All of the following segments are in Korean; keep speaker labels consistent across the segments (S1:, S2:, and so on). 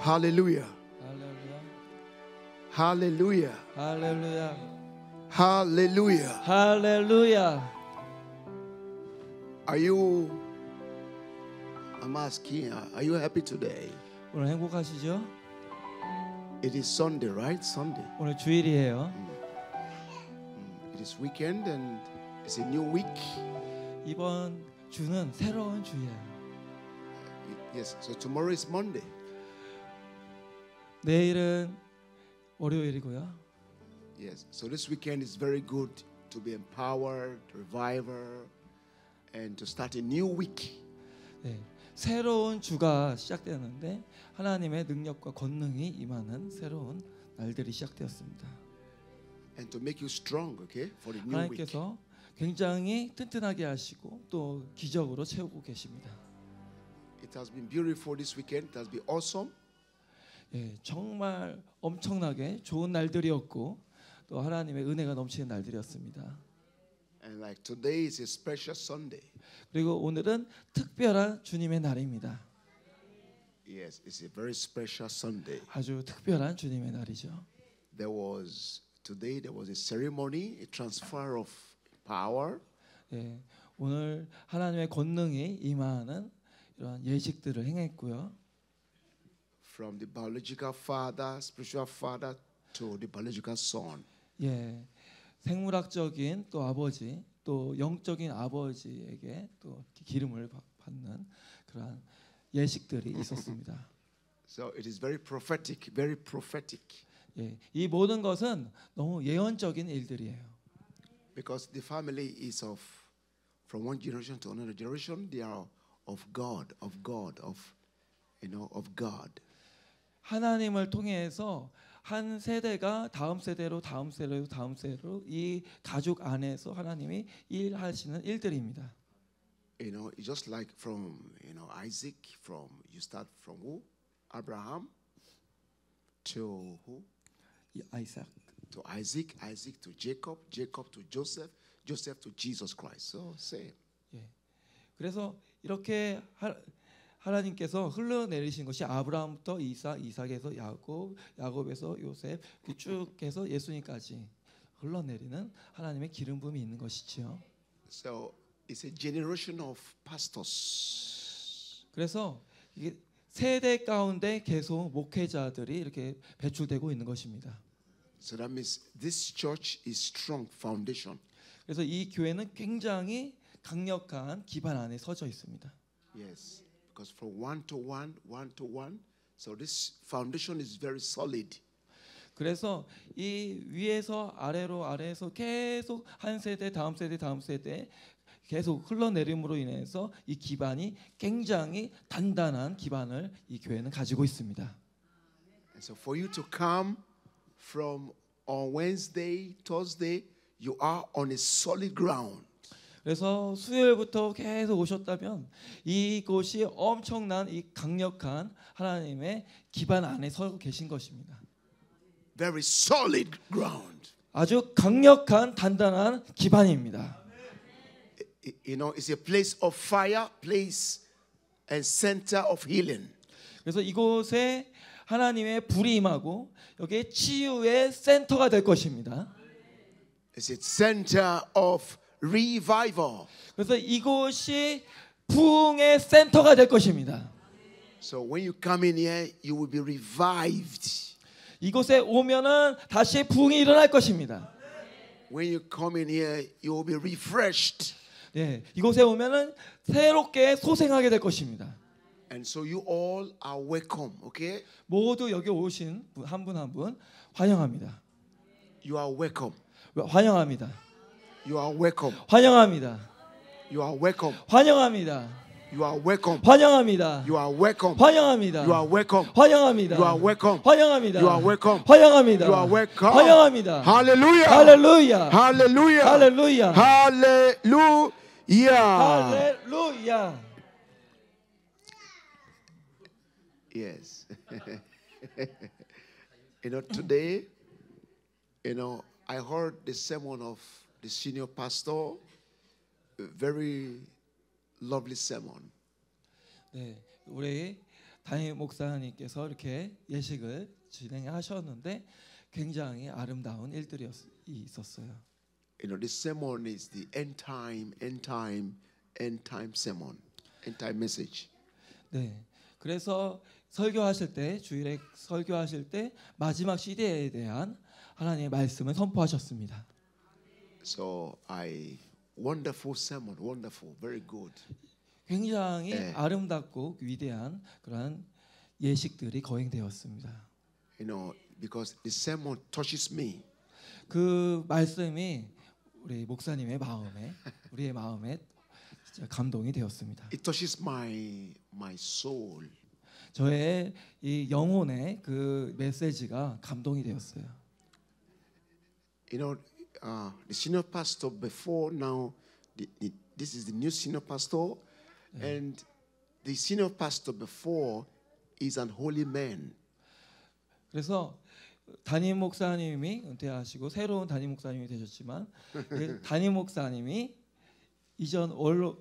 S1: Hallelujah.
S2: 할렐루야.
S1: Hallelujah.
S2: 할렐루야.
S1: Hallelujah. Hallelujah.
S2: I'm asking, are you happy today?
S1: 오늘 행복하시죠?
S2: It is Sunday, right? Sunday.
S1: 오늘 주일이에요.
S2: It is weekend and it's a new week.
S1: 이번 주는 새로운 주예요.
S2: Yes, so tomorrow is Monday.
S1: 내일은 월요일이고요.
S2: Yes, so this weekend is very good to be empowered, revival, and to start a new week.
S1: 네, 새로운 주가 시작되었는데 하나님의 능력과 권능이 임하는 새로운 날들이 시작되었습니다.
S2: And to make you strong, okay, for the new week.
S1: 하나님께서 굉장히 튼튼하게 하시고 또 기적으로 채우고 계십니다.
S2: It has been beautiful this weekend. It has been awesome.
S1: 예, 정말 엄청나게 좋은 날들이었고 또 하나님의 은혜가 넘치는 날들이었습니다.
S2: And like today is a special Sunday.
S1: 그리고 오늘은 특별한 주님의 날입니다.
S2: Yes, it's a very special Sunday.
S1: 아주 특별한 주님의 날이죠.
S2: Today there was a ceremony, a transfer of power.
S1: 예, 오늘 하나님의 권능이 임하는 이러한 예식들을 행했고요.
S2: From the biological father, spiritual father to the biological son.
S1: 예, 생물학적인 또 아버지, 또 영적인 아버지에게 또 기름을 받는 그러한 예식들이 있었습니다.
S2: So it is very prophetic, very prophetic.
S1: 예, 이 모든 것은 너무 예언적인 일들이에요.
S2: Because the family is from one generation to another generation, they are of God, of God.
S1: 하나님을 통해서 한 세대가 다음 세대로 다음 세대로 다음 세대로 이 가족 안에서 하나님이 일하시는 일들입니다.
S2: It's just like from Isaac, you start from who? Abraham to who?
S1: 아이삭.
S2: To Isaac, Isaac to Jacob, Jacob to Joseph, Joseph to Jesus Christ. So same.
S1: 예. 그래서 이렇게 하나님께서 흘러내리신 것이 아브라함부터 이삭, 이삭에서 야곱, 야곱에서 요셉 쭉 해서 예수님까지 흘러내리는 하나님의 기름 부음이 있는 것이지요.
S2: So it's a generation of pastors.
S1: 그래서 이게 세대 가운데 계속 목회자들이 이렇게 배출되고 있는 것입니다.
S2: So that means this church is strong foundation.
S1: 그래서 이 교회는 굉장히 강력한 기반 안에 서져 있습니다.
S2: Yes, because from one to one, so this foundation is very solid.
S1: 그래서 이 위에서 아래로 아래에서 계속 한 세대 다음 세대 다음 세대 계속 흘러내림으로 인해서 이 기반이 굉장히 단단한 기반을 이 교회는 가지고 있습니다.
S2: And so for you to come from on Wednesday, Thursday, you are on a solid ground.
S1: 그래서 수요일부터 계속 오셨다면 이곳이 엄청난 이 강력한 하나님의 기반 안에 서 계신 것입니다.
S2: Very solid ground.
S1: 아주 강력한 단단한 기반입니다.
S2: It's a place of fire, place and center of healing.
S1: 그래서 이곳에 하나님의 불이 임하고 여기에 치유의 센터가 될 것입니다.
S2: It's a center of revival.
S1: 그래서 이곳이 부흥의 센터가 될 것입니다.
S2: So when you come in here, you will be revived.
S1: 이곳에 오면은 다시 부흥이 일어날 것입니다.
S2: When you come in here, you will be refreshed.
S1: 네, 이곳에 오면은 새롭게 소생하게 될 것입니다.
S2: And so you all are welcome, okay?
S1: 모두 여기 오신 한 분 한 분 환영합니다.
S2: You are welcome.
S1: 환영합니다.
S2: You are welcome.
S1: 환영합니다.
S2: You are welcome.
S1: 환영합니다.
S2: You are welcome.
S1: 환영합니다.
S2: You are welcome.
S1: 환영합니다.
S2: You are welcome.
S1: 환영합니다.
S2: You are welcome.
S1: 환영합니다.
S2: You are welcome.
S1: 환영합니다.
S2: You are welcome.
S1: 환영합니다.
S2: Hallelujah.
S1: 할렐루야.
S2: Hallelujah.
S1: 할렐루야.
S2: Hallelujah.
S1: 할렐루야.
S2: Yes. Today, I heard the sermon of the senior pastor, a very lovely sermon.
S1: 네, 우리 담임 목사님께서 이렇게 예식을 진행하셨는데 굉장히 아름다운 일들이 있었어요.
S2: You know, this sermon is the end time sermon, end time message.
S1: 네, 그래서 설교하실 때 주일에 설교하실 때 마지막 시대에 대한 하나님의 말씀을 선포하셨습니다.
S2: So wonderful sermon, wonderful, very good.
S1: 굉장히
S2: 네.
S1: 아름답고 위대한 그런 예식들이 거행되었습니다.
S2: You know, because the sermon touches me.
S1: 그 말씀이 우리 목사님의 마음에 우리의 마음에 진짜 감동이 되었습니다.
S2: It touches my soul.
S1: 저의 이 영혼의 그 메시지가 감동이 되었어요.
S2: You know, the senior pastor before now, this is the new senior pastor, and the senior pastor before is an holy man.
S1: 그래서 담임 목사님이 은퇴하시고 새로운 담임 목사님이 되셨지만 그 담임 목사님이 이전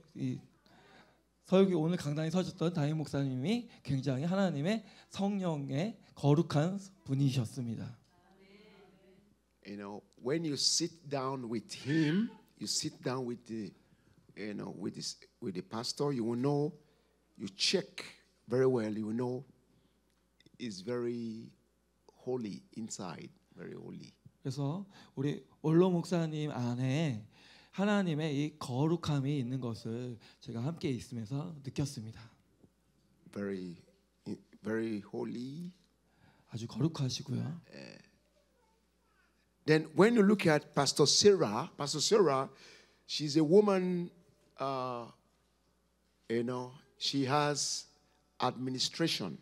S1: 설교 오늘 강단에 서셨던 담임 목사님이 굉장히 하나님의 성령의 거룩한 분이셨습니다.
S2: You know, when you sit down with him, you sit down with the, with the pastor, you will know, you check very well, you will know, is very holy inside, very holy.
S1: 그래서 우리 원로 목사님 안에 하나님의 이 거룩함이 있는 것을 제가 함께 있으면서 느꼈습니다.
S2: Very, very holy.
S1: 아주 거룩하시고요.
S2: Then when you look at Pastor Sarah, she's a woman, she has administration.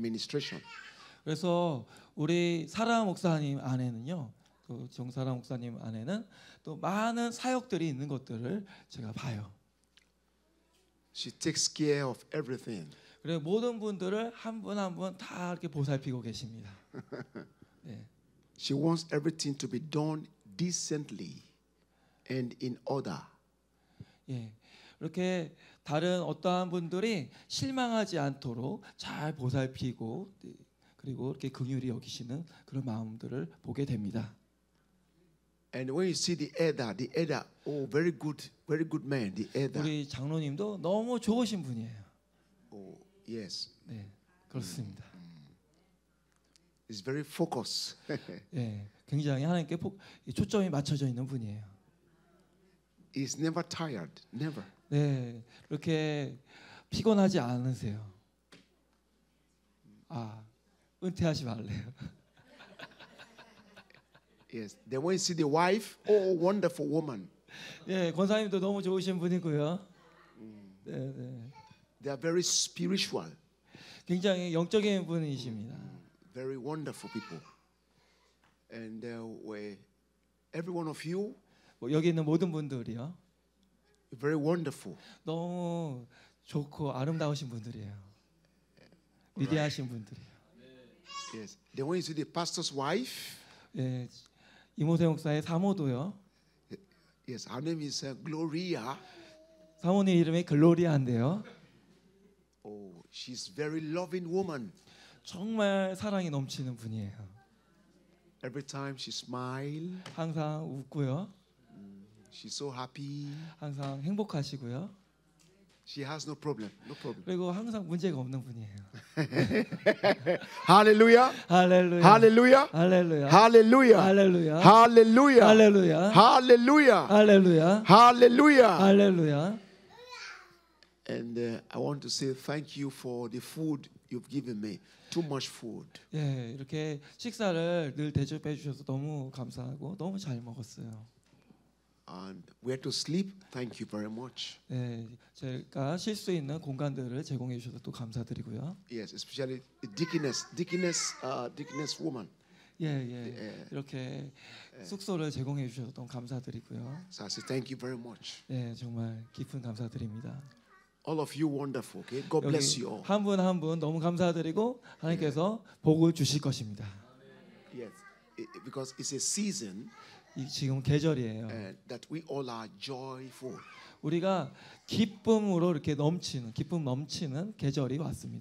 S1: 그래서 우리 사라 목사님 안에는요, 또 정사라 목사님 안에는 또 많은 사역들이 있는 것들을 제가 봐요.
S2: She takes care of everything.
S1: 그리고 모든 분들을 한 분 한 분 다 이렇게 보살피고 계십니다. 네.
S2: She wants everything to be done decently and in order.
S1: 예, 이렇게 다른 어떠한 분들이 실망하지 않도록 잘 보살피고 그리고 이렇게 긍휼히 여기시는 그런 마음들을 보게 됩니다.
S2: And when you see the elder, oh, very good man, the elder.
S1: 우리 장로님도 너무 좋으신 분이에요.
S2: Oh, yes.
S1: 네, 그렇습니다.
S2: It's very focused.
S1: 예, 굉장히 하나님께 초점이 맞춰져 있는 분이에요.
S2: He's never tired, never.
S1: 네, 이렇게 피곤하지 않으세요. 은퇴하지 말래요.
S2: Yes. Then when you see the wife, oh, wonderful woman.
S1: 예, 권사님도 너무 좋으신 분이고요. 네, 네.
S2: They are very spiritual.
S1: 굉장히 영적인 분이십니다.
S2: Very wonderful people. And every one of you,
S1: 여기 있는 모든 분들이요,
S2: very wonderful.
S1: 너무 좋고 아름다우신 분들이에요. 위대하신 분들이에요.
S2: Yes. Then when you see the pastor's wife,
S1: 예, 이모세 목사의 사모도요.
S2: yes, her name is Gloria.
S1: 사모님 이름이 글로리아인데요.
S2: Oh, she's very loving woman.
S1: 정말 사랑이 넘치는 분이에요.
S2: Every time she smile,
S1: 항상 웃고요.
S2: she's so happy.
S1: 항상 행복하시고요.
S2: She has no problem.
S1: 그리고 항상 문제가 없는 분이에요.
S2: Hallelujah.
S1: 할렐루야.
S2: Hallelujah.
S1: 할렐루야.
S2: Hallelujah.
S1: 할렐루야.
S2: Hallelujah.
S1: 할렐루야.
S2: Hallelujah.
S1: 할렐루야.
S2: Hallelujah.
S1: 할렐루야.
S2: And I want to say thank you for the food you've given me. Too much food.
S1: 예, 이렇게 식사를 늘 대접해 주셔서 너무 감사하고 너무 잘 먹었어요.
S2: And where to sleep? Thank you very much.
S1: 예, 제가 쉴 수 있는 공간들을 제공해 주셔서 또 감사드리고요.
S2: Yes, especially the deaconess woman.
S1: 예, 이렇게 숙소를 제공해 주셔서 너무 감사드리고요.
S2: So I say thank you very much.
S1: 예, 정말 깊은 감사드립니다.
S2: All of you wonderful. Okay, God bless you all.
S1: 한 분 한 분 너무 감사드리고 하나님께서 복을 주실 것입니다.
S2: Yes, because it's a season
S1: 지금 계절이에요.
S2: that we all are joyful.
S1: 우리가 기쁨으로 이렇게 기쁨 넘치는 계절이 왔습니다.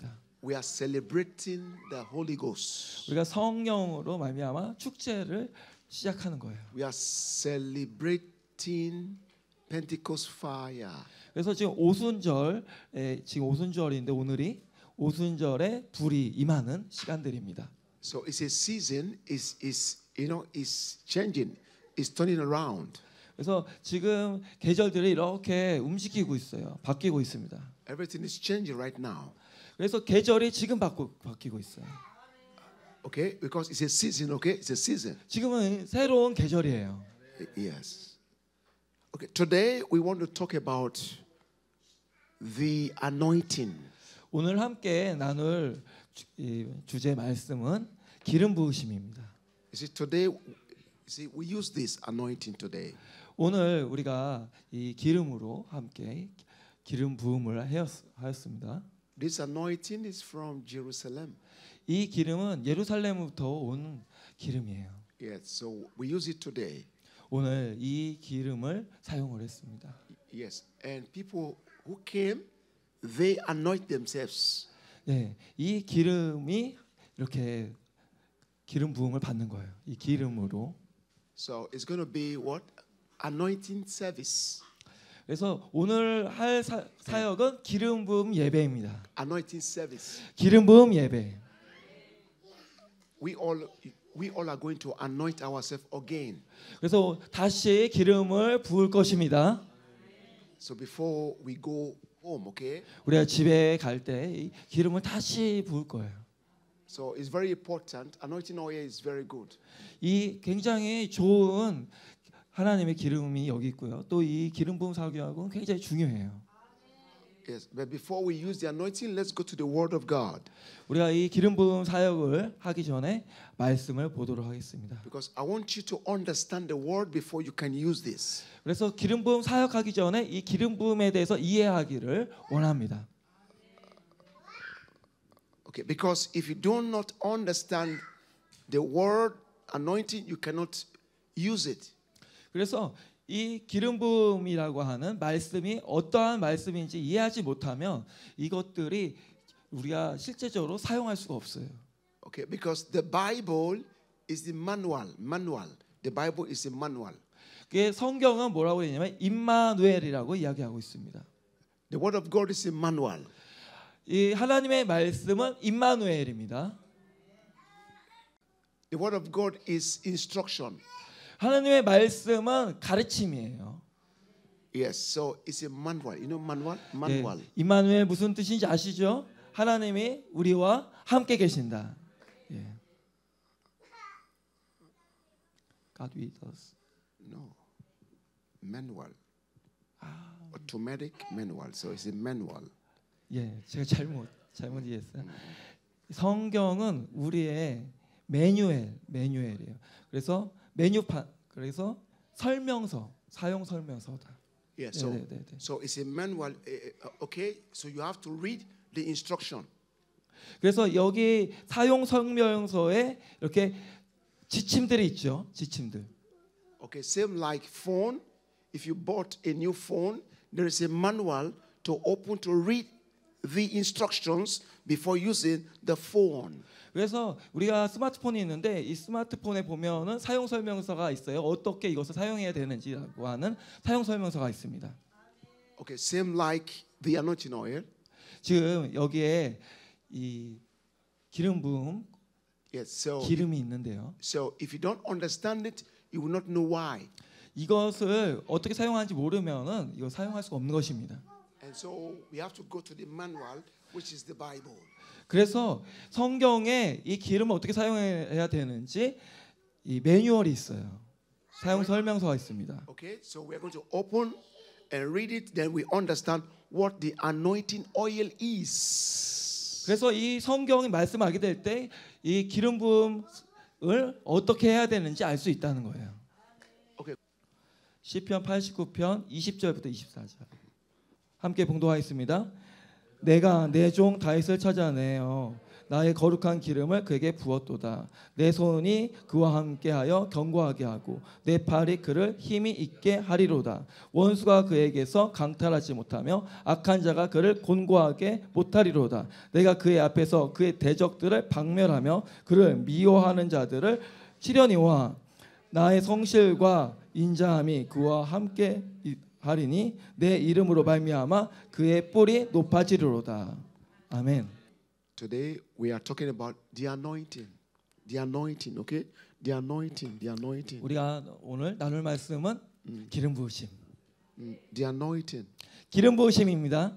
S2: we are celebrating the Holy Ghost.
S1: 우리가 성령으로 말미암아 축제를 시작하는 거예요.
S2: We are celebrating Pentecost fire.
S1: 그래서 지금 지금 오순절인데 오늘이 오순절에 불이 임하는 시간들입니다.
S2: So it's a season is changing, is turning around.
S1: 그래서 지금 계절들이 이렇게 움직이고 있어요. 바뀌고 있습니다.
S2: Everything is changing right now.
S1: 그래서 계절이 지금 바뀌고 있어요.
S2: Okay, because it's a season. Okay, it's a season.
S1: 지금은 새로운 계절이에요.
S2: Yes. Okay, today we want to talk about the anointing.
S1: 오늘 함께 나눌 주제 말씀은 기름 부으심입니다.
S2: You see, today, we use this anointing today.
S1: 오늘 우리가 이 기름으로 함께 기름 부음을 하였습니다.
S2: This anointing is from Jerusalem.
S1: 이 기름은 예루살렘부터 온 기름이에요.
S2: Yes, so we use it today.
S1: 오늘 이 기름을 사용을 했습니다.
S2: Yes, and people who came, they anoint themselves.
S1: 네, 이 기름이 이렇게 기름 부음을 받는 거예요. 이 기름으로.
S2: So it's going to be what? Anointing service.
S1: 그래서 오늘 할 사역은 기름 부음 예배입니다.
S2: Anointing service.
S1: 기름 부음 예배.
S2: We all are going to anoint ourselves again.
S1: 그래서 다시 기름을 부을 것입니다.
S2: So before we go home, okay?
S1: 우리가 집에 갈 때 기름을 다시 부을 거예요.
S2: So it's very important. Anointing oil is very good.
S1: 이 굉장히 좋은 하나님의 기름이 여기 있고요. 또 이 기름 부음 사역하고는 굉장히 중요해요.
S2: Yes, but before we use the anointing, let's go to the Word of God.
S1: 우리가 이 기름 부음 사역을 하기 전에 말씀을 보도록 하겠습니다.
S2: Because I want you to understand the Word before you can use this.
S1: 그래서 기름 부음 사역하기 전에 이 기름 부음에 대해서 이해하기를 원합니다.
S2: Okay, because if you do not understand the word anointing, you cannot use it.
S1: 그래서 이 기름 부음이라고 하는 말씀이 어떠한 말씀인지 이해하지 못하면 이것들이 우리가 실제적으로 사용할 수가 없어요.
S2: Okay, because the Bible is the manual. The Bible is a manual.
S1: 그게 성경은 뭐라고 했냐면 임마누엘이라고 이야기하고 있습니다.
S2: The Word of God is a manual.
S1: 이 하나님의 말씀은 임마누엘입니다.
S2: The Word of God is instruction.
S1: 하나님의 말씀은 가르침이에요.
S2: Yes, so it's a manual. You know manual? Manual.
S1: 예, 임마누엘 무슨 뜻인지 아시죠? 하나님이 우리와 함께 계신다. 예. God with us.
S2: No. Manual. Automatic manual. So it's a manual.
S1: 예, 제가 잘못 이해했어요. 성경은 우리의 매뉴얼이에요. 그래서 그래서 설명서, 사용 설명서다.
S2: Yeah, so it's a manual. Okay, so you have to read the instruction.
S1: 그래서 여기 사용 설명서에 이렇게 지침들이 있죠. 지침들.
S2: Okay, same like phone. If you bought a new phone, there is a manual to open to read the instructions before using the phone.
S1: 그래서 우리가 스마트폰이 있는데 이 스마트폰에 보면은 사용 설명서가 있어요. 어떻게 이것을 사용해야 되는지라고 하는 사용 설명서가 있습니다.
S2: Okay, same like the anointing oil.
S1: 지금 여기에 이 기름 부음
S2: Yes, so
S1: 기름이 있는데요.
S2: so if you don't understand it, you will not know why.
S1: 이것을 어떻게 사용하는지 모르면은 이거 사용할 수가 없는 것입니다.
S2: And so we have to go to the manual, which is the Bible.
S1: 그래서 성경에 이 기름을 어떻게 사용해야 되는지 이 매뉴얼이 있어요. 사용 설명서가 있습니다.
S2: Okay, so we're going to open and read it. Then we understand what the anointing oil is.
S1: 그래서 이 성경이 말씀을 알게 될 때 이 기름 부음을 어떻게 해야 되는지 알 수 있다는 거예요.
S2: Okay.
S1: 시편 89편 20절부터 24절. 함께 봉독하겠습니다. 내가 내 종 다윗을 찾아내어 나의 거룩한 기름을 그에게 부었도다. 내 손이 그와 함께하여 견고하게 하고 내 팔이 그를 힘이 있게 하리로다. 원수가 그에게서 강탈하지 못하며 악한 자가 그를 곤고하게 못하리로다. 내가 그의 앞에서 그의 대적들을 박멸하며 그를 미워하는 자들을 치려니와 나의 성실과 인자함이 그와 함께 하리니 내 이름으로 말미암아 그의 뿔이 높아지리로다. 아멘.
S2: Today we are talking about the anointing. The anointing, okay? The anointing, the anointing.
S1: 우리가 오늘 나눌 말씀은 기름 부으심.
S2: The anointing.
S1: 기름 부으심입니다.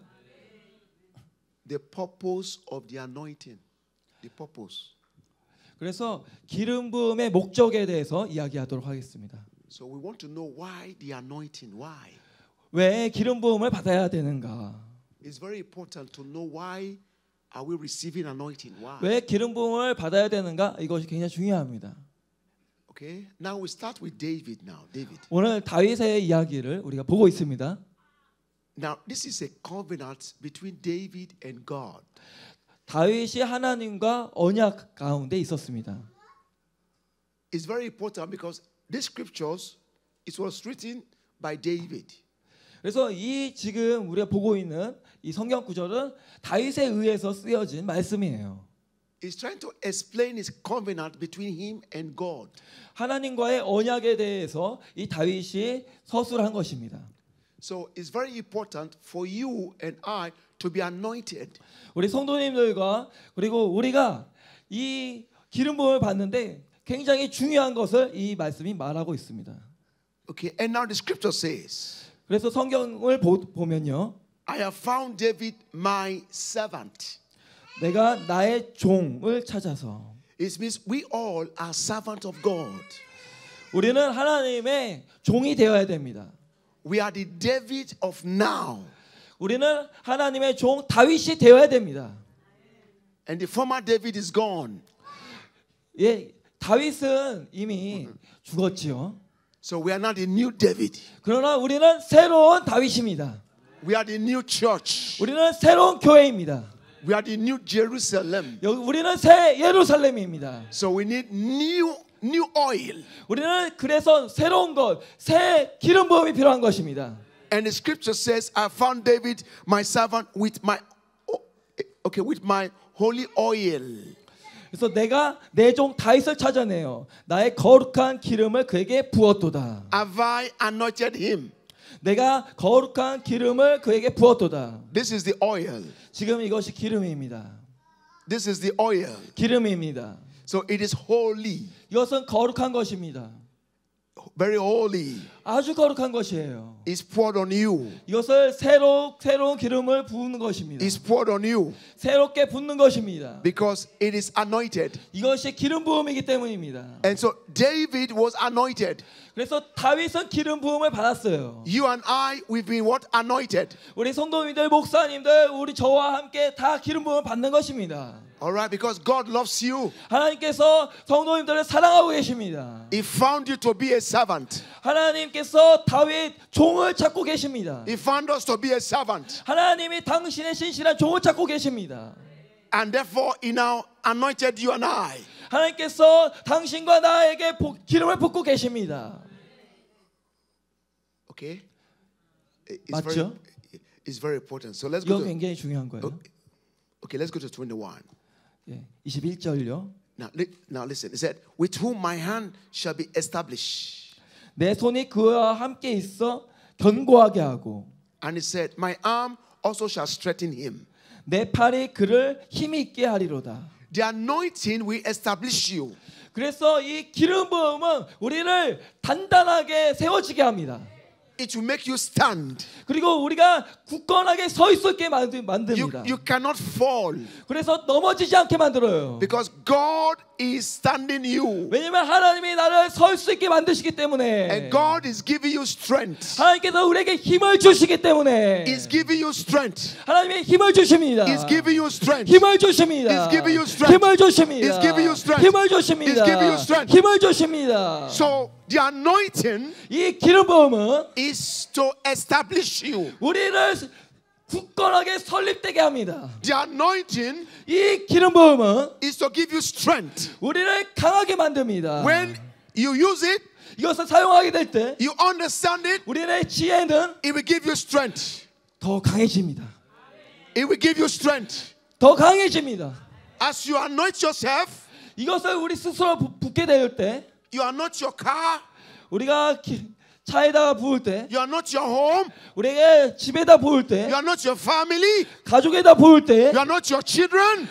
S2: The purpose of the anointing. The purpose.
S1: 그래서 기름 부음의 목적에 대해서 이야기하도록 하겠습니다.
S2: So we want to know why the anointing. Why?
S1: 왜 기름 부음을 받아야 되는가?
S2: It's very important to know why are we receiving anointing. Why?
S1: 왜 기름 부음을 받아야 되는가? 이것이 굉장히 중요합니다.
S2: Okay? Now we start with David now. David.
S1: 오늘 다윗의 이야기를 우리가 보고 있습니다.
S2: Now this is a covenant between David and God.
S1: 다윗이 하나님과 언약 가운데 있었습니다.
S2: It's very important because these scriptures it was written by David.
S1: 그래서 이 지금 우리가 보고 있는 이 성경 구절은 다윗에 의해서 쓰여진 말씀이에요.
S2: He's trying to explain his covenant between him and God.
S1: 하나님과의 언약에 대해서 이 다윗이 서술한 것입니다.
S2: So it's very important for you and I to be anointed.
S1: 우리 성도님들과 그리고 우리가 이 기름 부음을 받는데 굉장히 중요한 것을 이 말씀이 말하고 있습니다.
S2: Okay, and now the scripture says,
S1: 그래서 성경을 보면요.
S2: I have found David my servant.
S1: 내가 나의 종을 찾아서.
S2: It means we all are servants of God.
S1: 우리는 하나님의 종이 되어야 됩니다.
S2: We are the David of now.
S1: 우리는 하나님의 종 다윗이 되어야 됩니다.
S2: And the former David is gone.
S1: 예, 다윗은 이미 죽었지요.
S2: So we are not the new David.
S1: 그러나 우리는 새로운 다윗입니다.
S2: We are the new church.
S1: 우리는 새로운 교회입니다.
S2: We are the new Jerusalem.
S1: 우리는 새 예루살렘입니다.
S2: So we need new oil.
S1: 우리는 그래서 새로운 것, 새 기름 부음이 필요한 것입니다.
S2: And the scripture says, I found David, my servant, with my holy oil.
S1: 그래서 내가 내 종 다윗을 찾아내어 나의 거룩한 기름을 그에게 부었도다.
S2: Have I anointed him?
S1: 내가 거룩한 기름을 그에게 부었도다.
S2: This is the oil.
S1: 지금 이것이 기름입니다.
S2: This is the oil.
S1: 기름입니다.
S2: So it is holy.
S1: 이것은 거룩한 것입니다.
S2: Very holy.
S1: 아주 거룩한 것이에요.
S2: It's poured on you.
S1: 이것을 새로운 기름을 부은 것입니다.
S2: It's poured on you.
S1: 새롭게 붓는 것입니다.
S2: Because it is anointed.
S1: 이것이 기름 부음이기 때문입니다.
S2: And so David was anointed.
S1: 그래서 다윗은 기름 부음을 받았어요.
S2: You and I, we've been what? Anointed.
S1: 우리 성도님들, 목사님들, 우리 저와 함께 다 기름 부음을 받는 것입니다.
S2: Alright, because God loves you.
S1: 하나님께서 성도님들을 사랑하고 계십니다.
S2: He found you to be a servant.
S1: 하나님께서 다윗 종을 찾고 계십니다.
S2: He found us to be a servant.
S1: 하나님이 당신의 신실한 종을 찾고 계십니다.
S2: And therefore he now anointed you and I.
S1: 하나님께서 당신과 나에게 기름을 붓고 계십니다.
S2: Okay?
S1: 맞죠?
S2: It's very important. So let's go
S1: 이거
S2: to
S1: 굉장히 중요한 거예요.
S2: Okay, let's go to 21.
S1: 예, 21절요.
S2: Now listen. It said, with whom my hand shall be established.
S1: 내 손이 그와 함께 있어 견고하게 하고.
S2: And it said, my arm also shall strengthen him.
S1: 내 팔이 그를 힘이 있게 하리로다.
S2: The anointing will establish you.
S1: 그래서 이 기름 부음은 우리를 단단하게 세워지게 합니다.
S2: It will make you stand.
S1: 그리고 우리가 굳건하게 서 있게 만듭니다.
S2: You cannot fall.
S1: 그래서 넘어지지 않게 만들어요.
S2: Because God is standing you.
S1: 왜냐하면 하나님이 나를 설 수 있게 만드시기 때문에.
S2: And God is giving you strength.
S1: 하나님께서 우리에게 힘을 주시기 때문에.
S2: He's giving you strength.
S1: 하나님이 힘을 주십니다.
S2: He's giving you strength.
S1: 힘을 주십니다.
S2: He's giving you strength.
S1: 힘을 주십니다.
S2: He's giving you strength.
S1: 힘을 주십니다.
S2: He's giving you strength.
S1: 힘을 주십니다.
S2: So the anointing
S1: 이 기름 부음은
S2: is to establish you.
S1: 우리를 굳건하게 설립되게 합니다.
S2: The anointing
S1: 이 기름 부음은
S2: is to give you strength.
S1: 우리를 강하게 만듭니다.
S2: When you use it,
S1: 이것을 사용하게 될 때
S2: you understand it,
S1: 우리의 지혜는
S2: it will give you strength.
S1: 더 강해집니다.
S2: It will give you strength.
S1: 더 강해집니다.
S2: As you anoint yourself,
S1: 이것을 우리 스스로 붓게 될 때,
S2: you anoint your car,
S1: 우리가 차에다가 부을 때,
S2: you anoint your home,
S1: 우리의 집에다 부을 때,
S2: you anoint your family,
S1: 가족에다 부을 때,
S2: you anoint your children,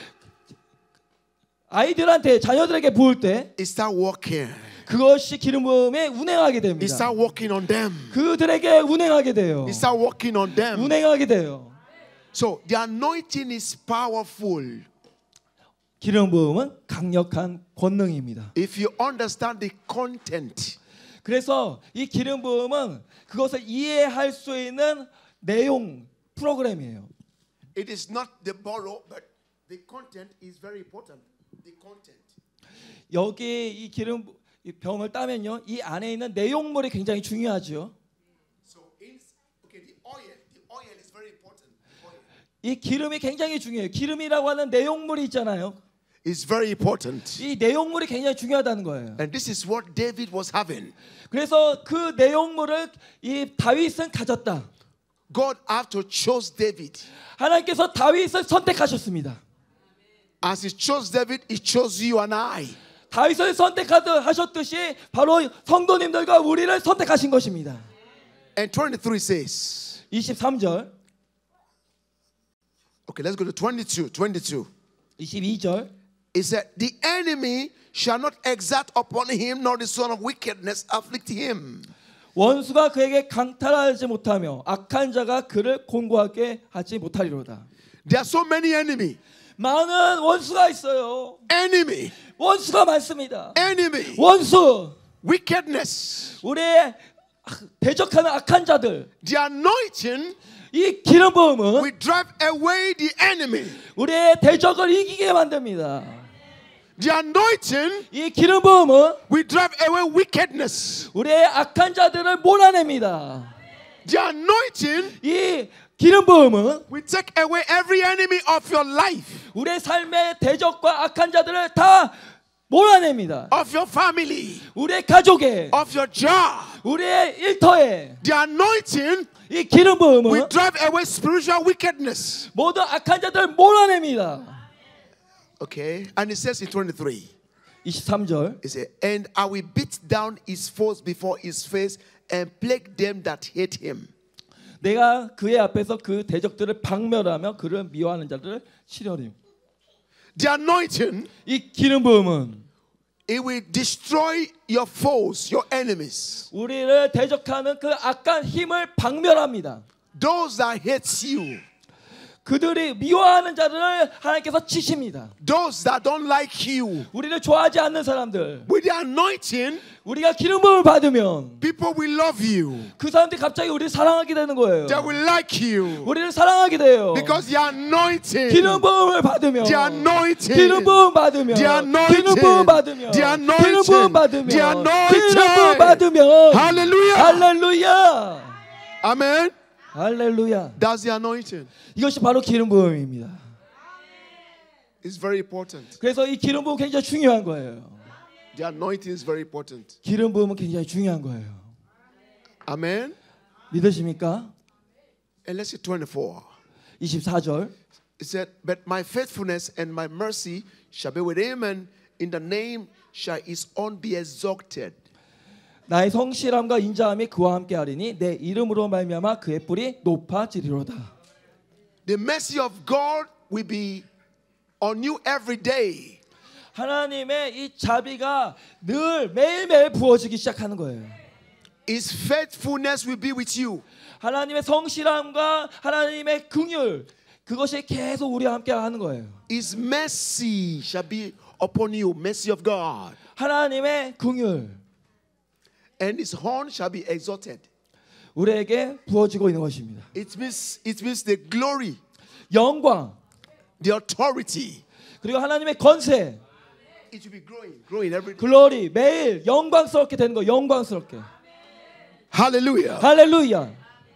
S1: 아이들한테 자녀들에게 부을 때,
S2: it start working.
S1: 그것이 기름 부음에 운행하게
S2: It
S1: 됩니다.
S2: start working on them.
S1: 그들에게 운행하게 돼요.
S2: It start working on them.
S1: 운행하게 돼요.
S2: So the anointing is powerful.
S1: 기름 부음은 강력한 권능입니다.
S2: If you understand the content,
S1: 그래서 이 기름 부음은 그것을 이해할 수 있는 내용 프로그램이에요.
S2: it is not the borrow, but the content is very important. The content.
S1: 여기 이 기름 이 병을 따면요, 이 안에 있는 내용물이 굉장히 중요하죠.
S2: So okay, the oil is very important. Oil.
S1: 이 기름이 굉장히 중요해요. 기름이라고 하는 내용물이 있잖아요.
S2: It's very important.
S1: 이 내용물이 굉장히 중요하다는 거예요.
S2: And this is what David was having.
S1: 그래서 그 내용물을 이 다윗은 가졌다.
S2: God after chose David.
S1: 하나님께서 다윗을 선택하셨습니다.
S2: As he chose David, he chose you and I.
S1: 다윗을 선택하셨듯이 바로 성도님들과 우리를 선택하신 것입니다.
S2: And 23 says,
S1: 23절,
S2: okay, let's go to 22.
S1: 22절.
S2: It said, the enemy shall not exert upon him, nor the son of wickedness afflict him.
S1: 원수가 그에게 강탈하지 못하며 악한 자가 그를 곤고하게 하지 못하리로다.
S2: There are so many enemy.
S1: 많은 원수가 있어요.
S2: Enemy.
S1: 원수가 많습니다.
S2: Enemy.
S1: 원수,
S2: Wickedness.
S1: 우리의 대적하는 악한 자들.
S2: The anointing
S1: 이 기름 부음은
S2: will drive away the enemy.
S1: 우리의 대적을 이기게 만듭니다.
S2: The anointing
S1: 이 기름 부음은
S2: will drive away wickedness.
S1: 우리의 악한 자들을 몰아냅니다.
S2: The anointing
S1: 이 기름 부음은
S2: will take away every enemy of your life,
S1: 우리의 삶의 대적과 악한 자들을 다 몰아냅니다.
S2: of your family,
S1: 우리의 가족에,
S2: of your job.
S1: 우리의 일터에
S2: The anointing
S1: 이 기름
S2: will
S1: 부음은
S2: drive away spiritual wickedness.
S1: 모든 악한 자들을 몰아냅니다.
S2: Okay, and it says in 23,
S1: 23절,
S2: it says, and I will beat down his foes before his face and plague them that hate him.
S1: 내가 그의 앞에서 그 대적들을 박멸하며 그를 미워하는 자들을 치려니.
S2: The anointing,
S1: 이 기름 부음은
S2: it will destroy your foes, your enemies.
S1: 우리를 대적하는 그 악한 힘을 박멸합니다.
S2: Those that hate you,
S1: 그들이 미워하는 자들을 하나님께서 치십니다.
S2: those that don't like you.
S1: 우리를 좋아하지 않는 사람들,
S2: With the anointing,
S1: 우리가 기름 부음을 받으면
S2: people will love you.
S1: 그 사람들이 갑자기 우리를 사랑하게 되는 거예요.
S2: They will like you.
S1: 우리를 사랑하게 돼요.
S2: Because the anointing,
S1: 기름 부음을 받으면,
S2: the anointing,
S1: 기름 부음 받으면,
S2: the anointing,
S1: 기름 부음 받으면,
S2: the anointing,
S1: 기름 부음 받으면,
S2: the anointing.
S1: 기름 부음 받으면,
S2: Hallelujah.
S1: 할렐루야,
S2: Amen.
S1: 할렐루야.
S2: That's the anointing.
S1: 이것이 바로 기름 부음입니다.
S2: It's very important.
S1: 그래서 이 기름 부음 굉장히 중요한 거예요.
S2: The anointing is very important.
S1: 기름 부음은 굉장히 중요한 거예요.
S2: Amen.
S1: 믿으십니까?
S2: And let's see 24.
S1: 24절.
S2: It said, but my faithfulness and my mercy shall be with him, and in the name shall his own be exalted.
S1: 나의 성실함과 인자함이 그와 함께하리니 내 이름으로 말미암아 그의 뿔이 높아지리로다.
S2: The mercy of God will be on you every day.
S1: 하나님의 이 자비가 늘 매일매일 부어지기 시작하는 거예요.
S2: His faithfulness will be with you.
S1: 하나님의 성실함과 하나님의 긍휼, 그것이 계속 우리와 함께 하는 거예요.
S2: His mercy shall be upon you, mercy of God.
S1: 하나님의 긍휼,
S2: And his horn shall be exalted.
S1: 우리에게 부어지고 있는 것입니다.
S2: It means the glory,
S1: 영광,
S2: the authority.
S1: 그리고 하나님의 권세,
S2: It will be growing every day.
S1: 글로리, 매일 영광스럽게 되는 거, 영광스럽게.
S2: Hallelujah.
S1: 할렐루야.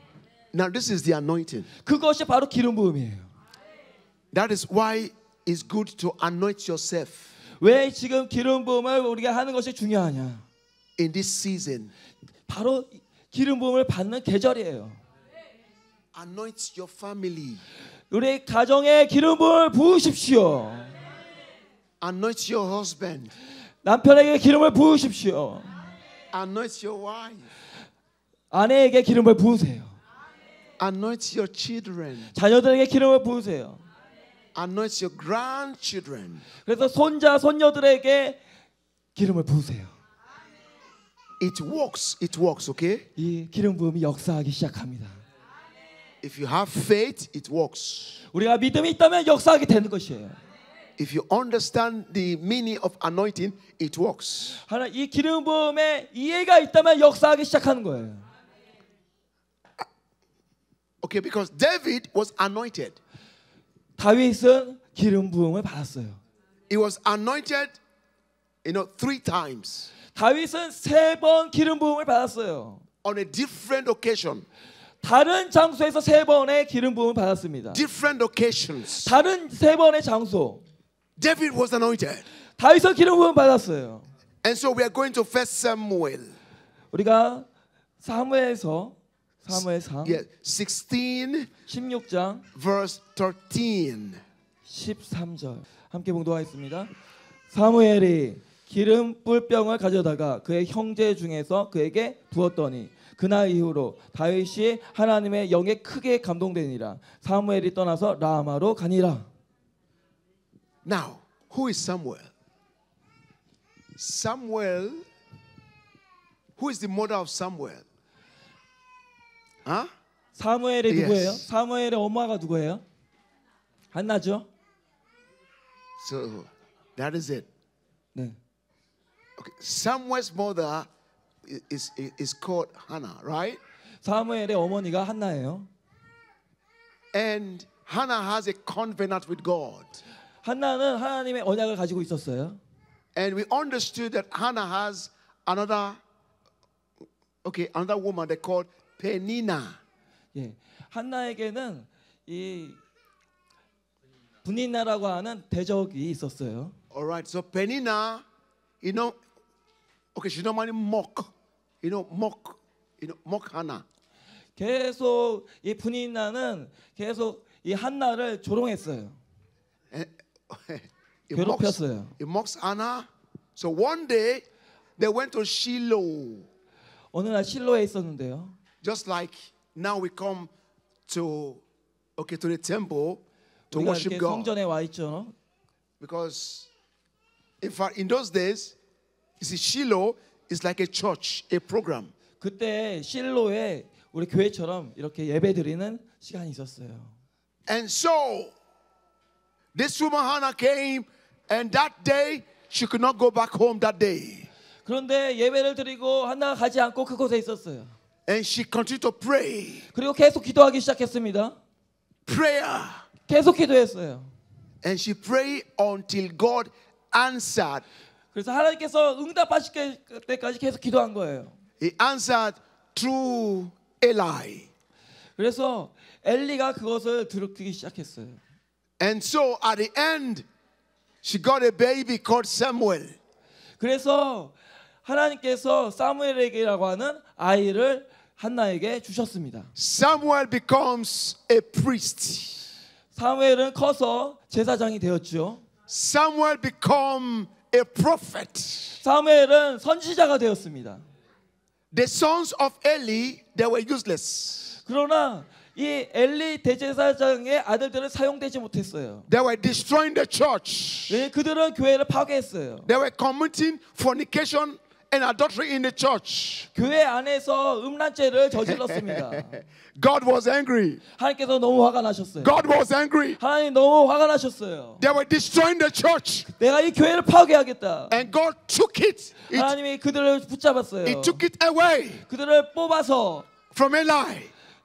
S2: Now this is the anointing.
S1: 그것이 바로 기름 부음이에요.
S2: That is why it's good to anoint yourself
S1: 왜 지금 기름 부음을 우리가 하는 것이 중요하냐?
S2: in this season.
S1: 바로 기름 부음을 받는 계절이에요.
S2: Anoint your family.
S1: 우리 가정에 기름 부음을 부으십시오.
S2: Anoint your husband.
S1: 남편에게 기름을 부으십시오.
S2: Anoint your wife.
S1: 아내에게 기름을 부으세요.
S2: Anoint your children.
S1: 자녀들에게 기름을 부으세요.
S2: Anoint your grandchildren.
S1: 그래서 손자 손녀들에게 기름을 부으세요.
S2: It works, okay?
S1: 이 기름 부음이 역사하기 시작합니다.
S2: If you have faith, it works.
S1: 우리가 믿음이 있다면 역사하게 되는 것이에요.
S2: If you understand the meaning of anointing, it works.
S1: 하나 이 기름 부음에 이해가 있다면 역사하기 시작하는 거예요.
S2: Okay, because David was anointed.
S1: 다윗은 기름 부음을 받았어요.
S2: He was anointed, 3 times
S1: 다윗은 3번 기름 부음을 받았어요.
S2: on a different occasion.
S1: 다른 장소에서 3번의 기름 부음을 받았습니다.
S2: Different occasions.
S1: 다른 3번의 장소.
S2: David was anointed.
S1: 다윗은 기름 부음 받았어요.
S2: And so we are going to 1 Samuel.
S1: 우리가 사무엘상
S2: Yeah, 16
S1: 16장
S2: verse 13.
S1: 13절 함께 봉독하겠습니다. 사무엘이 기름 뿔병을 가져다가 그의 형제 중에서 그에게 부었더니 그날 이후로 다윗이 하나님의 영에 크게 감동되니라. 사무엘이 떠나서 라마로 가니라.
S2: Now, who is Samuel? Samuel, who is the mother of Samuel? Huh?
S1: 사무엘이
S2: Yes.
S1: 누구예요? 사무엘의 엄마가 누구예요? 한나죠?
S2: So that is it.
S1: 네.
S2: Okay. Samuel's mother is called Hannah, right?
S1: 사무엘의 어머니가 한나예요.
S2: And Hannah has a covenant with God.
S1: 한나는 하나님의 언약을 가지고 있었어요.
S2: And we understood that Hannah has another woman they called Peninnah.
S1: 예, 한나에게는 이 분인나라고 하는 대적이 있었어요.
S2: All right, so Peninnah, she normally mock Hannah.
S1: 계속 이 분인나는 계속 이 한나를 조롱했어요. 괴롭혔어요.
S2: It mocks Hannah. So one day they went to Shiloh.
S1: 어느 날 실로에 있었는데요.
S2: Just like now we come to the temple to
S1: 우리가
S2: worship
S1: 이렇게
S2: God.
S1: 성전에 와 있죠.
S2: Because in fact in those days, you see Shiloh is like a church, a program.
S1: 그때 실로에 우리 교회처럼 이렇게 예배드리는 시간이 있었어요.
S2: And so this woman Hannah came, and that day she could not go back home that day.
S1: 그런데 예배를 드리고 한나가 가지 않고 그곳에 있었어요.
S2: And she continued to pray.
S1: 그리고 계속 기도하기 시작했습니다.
S2: Prayer.
S1: 계속 기도했어요.
S2: And she prayed until God answered.
S1: 그래서 하나님께서 응답하실 때까지 계속 기도한 거예요.
S2: He answered through Eli.
S1: 그래서 엘리가 그것을 들기 시작했어요.
S2: And so at the end, she got a baby called Samuel.
S1: 그래서 하나님께서 사무엘에게라고 하는 아이를 한나에게 주셨습니다.
S2: Samuel becomes a priest.
S1: 사무엘은 커서 제사장이 되었죠.
S2: Samuel become a prophet.
S1: 사무엘은 선지자가 되었습니다.
S2: The sons of Eli, they were useless.
S1: 그러나 이 엘리 대제사장의 아들들은 사용되지 못했어요.
S2: They were destroying the church.
S1: 왜? 그들은 교회를 파괴했어요.
S2: They were committing fornication and adultery in the church.
S1: 교회 안에서 음란죄를 저질렀습니다.
S2: God was angry.
S1: 하나님께서 너무 화가 나셨어요.
S2: God was angry.
S1: 하나님 너무 화가 나셨어요.
S2: They were destroying the church.
S1: 내가 이 교회를 파괴하겠다.
S2: And God took it.
S1: 하나님이 그들을 붙잡았어요.
S2: He took it away
S1: 그들을 뽑아서
S2: from Eli.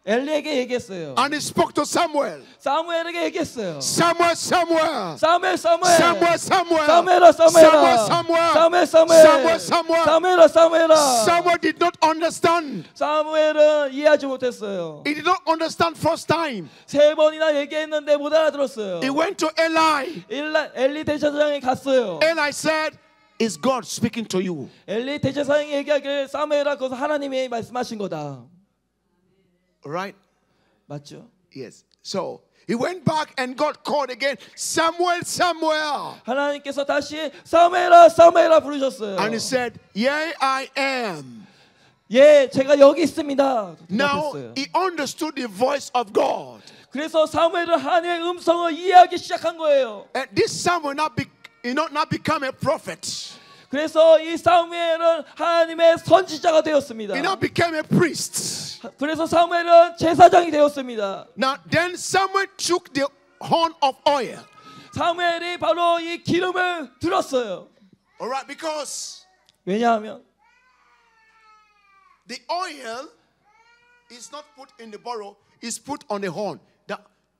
S1: 엘리에게 얘기했어요.
S2: And he spoke to Samuel.
S1: 사무엘에게 얘기했어요.
S2: Samuel, Samuel.
S1: 사무엘,
S2: Samuel, Samuel.
S1: 사무엘아, 사무엘아.
S2: Samuel,
S1: 사무엘,
S2: Samuel.
S1: 사무엘.
S2: Samuel.
S1: 사무엘아, 사무엘아.
S2: Samuel did not understand.
S1: 사무엘은 이해하지 못했어요.
S2: He did not understand first time.
S1: 3번이나 얘기했는데 못 알아들었어요.
S2: He went to Eli.
S1: 엘리 대제사장에 갔어요.
S2: Eli said, "Is God speaking to you?"
S1: 엘리 대제사장이 얘기하길 사무엘아, 그것은 하나님이 말씀하신 거다.
S2: Right?
S1: 맞죠?
S2: Yes. So he went back and God called again, "Samuel, Samuel."
S1: 하나님께서 다시 사무엘아, 사무엘아 부르셨어요.
S2: And he said, "Here I am."
S1: 예, 제가 여기 있습니다.
S2: Now
S1: 대답했어요.
S2: he understood the voice of God.
S1: 그래서 사무엘은 하나님의 음성을 이해하기 시작한 거예요.
S2: And this Samuel now become a prophet.
S1: 그래서 이 사무엘은 하나님의 선지자가 되었습니다.
S2: He now became a priest.
S1: 그래서 사무엘은 제사장이 되었습니다.
S2: Now then Samuel took the horn of oil.
S1: 사무엘이 바로 이 기름을 들었어요.
S2: All right, because
S1: 왜냐하면
S2: the oil is not put in the barrel, it's put on the horn. That,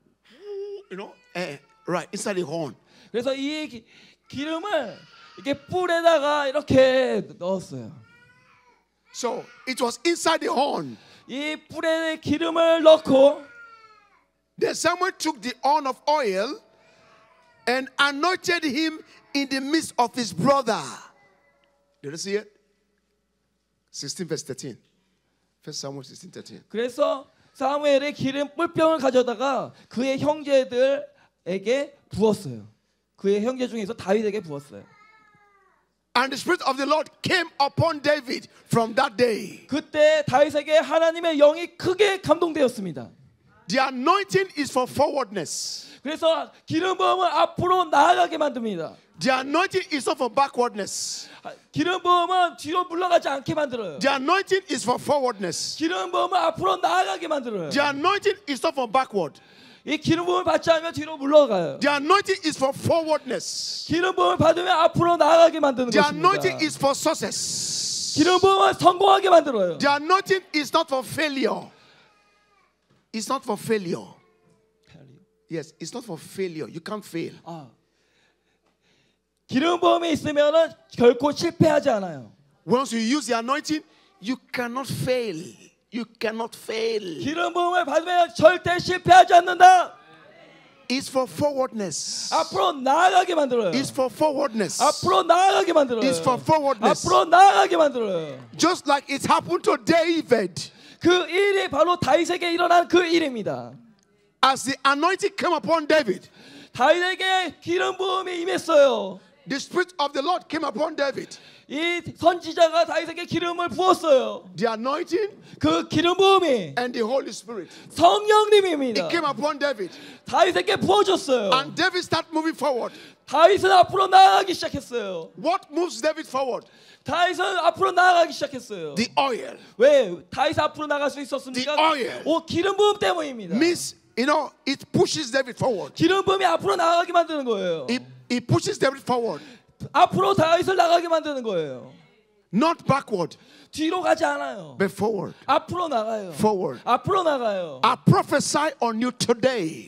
S2: right, inside the horn.
S1: 그래서 이 기름을 이렇게 뿔에다가 이렇게 넣었어요.
S2: So it was inside the horn.
S1: 이 뿔에 기름을 넣고
S2: Then Samuel took the horn of oil and anointed him in the midst of his brother. Did you see it? 16 verse 13. 1 Samuel 16:13.
S1: 그래서 사무엘의 기름 뿔병을 가져다가 그의 형제들에게 부었어요. 그의 형제 중에서 다윗에게 부었어요.
S2: And the Spirit of the Lord came upon David from that day.
S1: 그때 다윗에게 하나님의 영이 크게 감동되었습니다.
S2: The anointing is for forwardness.
S1: 그래서 기름 부음은 앞으로 나아가게 만듭니다.
S2: The anointing is not for backwardness.
S1: 기름 부음은 뒤로 물러가지 않게 만들어요.
S2: The anointing is for forwardness.
S1: 기름 부음은 앞으로 나아가게 만들어요.
S2: The anointing is not for backward.
S1: 이 기름 부음을 받지 않으면 뒤로 물러가요.
S2: The anointing is for forwardness.
S1: 기름 부음을 받으면 앞으로 나아가게 만드는
S2: The
S1: 것입니다.
S2: anointing is for success.
S1: 기름 부음은 성공하게 만들어요.
S2: The anointing is not for failure. It's not for failure. Yes, it's not for failure. You can't fail.
S1: 기름 부음이 있으면은 결코 실패하지 않아요.
S2: Once you use the anointing, you cannot fail. You cannot fail.
S1: 기름 부음을 받으면 절대 실패하지 않는다.
S2: It's for forwardness.
S1: 앞으로 나아가게 만들어요.
S2: It's for forwardness.
S1: 앞으로 나아가게 만들어요.
S2: It's for forwardness.
S1: 앞으로 나아가게 만들어요.
S2: Just like it happened to David.
S1: 그 일이 바로 다윗에게 일어난 그 일입니다.
S2: As the anointing came upon David,
S1: 다윗에게 기름 부음이 임했어요.
S2: the Spirit of the Lord came upon David.
S1: 이 선지자가 다윗에게 기름을 부었어요.
S2: The anointing
S1: 그 기름 부음이
S2: and the Holy Spirit.
S1: 성령님입니다.
S2: It came upon David.
S1: 다윗에게 부어줬어요.
S2: And David started moving forward.
S1: 다윗은 앞으로 나아가기 시작했어요.
S2: What moves David forward?
S1: 다윗은 앞으로 나아가기 시작했어요.
S2: The oil.
S1: 왜 다윗 앞으로 나갈 수 있었습니까?
S2: The oil.
S1: 기름 부음 때문입니다.
S2: Means, it pushes David forward.
S1: 기름 부음이 앞으로 나가게 만드는 거예요.
S2: It pushes David forward.
S1: 앞으로 다윗을 나가게 만드는 거예요.
S2: Not backward,
S1: 뒤로 가지 않아요.
S2: but forward.
S1: 앞으로 나가요.
S2: Forward.
S1: 앞으로 나가요.
S2: I prophesy on you today.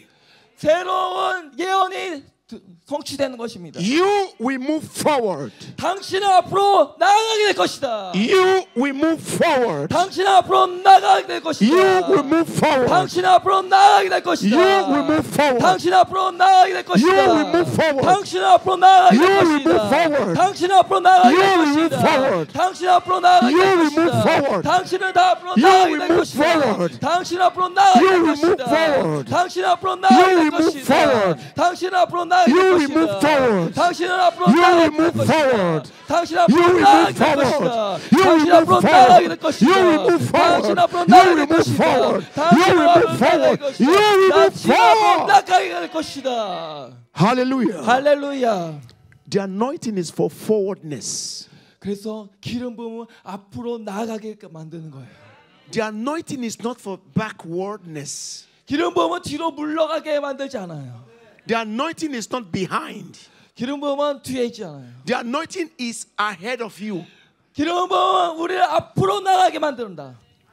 S1: 새로운 예언이 성취되는 것입니다.
S2: You will move forward.
S1: 당신은 앞으로 나아가게 될 것이다.
S2: You will move forward.
S1: 당신은 앞으로 나아가게 될 것이다.
S2: You will move forward.
S1: 당신은 앞으로 나아가게 될 것이다.
S2: You will move forward.
S1: 당신은 앞으로 나아가게 될 것이다.
S2: You will move forward.
S1: 당신은 앞으로 나아가게 될
S2: You will move
S1: 것이다.
S2: forward.
S1: 당신은 앞으로 나아가게
S2: You
S1: 될
S2: will move
S1: 것이다.
S2: forward.
S1: 당신은 앞으로 나아가게
S2: You
S1: 될
S2: will move
S1: 것이다.
S2: forward.
S1: 당신은 다 앞으로
S2: You
S1: 나아가게
S2: will
S1: 될
S2: move
S1: 것이다.
S2: forward.
S1: 당신은 앞으로 나아가게
S2: You
S1: 될
S2: will move
S1: 것이다.
S2: forward.
S1: 당신은 앞으로 나아가게
S2: You
S1: 될
S2: will move
S1: 것이다.
S2: forward.
S1: 당신은 앞으로 나아가게
S2: You
S1: 될
S2: will move
S1: 것이다.
S2: forward.
S1: 당신은 앞으로
S2: You
S1: 나아가게
S2: will
S1: 될
S2: move
S1: 것이다.
S2: forward.
S1: 당신
S2: You
S1: 앞으로
S2: will
S1: 나아가게
S2: move
S1: 될
S2: forward.
S1: 것이다.
S2: You will
S1: 당신
S2: move
S1: 앞으로
S2: forward.
S1: 나아가게 될 것이다.
S2: You will move forward.
S1: 당신 앞으로
S2: You
S1: 나아가게
S2: will
S1: 될
S2: move
S1: 것이다.
S2: forward.
S1: 당신
S2: You will
S1: 앞으로
S2: move
S1: 나아가게 될
S2: forward.
S1: 것이다.
S2: You will move
S1: 당신 앞으로
S2: forward.
S1: 나아가게 될 것이다.
S2: Hallelujah.
S1: 할렐루야.
S2: The anointing is for forwardness.
S1: 그래서 기름 부음은 앞으로 나아가게 만드는 거예요.
S2: The anointing is not for backwardness.
S1: 기름 부음은 뒤로 물러가게 만들지 않아요.
S2: The anointing is not behind.
S1: 기름 부음은 뒤에 있지 않아요.
S2: The anointing is ahead of you.
S1: 기름 부음은 우리를 앞으로 나가게 만든다.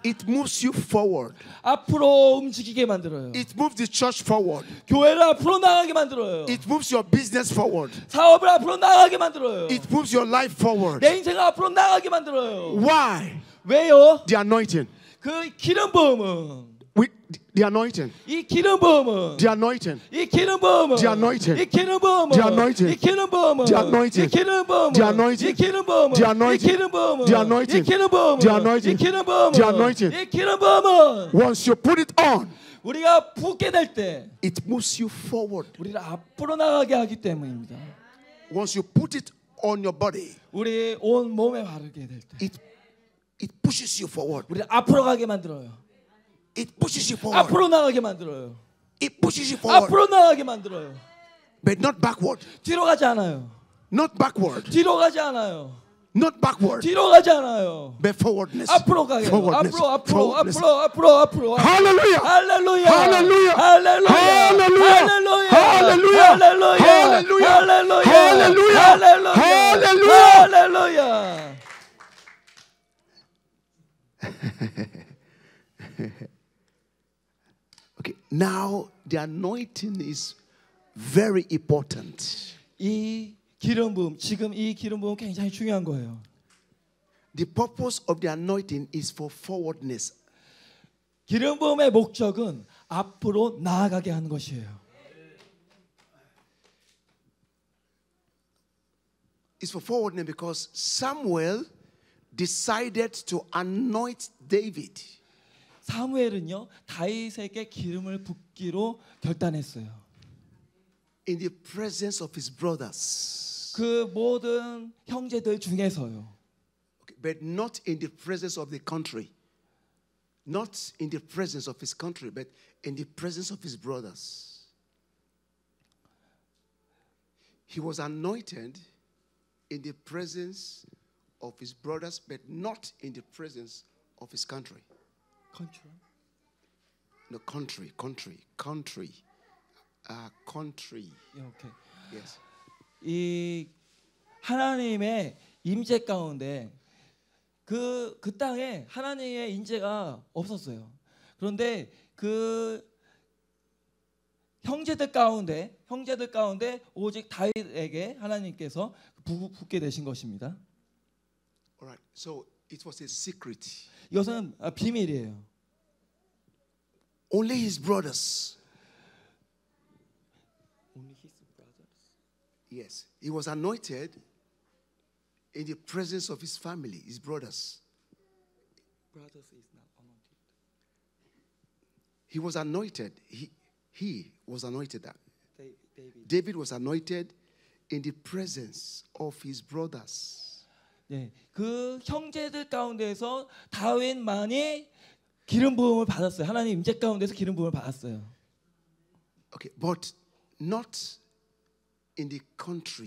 S2: It moves you forward.
S1: 앞으로 움직이게 만들어요.
S2: It moves the church forward.
S1: 교회를 앞으로 나가게 만들어요.
S2: It moves your business forward.
S1: 사업을 앞으로 나가게 만들어요.
S2: It moves your life forward.
S1: 내 인생을 앞으로 나가게 만들어요.
S2: Why?
S1: 왜요?
S2: The anointing.
S1: 그 기름 부음은
S2: With the anointing.
S1: 이 기름 부음은
S2: The anointing.
S1: 이 기름 부음은
S2: The anointing.
S1: 이 기름 부음은
S2: The anointing.
S1: 이 기름 부음은
S2: The anointing.
S1: 이 기름 부음은
S2: The anointing.
S1: 이 기름 부음은
S2: The anointing.
S1: 이 기름 부음은
S2: The anointing.
S1: 이 기름 부음은
S2: The anointing.
S1: 이 기름 부음은
S2: The anointing.
S1: 이 기름 부음은
S2: Once you put it on,
S1: 우리가 붓게 될 때
S2: it moves you forward.
S1: 우리를 앞으로 나가게 하기 때문입니다.
S2: Once you put it on your body,
S1: 우리 온 몸에 바르게 될 때
S2: it pushes you forward.
S1: 우리를 앞으로 가게 만들어요.
S2: It pushes you forward.
S1: 앞으로 나가게 만들어요.
S2: It pushes you forward.
S1: 앞으로 나가게 만들어요.
S2: But not backward.
S1: 뒤로 가지 않아요.
S2: Not backward.
S1: 뒤로 가지 않아요.
S2: Not backward.
S1: 뒤로 가지 않아요.
S2: But forwardness.
S1: 앞으로 가게.
S2: Forwardness.
S1: 앞으로
S2: Forwardness.
S1: 앞으로.
S2: Hallelujah.
S1: 할렐루야.
S2: Hallelujah.
S1: 할렐루야.
S2: Hallelujah.
S1: 할렐루야.
S2: Hallelujah.
S1: 할렐루야.
S2: Hallelujah.
S1: 할렐루야.
S2: Hallelujah.
S1: 할렐루야.
S2: Hallelujah.
S1: 할렐루야.
S2: Okay, now the anointing is very important.
S1: 이 기름 부음, 지금 이 기름 부음 굉장히 중요한 거예요.
S2: The purpose of the anointing is for forwardness.
S1: 기름 부음의 목적은 앞으로 나아가게 하는 것이에요.
S2: It's for forwardness because Samuel decided to anoint David.
S1: 사무엘은요 다윗에게 기름을 붓기로 결단했어요.
S2: In the presence of his brothers.
S1: 그 모든 형제들 중에서요.
S2: Okay, but not in the presence of the country. Not in the presence of his country, but in the presence of his brothers. He was anointed in the presence of his brothers, but not in the presence of his country. No, country.
S1: 이렇게
S2: Yes.
S1: 이 하나님의 임재 가운데 그 땅에 하나님의 임재가 없었어요. 그런데 그 형제들 가운데 오직 다윗에게 하나님께서 붓게 되신 것입니다.
S2: All right. So it was a secret.
S1: 이것은 비밀이에요.
S2: Only his brothers.
S1: Only his brothers.
S2: Yes. He was anointed in the presence of his family, his brothers.
S1: Brothers is not anointed.
S2: He was anointed. He was anointed.
S1: David.
S2: David was anointed in the presence of his brothers.
S1: 네, 그 형제들 가운데서 다윗만이 기름 부음을 받았어요. 하나님 임재 가운데서 기름 부음을 받았어요.
S2: Okay, but not in the country.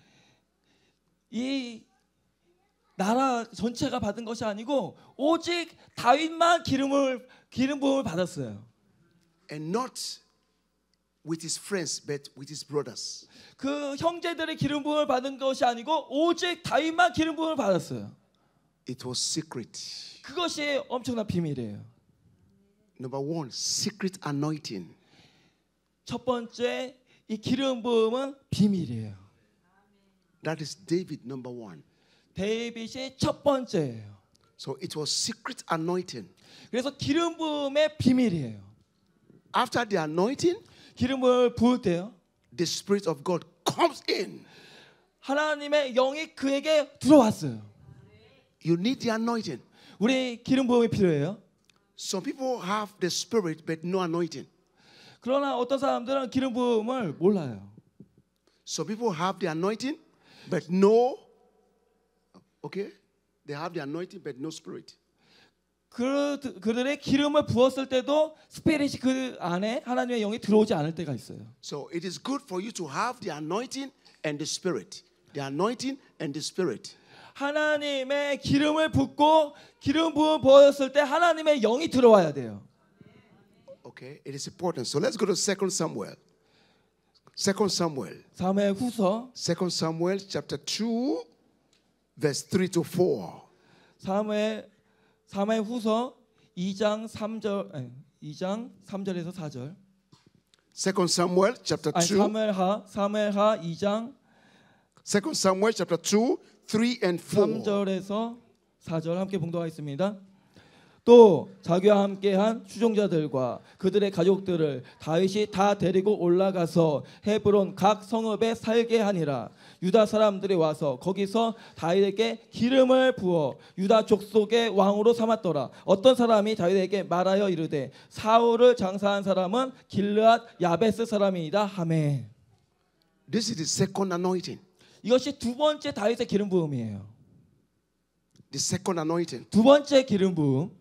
S1: 이 나라 전체가 받은 것이 아니고 오직 다윗만 기름 부음을 받았어요.
S2: And not with his friends, but with his brothers.
S1: 그 형제들의 기름 부음을 받은 것이 아니고 오직 다윗만 기름 부음을 받았어요.
S2: It was secret.
S1: 그것이 엄청난 비밀이에요.
S2: Number one, secret anointing.
S1: 첫 번째 이 기름 부음은 비밀이에요.
S2: That is David, number one.
S1: 데이빗이 첫 번째예요.
S2: So it was secret anointing.
S1: 그래서 기름 부음의 비밀이에요.
S2: After the anointing,
S1: 기름을 부을 때요.
S2: the Spirit of God comes in.
S1: 하나님의 영이 그에게 들어왔어요.
S2: You need the anointing.
S1: 우리 기름 부음이 필요해요.
S2: Some people have the Spirit but no anointing.
S1: 그러나 어떤 사람들은 기름 부음을 몰라요.
S2: Some people have the anointing but no, okay? They have the anointing but no Spirit.
S1: 그들의 기름을 부었을 때도 스피릿이 그 안에 하나님의 영이 들어오지 않을 때가 있어요.
S2: So it is good for you to have the anointing and the Spirit. The anointing and the Spirit.
S1: 하나님의 기름을 붓고 기름 부음 부었을 때 하나님의 영이 들어와야 돼요.
S2: Okay, it is important. So let's go to 2 Samuel. 2 Samuel.
S1: 사무엘후서
S2: 2 Samuel chapter 2 verse 3 to 4.
S1: 사무엘후서 2장 3절에서 4절.
S2: 2 Samuel chapter
S1: 아니
S2: 2.
S1: 사무엘하 2장
S2: 2 Samuel chapter 2, 3 and 4.
S1: 3절에서 4절 함께 봉독하겠습니다. 또 자기와 함께한 추종자들과 그들의 가족들을 다윗이 다 데리고 올라가서 헤브론 각 성읍에 살게 하니라. 유다 사람들이 와서 거기서 다윗에게 기름을 부어 유다 족속의 왕으로 삼았더라. 어떤 사람이 다윗에게 말하여 이르되 사울을 장사한 사람은 길르앗 야베스 사람이다 하매.
S2: This is the second anointing.
S1: 이것이 두 번째 다윗의 기름 부음이에요.
S2: The second anointing.
S1: 두 번째 기름 부음.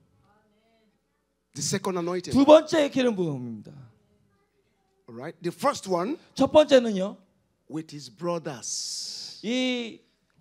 S2: The second anointing.
S1: 두 번째 기름 부음입니다.
S2: All right. The first one
S1: 첫 번째는요.
S2: with his brothers.
S1: 이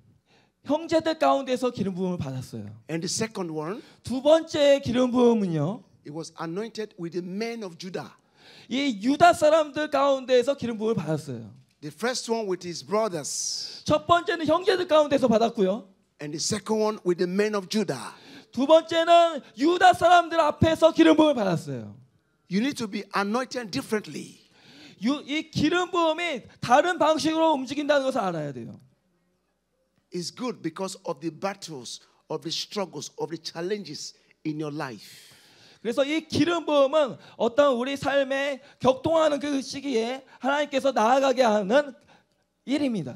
S1: 형제들 가운데서 기름 부음을 받았어요.
S2: And the second one,
S1: 두 번째 기름 부음은요.
S2: it was anointed with the men of Judah.
S1: 이 유다 사람들 가운데에서 기름 부음을 받았어요.
S2: The first one with his brothers.
S1: 첫 번째는 형제들 가운데서 받았고요.
S2: And the second one with the men of Judah.
S1: 두 번째는 유다 사람들 앞에서 기름 부음을 받았어요.
S2: You need to be anointed differently.
S1: 이 기름 부음이 다른 방식으로 움직인다는 것을 알아야 돼요.
S2: It's good because of the battles, of the struggles, of the challenges in your life.
S1: 그래서 이 기름 부음은 어떤 우리 삶에 격동하는 그 시기에 하나님께서 나아가게 하는 일입니다.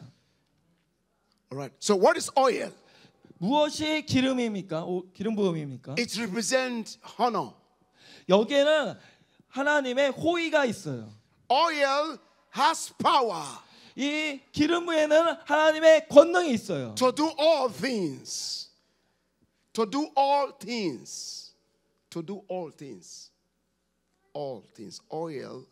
S2: All right. So what is oil?
S1: 무엇이 기름입니까? 기름 부음입니까?
S2: It represents honor.
S1: 여기에는 하나님의 호의가 있어요.
S2: Oil has power
S1: 이 기름 부에는 하나님의 권능이 있어요.
S2: to do all things. To do all things. To do all things. All things. Oil.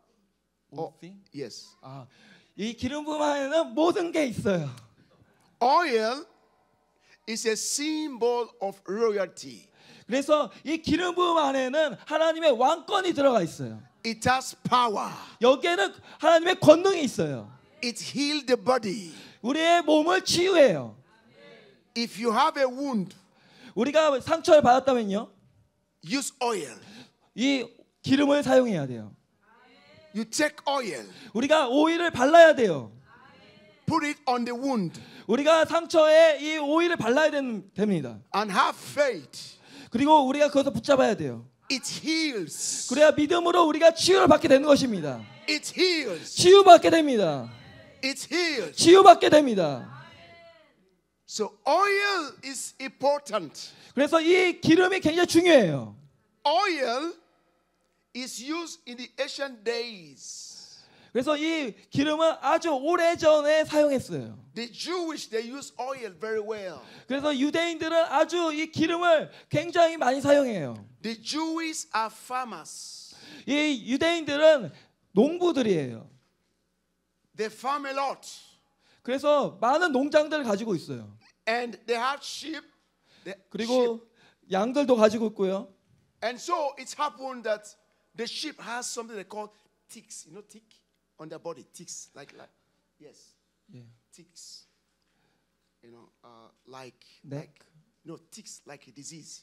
S2: Yes.
S1: 이 기름 부음 안에는 모든 게 있어요.
S2: Oil is a symbol of royalty.
S1: 그래서 이 기름 부음 안에는 하나님의 왕권이 들어가 있어요.
S2: It has power.
S1: 여기에는 하나님의 권능이 있어요.
S2: It heals the body.
S1: 우리의 몸을 치유해요.
S2: If you have a wound,
S1: 우리가 상처를 받았다면요.
S2: use oil.
S1: 이 기름을 사용해야 돼요.
S2: You take oil.
S1: 우리가 오일을 발라야 돼요.
S2: Put it on the wound.
S1: 우리가 상처에 이 오일을 발라야 됩니다.
S2: And have faith.
S1: 그리고 우리가 그것을 붙잡아야 돼요.
S2: It heals.
S1: 그래야 믿음으로 우리가 치유를 받게 되는 것입니다.
S2: It heals.
S1: 치유받게 됩니다.
S2: It heals.
S1: 치유받게 됩니다.
S2: So oil is important.
S1: 그래서 이 기름이 굉장히 중요해요.
S2: Oil is used in the ancient days.
S1: 그래서 이 기름은 아주 오래전에 사용했어요.
S2: The Jewish, they use oil very well.
S1: 그래서 유대인들은 아주 이 기름을 굉장히 많이 사용해요.
S2: The Jews are farmers.
S1: 이 유대인들은 농부들이에요.
S2: They farm a lot.
S1: 그래서 많은 농장들을 가지고 있어요.
S2: And they have sheep.
S1: 그리고 양들도 가지고 있고요.
S2: And so it's happened that the sheep has something they call ticks. You know tick? On their body, ticks like yes,
S1: Yeah.
S2: ticks. You know, like
S1: neck.
S2: No, ticks like a disease.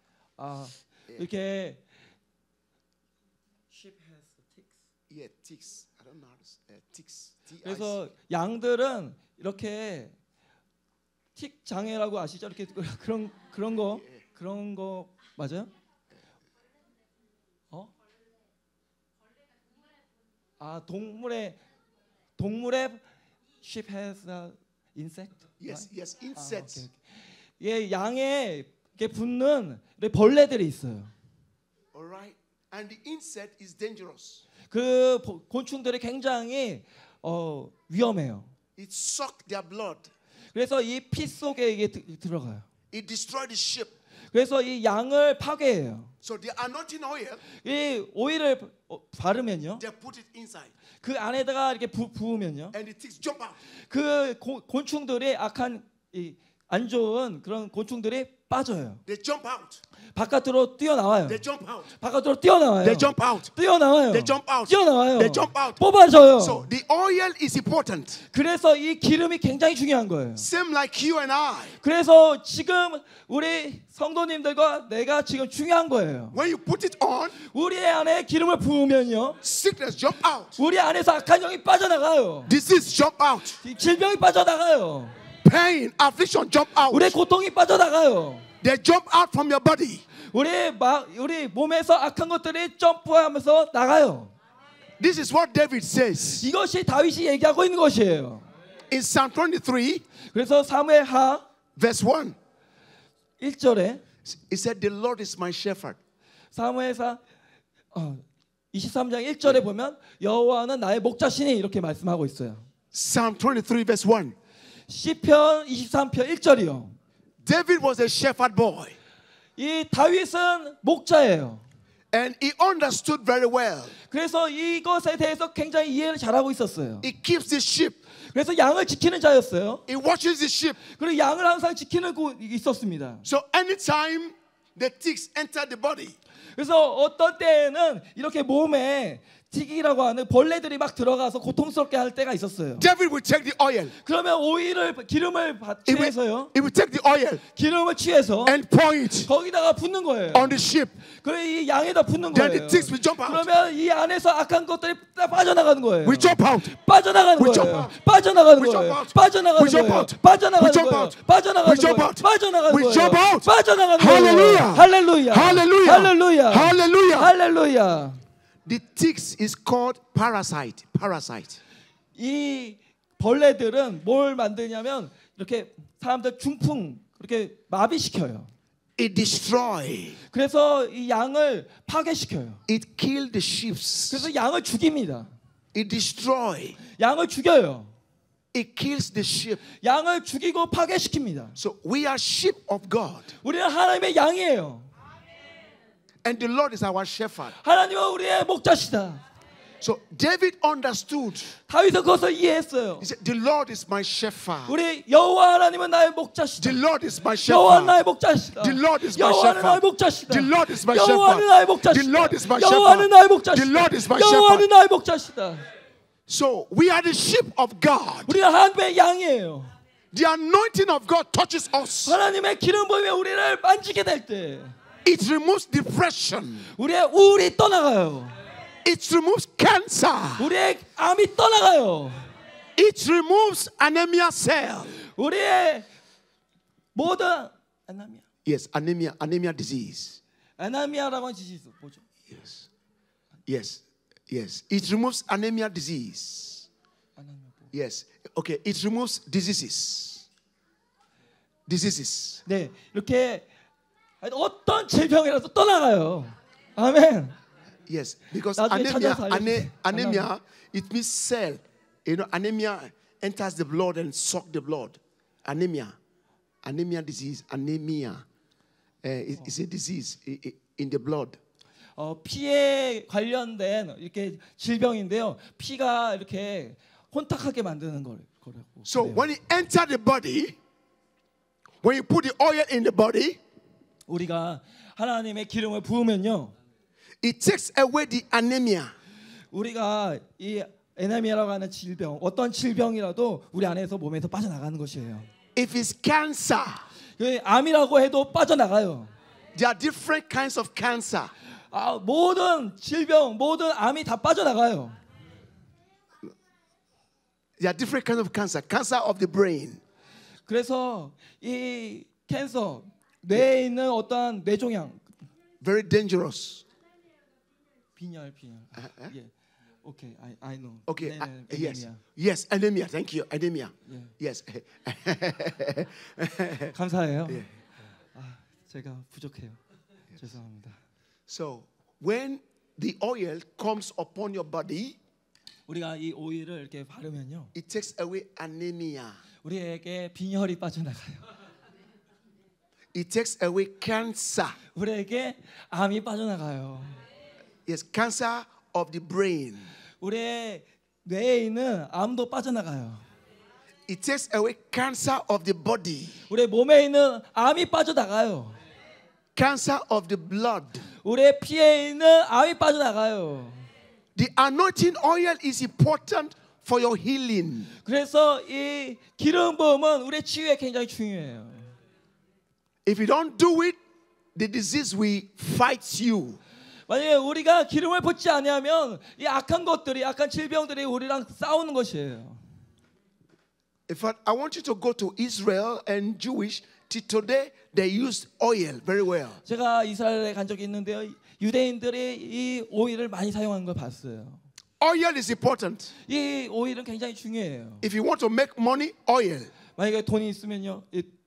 S1: 이렇게 sheep has ticks.
S2: Yeah, ticks. I don't know how to say ticks.
S1: 그래서 양들은 이렇게 틱 장애라고 아시죠? 이렇게 그런 거 맞아요? 동물의 sheep has insect.
S2: Yes, yes, insects.
S1: 예, 양에 이렇게 붙는 벌레들이 있어요.
S2: All right, and the insect is dangerous.
S1: 그 곤충들이 굉장히 위험해요.
S2: It sucks their blood.
S1: 그래서 이 피 속에 이게 들어가요.
S2: It destroys the sheep.
S1: 그래서 이 양을 파괴해요.
S2: So the anointing oil,
S1: 이 오일을 바르면요.
S2: they put it inside.
S1: 그 안에다가 이렇게 부으면요.
S2: And the ticks jump out.
S1: 그 곤충들이 악한 안 좋은 그런 곤충들이 빠져요.
S2: They jump out.
S1: 바깥으로 뛰어나와요.
S2: They jump out.
S1: 바깥으로 뛰어나와요.
S2: They jump out.
S1: 뛰어나와요.
S2: They jump out.
S1: 뛰어나와요.
S2: They jump out.
S1: 뽑아져요.
S2: So the oil is important.
S1: 그래서 이 기름이 굉장히 중요한 거예요.
S2: Same like you and I.
S1: 그래서 지금 우리 성도님들과 내가 지금 중요한 거예요.
S2: When you put it on,
S1: 우리 안에 기름을 부으면요,
S2: sickness jump out.
S1: 우리 안에서 악한 영이 빠져나가요.
S2: Disease jump out.
S1: 질병이 빠져나가요.
S2: Pain, affliction jump out.
S1: 우리 고통이 빠져나가요.
S2: They jump out from your body.
S1: 우리 몸에서 악한 것들이 점프하면서 나가요.
S2: This is what David says
S1: 이것이 다윗이 얘기하고 있는 것이에요.
S2: in Psalm 23,
S1: 그래서 사무엘하
S2: verse 1.
S1: 1절에
S2: He said, "The Lord is my shepherd.
S1: 사무엘하 23장 1절에 보면 여호와는 나의 목자시니 이렇게 말씀하고 있어요.
S2: Psalm 23, verse 1.
S1: 시편 23편 1절이요.
S2: David was a shepherd boy,
S1: 이 다윗은 목자예요.
S2: and he understood very well.
S1: 그래서 이것에 대해서 굉장히 이해를 잘하고 있었어요.
S2: He keeps the sheep.
S1: 그래서 양을 지키는 자였어요.
S2: He watches the sheep.
S1: 그리고 양을 항상 지키는 있었습니다.
S2: So anytime the ticks enter the body,
S1: 그래서 어떤 때에는 이렇게 몸에 틱이라고 하는 벌레들이 막 들어가서 고통스럽게 할 때가 있었어요.
S2: David will take the oil.
S1: 그러면 기름을 취해서요.
S2: He will take the oil
S1: 기름을 취해서
S2: and pour it
S1: 거기다가 붓는 거예요.
S2: on the sheep.
S1: 그래 이 양에다 붓는
S2: Then
S1: 거예요.
S2: the ticks will jump out.
S1: 그러면 이 안에서 악한 것들이 다 빠져나가는 거예요.
S2: We jump out.
S1: 빠져나가는
S2: We jump
S1: 거예요.
S2: out.
S1: 빠져나가는
S2: We jump
S1: 거예요.
S2: out.
S1: 빠져나가는
S2: We jump
S1: 거예요.
S2: out.
S1: 빠져나가는
S2: We jump
S1: 거예요.
S2: out.
S1: 빠져나가는
S2: We jump
S1: 거예요.
S2: out.
S1: 빠져나가는
S2: We
S1: 거예요.
S2: jump out.
S1: 빠져나가는
S2: Hallelujah.
S1: 거예요. 할렐루야.
S2: Hallelujah.
S1: 할렐루야.
S2: Hallelujah.
S1: 할렐루야.
S2: The ticks is called parasite. Parasite.
S1: 이 벌레들은 뭘 만드냐면 이렇게 사람들 중풍 그렇게 마비시켜요.
S2: It destroy.
S1: 그래서 이 양을 파괴시켜요.
S2: It kill the sheep.
S1: 그래서 양을 죽입니다.
S2: It destroy.
S1: 양을 죽여요.
S2: It kills the sheep.
S1: 양을 죽이고 파괴시킵니다.
S2: So we are sheep of God,
S1: 우리는 하나님의 양이에요.
S2: and the Lord is our shepherd.
S1: 하나님은 우리의 목자시다.
S2: So David understood.
S1: 다윗은 그것을 이해했어요.
S2: He said, "The Lord is my shepherd.
S1: 우리 여호와 하나님은 나의 목자시다.
S2: The Lord is my
S1: 여호와는
S2: shepherd.
S1: 나의 목자시다.
S2: The Lord is my
S1: 여호와는 나의
S2: shepherd.
S1: 목자시다.
S2: The Lord is my
S1: 여호와는
S2: shepherd.
S1: 나의 목자시다.
S2: The Lord is my
S1: 여호와는
S2: shepherd.
S1: 나의 목자시다.
S2: The Lord is my
S1: 여호와는
S2: shepherd."
S1: 나의 목자시다.
S2: So we are the sheep of God.
S1: 우리는 하나님의 양이에요.
S2: The anointing of God touches us.
S1: 하나님의 기름 부음이 우리를 만지게 될 때
S2: It removes depression.
S1: 우리의 우울이 떠나가요.
S2: It removes cancer.
S1: 우리의 암이 떠나가요.
S2: It removes anemia cell.
S1: 우리의 모든 아나미아.
S2: Yes, anemia disease.
S1: 아나미아라고 하는 지시 뭐죠?
S2: Yes. It removes anemia disease. Yes. Okay, it removes diseases.
S1: 네, 이렇게 어떤 질병이라도 떠나가요. 아멘.
S2: Yes, because
S1: 나중에 찾아서
S2: anemia, it means cell. You know, anemia enters the blood and suck the blood. Anemia disease. Anemia is a disease in the blood.
S1: 피에 관련된 이렇게 질병인데요. 피가 이렇게 혼탁하게 만드는 거라고.
S2: So
S1: 그래요.
S2: when it enters the body, when you put the oil in the body,
S1: 우리가 하나님의 기름을 부으면요.
S2: it takes away the anemia.
S1: 우리가 이 에나미아라고 하는 질병, 어떤 질병이라도 우리 안에서 몸에서 빠져나가는 것이에요.
S2: If it's cancer,
S1: 암이라고 해도 빠져나가요.
S2: there are different kinds of cancer.
S1: 모든 질병, 모든 암이 다 빠져나가요.
S2: There are different kinds of cancer. Cancer of the brain.
S1: 그래서 이 캔서, 뇌에 있는 어떠한 뇌종양,
S2: Very dangerous.
S1: 빈혈. 예. 오케이, I know.
S2: Okay.
S1: 네,
S2: Yes. Anemia. Thank you. Anemia. Yes.
S1: 감사해요. 제가 부족해요. 죄송합니다.
S2: So when the oil comes upon your body,
S1: 우리가 이 오일을 이렇게 바르면요,
S2: it takes away anemia.
S1: 우리에게 빈혈이 빠져나가요.
S2: It takes away cancer.
S1: 우리에게 암이 빠져나가요.
S2: Yes, cancer of the brain.
S1: 우리의 뇌에 있는 암도 빠져나가요.
S2: It takes away cancer of the body,
S1: 우리 몸에 있는 암이 빠져나가요.
S2: cancer of the blood.
S1: 우리의 피에 있는 암이 빠져나가요.
S2: The anointing oil is important for your healing.
S1: 그래서 이 기름 부음은 우리의 치유에 굉장히 중요해요.
S2: If you don't do it, the disease will fight you.
S1: 만약에 우리가 기름을 붓지 않으면 이 악한 것들이, 악한 질병들이 우리랑 싸우는 것이에요.
S2: In fact, I want you to go to Israel and Jewish. Till today, they use oil very well.
S1: 제가 이스라엘에 간 적이 있는데요. 유대인들이 이 오일을 많이 사용하는 걸 봤어요.
S2: Oil is important.
S1: 이 오일은 굉장히 중요해요.
S2: If you want to make money, oil.
S1: 만약에 돈이 있으면요,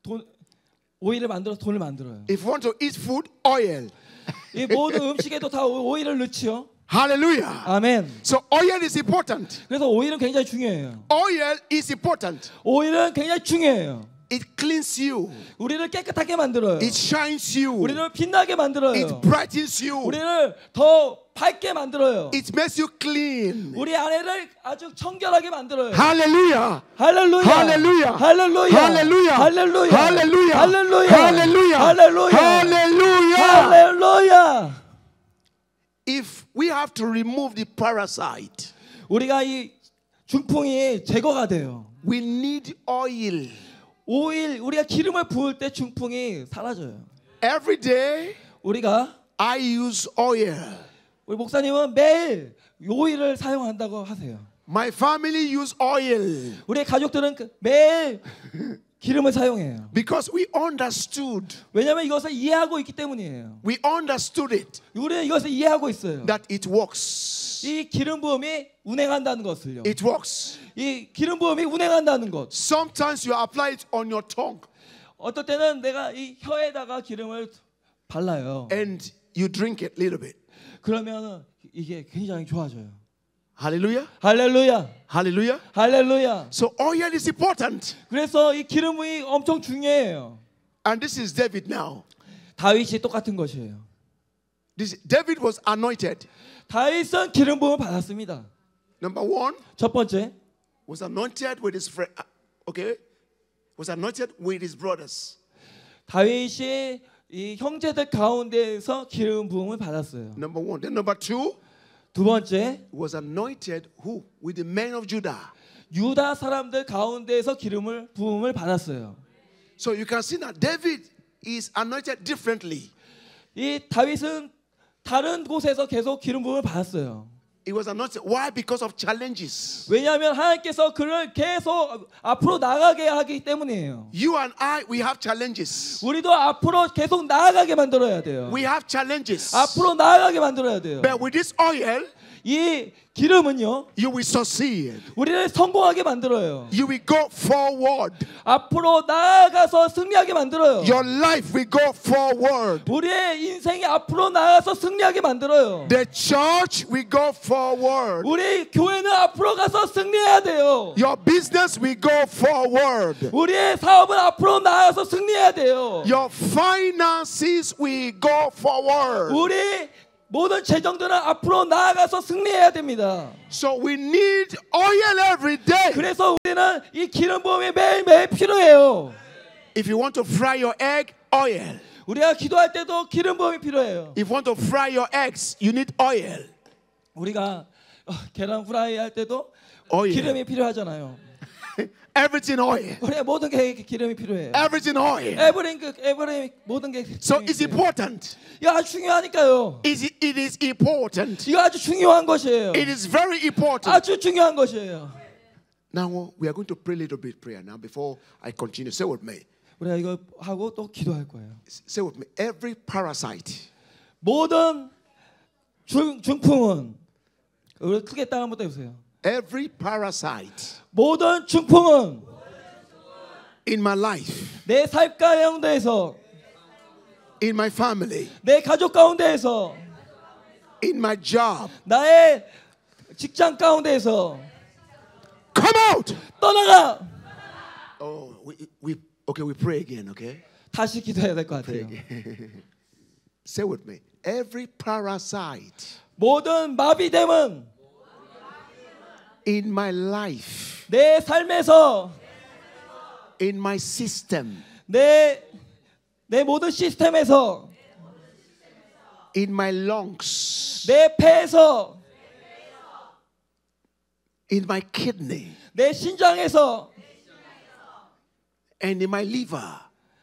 S1: 오일을 만들어서 돈을 만들어요.
S2: If you want to eat food, oil.
S1: 이 모든 음식에도 다 오일을 넣지요.
S2: Hallelujah.
S1: 아멘.
S2: So oil is important.
S1: 그래서 오일은 굉장히 중요해요.
S2: Oil is important.
S1: 오일은 굉장히 중요해요.
S2: It cleans you.
S1: 우리를 깨끗하게 만들어요.
S2: It shines you.
S1: 우리를 빛나게 만들어요.
S2: It brightens you.
S1: 우리를 더 밝게 만들어요.
S2: It makes you clean.
S1: 우리 안에를 아주 청결하게 만들어요.
S2: Hallelujah.
S1: 할렐루야.
S2: Hallelujah.
S1: 할렐루야.
S2: Hallelujah.
S1: 할렐루야.
S2: Hallelujah.
S1: 할렐루야.
S2: Hallelujah.
S1: 할렐루야.
S2: Hallelujah.
S1: 할렐루야.
S2: If we have to remove the parasite,
S1: 우리가 이 중풍이 제거가 돼요.
S2: we need oil.
S1: 오일, 우리가 기름을 부을 때 중풍이 사라져요.
S2: Every day
S1: 우리가
S2: I use oil.
S1: 우리 목사님은 매일 오일을 사용한다고 하세요.
S2: My family use oil
S1: 우리 가족들은 매일 기름을 사용해요.
S2: because we understood.
S1: 왜냐하면 이것을 이해하고 있기 때문이에요.
S2: We understood it
S1: 우리는 이것을 이해하고 있어요.
S2: that it works.
S1: 이 기름 부음이 운행한다는 것을요.
S2: It works.
S1: 이 기름 부음이 운행한다는 것.
S2: Sometimes you apply it on your tongue
S1: 어떨 때는 내가 이 혀에다가 기름을 발라요.
S2: and you drink it a little bit.
S1: 그러면 이게 굉장히 좋아져요.
S2: Hallelujah.
S1: 할렐루야.
S2: Hallelujah.
S1: 할렐루야.
S2: So oil is important.
S1: 그래서 이 기름이 엄청 중요해요.
S2: And this is David now.
S1: 다윗이 똑같은 것이에요.
S2: David was anointed.
S1: 다윗은 기름 부음을 받았습니다.
S2: Number one,
S1: 첫 번째,
S2: was anointed with his friend. Okay, was anointed with his brothers.
S1: 다윗이 이 형제들 가운데에서 기름 부음을 받았어요.
S2: Number one. Then number two,
S1: 두 번째,
S2: was anointed who? With the men of Judah.
S1: 유다 사람들 가운데에서 기름을 부음을 받았어요.
S2: So you can see that David is anointed differently.
S1: 이 다윗은 다른 곳에서 계속 기름 부음을 받았어요.
S2: He was anointed. Why? Because of challenges.
S1: 왜냐하면 하나님께서 그를 계속 앞으로 나가게 하기 때문이에요.
S2: You and I, we have challenges.
S1: 우리도 앞으로 계속 나아가게 만들어야 돼요.
S2: We have challenges.
S1: 앞으로 나아가게 만들어야 돼요.
S2: But with this oil,
S1: 이 기름은요,
S2: you will succeed.
S1: 우리를 성공하게 만들어요.
S2: You will go forward.
S1: 앞으로 나아가서 승리하게 만들어요.
S2: Your life will go forward.
S1: 우리의 인생이 앞으로 나아가서 승리하게 만들어요.
S2: The church will go forward.
S1: 우리 교회는 앞으로 가서 승리해야 돼요.
S2: Your business will go forward.
S1: 우리의 사업은 앞으로 나아가서 승리해야 돼요.
S2: Your finances will go forward.
S1: 우리 모든 재정들은 앞으로 나아가서 승리해야 됩니다.
S2: So we need oil every day.
S1: 그래서 우리는 이 기름 부음이 매일매일 필요해요.
S2: If you want to fry your egg, oil.
S1: 우리가 기도할 때도 기름 부음이 필요해요.
S2: If you want to fry your eggs, you need oil.
S1: 우리가 계란 프라이 할 때도
S2: 오일.
S1: 기름이 필요하잖아요.
S2: Everything oil.
S1: 우리가 모든 게 기름이 필요해요.
S2: Everything oil.
S1: 에브리 모든 게
S2: So it's important.
S1: 이거 아주 중요하니까요.
S2: It is important.
S1: 이거 아주 중요한 것이에요.
S2: It is very important.
S1: 아주 중요한 것이에요.
S2: Now we are going to pray a little bit prayer now before I continue. Say with me.
S1: 우리가 이거 하고 또 기도할 거예요.
S2: Say with me. Every parasite.
S1: 모든 중풍은 우리 크게 따라 한번 해보세요.
S2: Every parasite
S1: 모든 중풍은
S2: in my life,
S1: 내 삶 가운데에서,
S2: in my family,
S1: 내 가족 가운데에서,
S2: in my job,
S1: 나의 직장 가운데에서
S2: come out.
S1: 떠나가.
S2: Oh, we pray again, okay?
S1: 다시 기도해야 될 것
S2: Pray
S1: 같아요.
S2: again. Say with me. Every parasite
S1: 모든 마비됨은
S2: in my life,
S1: 내 삶에서
S2: in my system,
S1: 내 모든 시스템에서,
S2: in my lungs,
S1: 내 폐에서,
S2: in my kidney,
S1: 내 신장에서,
S2: and in my liver,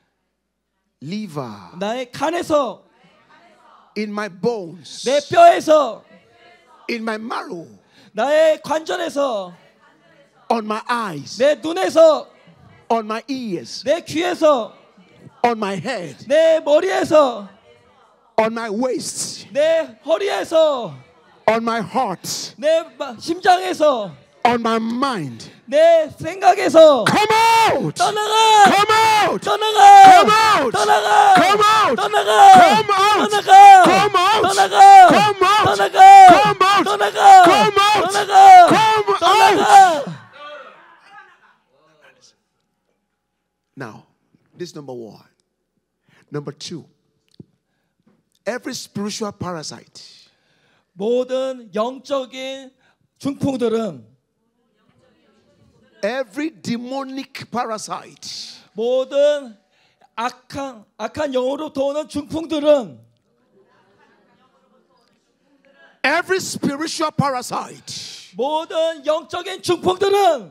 S1: 나의 간에서,
S2: in my bones,
S1: 내 뼈에서,
S2: in my marrow,
S1: 나의 관절에서,
S2: on my eyes,
S1: 내 눈에서,
S2: on my ears,
S1: 내 귀에서,
S2: on my head,
S1: 내 머리에서,
S2: on my waist,
S1: 내 허리에서,
S2: on my heart,
S1: 내 심장에서,
S2: on my mind.
S1: 내 생각에서
S2: Come out!
S1: 떠나가!
S2: Come out!
S1: 떠나가!
S2: Come out!
S1: 떠나가!
S2: Come out!
S1: 떠나가!
S2: Come out!
S1: 떠나가!
S2: Come out!
S1: 떠나가!
S2: Come out!
S1: 떠나가!
S2: Come out!
S1: 떠나가!
S2: Come out!
S1: 떠나가!
S2: Come
S1: 떠나가!
S2: out! Now, this is number one. Number two, every spiritual parasite
S1: 모든 영적인 중풍들은,
S2: every demonic parasite
S1: 모든 악한 영으로부터 오는 중풍들은,
S2: every spiritual parasite
S1: 모든 영적인 중풍들은,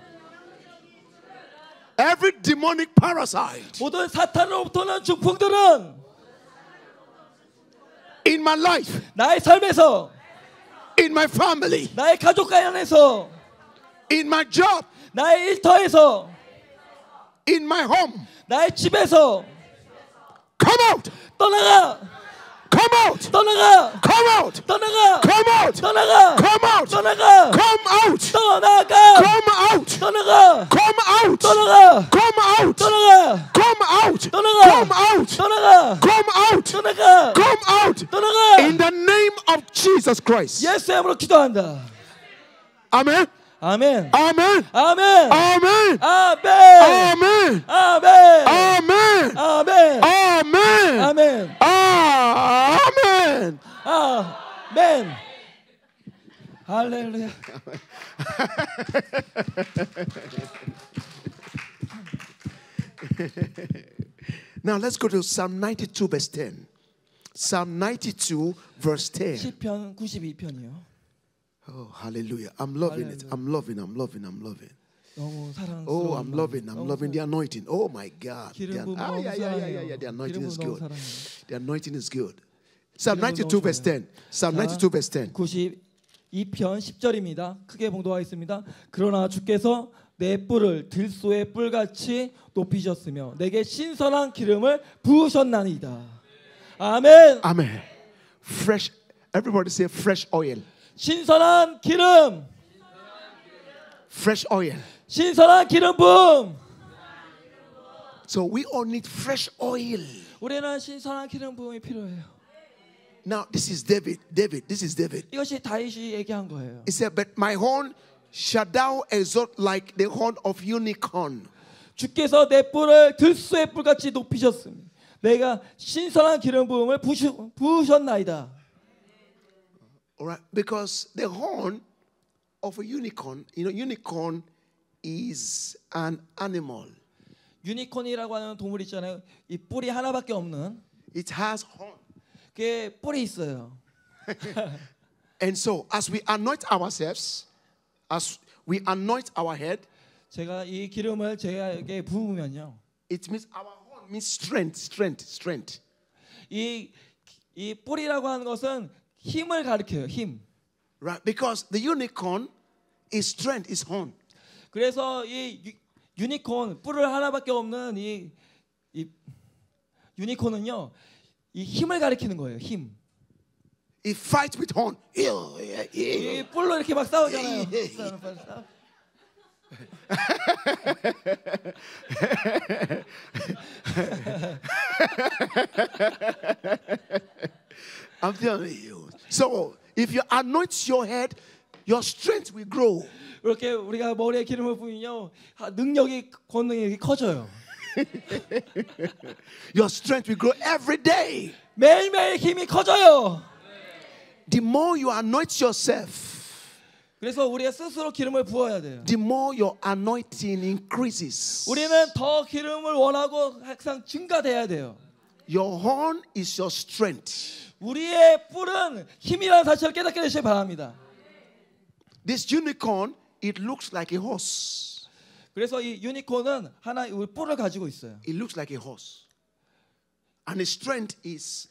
S2: every demonic parasite
S1: 모든 사탄으로부터 오는 중풍들은
S2: in my life,
S1: 나의 삶에서,
S2: in my family,
S1: 나의 가족 관련해서,
S2: in my job,
S1: 나의 일터에서,
S2: in my home,
S1: 나의 집에서
S2: come out!
S1: 떠나가!
S2: Come out!
S1: 떠나가!
S2: Come out!
S1: 떠나가!
S2: Come out!
S1: 떠나가!
S2: Come out!
S1: 떠나가!
S2: Come out!
S1: 떠나가!
S2: Come out!
S1: 떠나가!
S2: Come out!
S1: 떠나가!
S2: Come out!
S1: 떠나가!
S2: Come out!
S1: 떠나가!
S2: Come out!
S1: 떠나가!
S2: Come out!
S1: 떠나가!
S2: Come out!
S1: 떠나가!
S2: In the name of Jesus Christ.
S1: 예수의 이름으로 기도한다.
S2: Amen.
S1: 아멘.
S2: Amen.
S1: 아멘.
S2: Amen.
S1: 아멘.
S2: Amen.
S1: 아멘.
S2: Amen.
S1: 아멘.
S2: Amen.
S1: 아멘.
S2: Amen.
S1: 아멘. 할렐루야.
S2: Now let's go to Psalm 92 verse 10. Psalm 92 verse 10.
S1: 시편 92편이요.
S2: Oh, hallelujah. I'm loving it. I'm loving.
S1: 너무 사랑스러워.
S2: Oh, I'm loving the anointing. Oh my God.
S1: 기름 부음 너무 사랑해요.
S2: The anointing is
S1: 기름 부음
S2: good.
S1: 너무 사랑해요.
S2: The anointing is good. Psalm
S1: 기름 부음
S2: 92
S1: 너무
S2: verse
S1: 좋아요.
S2: 10. Psalm
S1: 자,
S2: 92 verse 10.
S1: 92편 10절입니다. 크게 봉독하겠습니다. 그러나 주께서 내 뿔을 들소의 뿔같이 높이셨으며 내게 신선한 기름을 부으셨나이다. 아멘.
S2: Amen. Fresh. Everybody say fresh oil.
S1: 신선한 기름.
S2: Fresh oil.
S1: 신선한 기름 부음.
S2: So we all need fresh oil.
S1: 우리는 신선한 기름 부음이 필요해요.
S2: Now this is David. This is David.
S1: 이것이 다윗이 얘기한 거예요.
S2: He said, but my horn shall thou exalt like the horn of unicorn.
S1: 주께서 내 뿔을 들소의 뿔같이 높이셨으니 내가 신선한 기름 부음을 부으셨나이다.
S2: Alright, because the horn of a unicorn, unicorn is an animal.
S1: 유니콘이라고 하는 동물 있잖아요. 이 뿔이 하나밖에 없는.
S2: It has horn.
S1: 그게 뿔이 있어요.
S2: And so, as we anoint ourselves, as we anoint our head,
S1: 제가 이 기름을 제게 부으면요.
S2: it means our horn means strength.
S1: 이 뿔이라고 하는 것은 힘을 가리켜요. 힘.
S2: Right? Because the unicorn is strength, is horn.
S1: 그래서 이 유니콘 뿔을 하나밖에 없는 이 유니콘은요. 이 힘을 가리키는 거예요. 힘.
S2: It fights with horn.
S1: 이 뿔로 이렇게 막 싸우잖아요. 싸워.
S2: I'm telling you. So, if you anoint your head, your strength will grow.
S1: 이렇게 우리가 머리에 기름을 부으면요. 능력이 권능이 커져요.
S2: Your strength will grow every day.
S1: 매일매일 힘이 커져요.
S2: The more you anoint yourself,
S1: 그래서 우리가 스스로 기름을 부어야 돼요.
S2: the more your anointing increases.
S1: 우리는 더 기름을 원하고 항상 증가돼야 돼요.
S2: Your horn is your strength.
S1: 우리의 뿔은 힘이라는 사실을 깨닫게 되시기 바랍니다.
S2: This unicorn, it looks like a horse.
S1: 그래서 이 유니콘은 하나의 뿔을 가지고 있어요.
S2: It looks like a horse. And his strength is,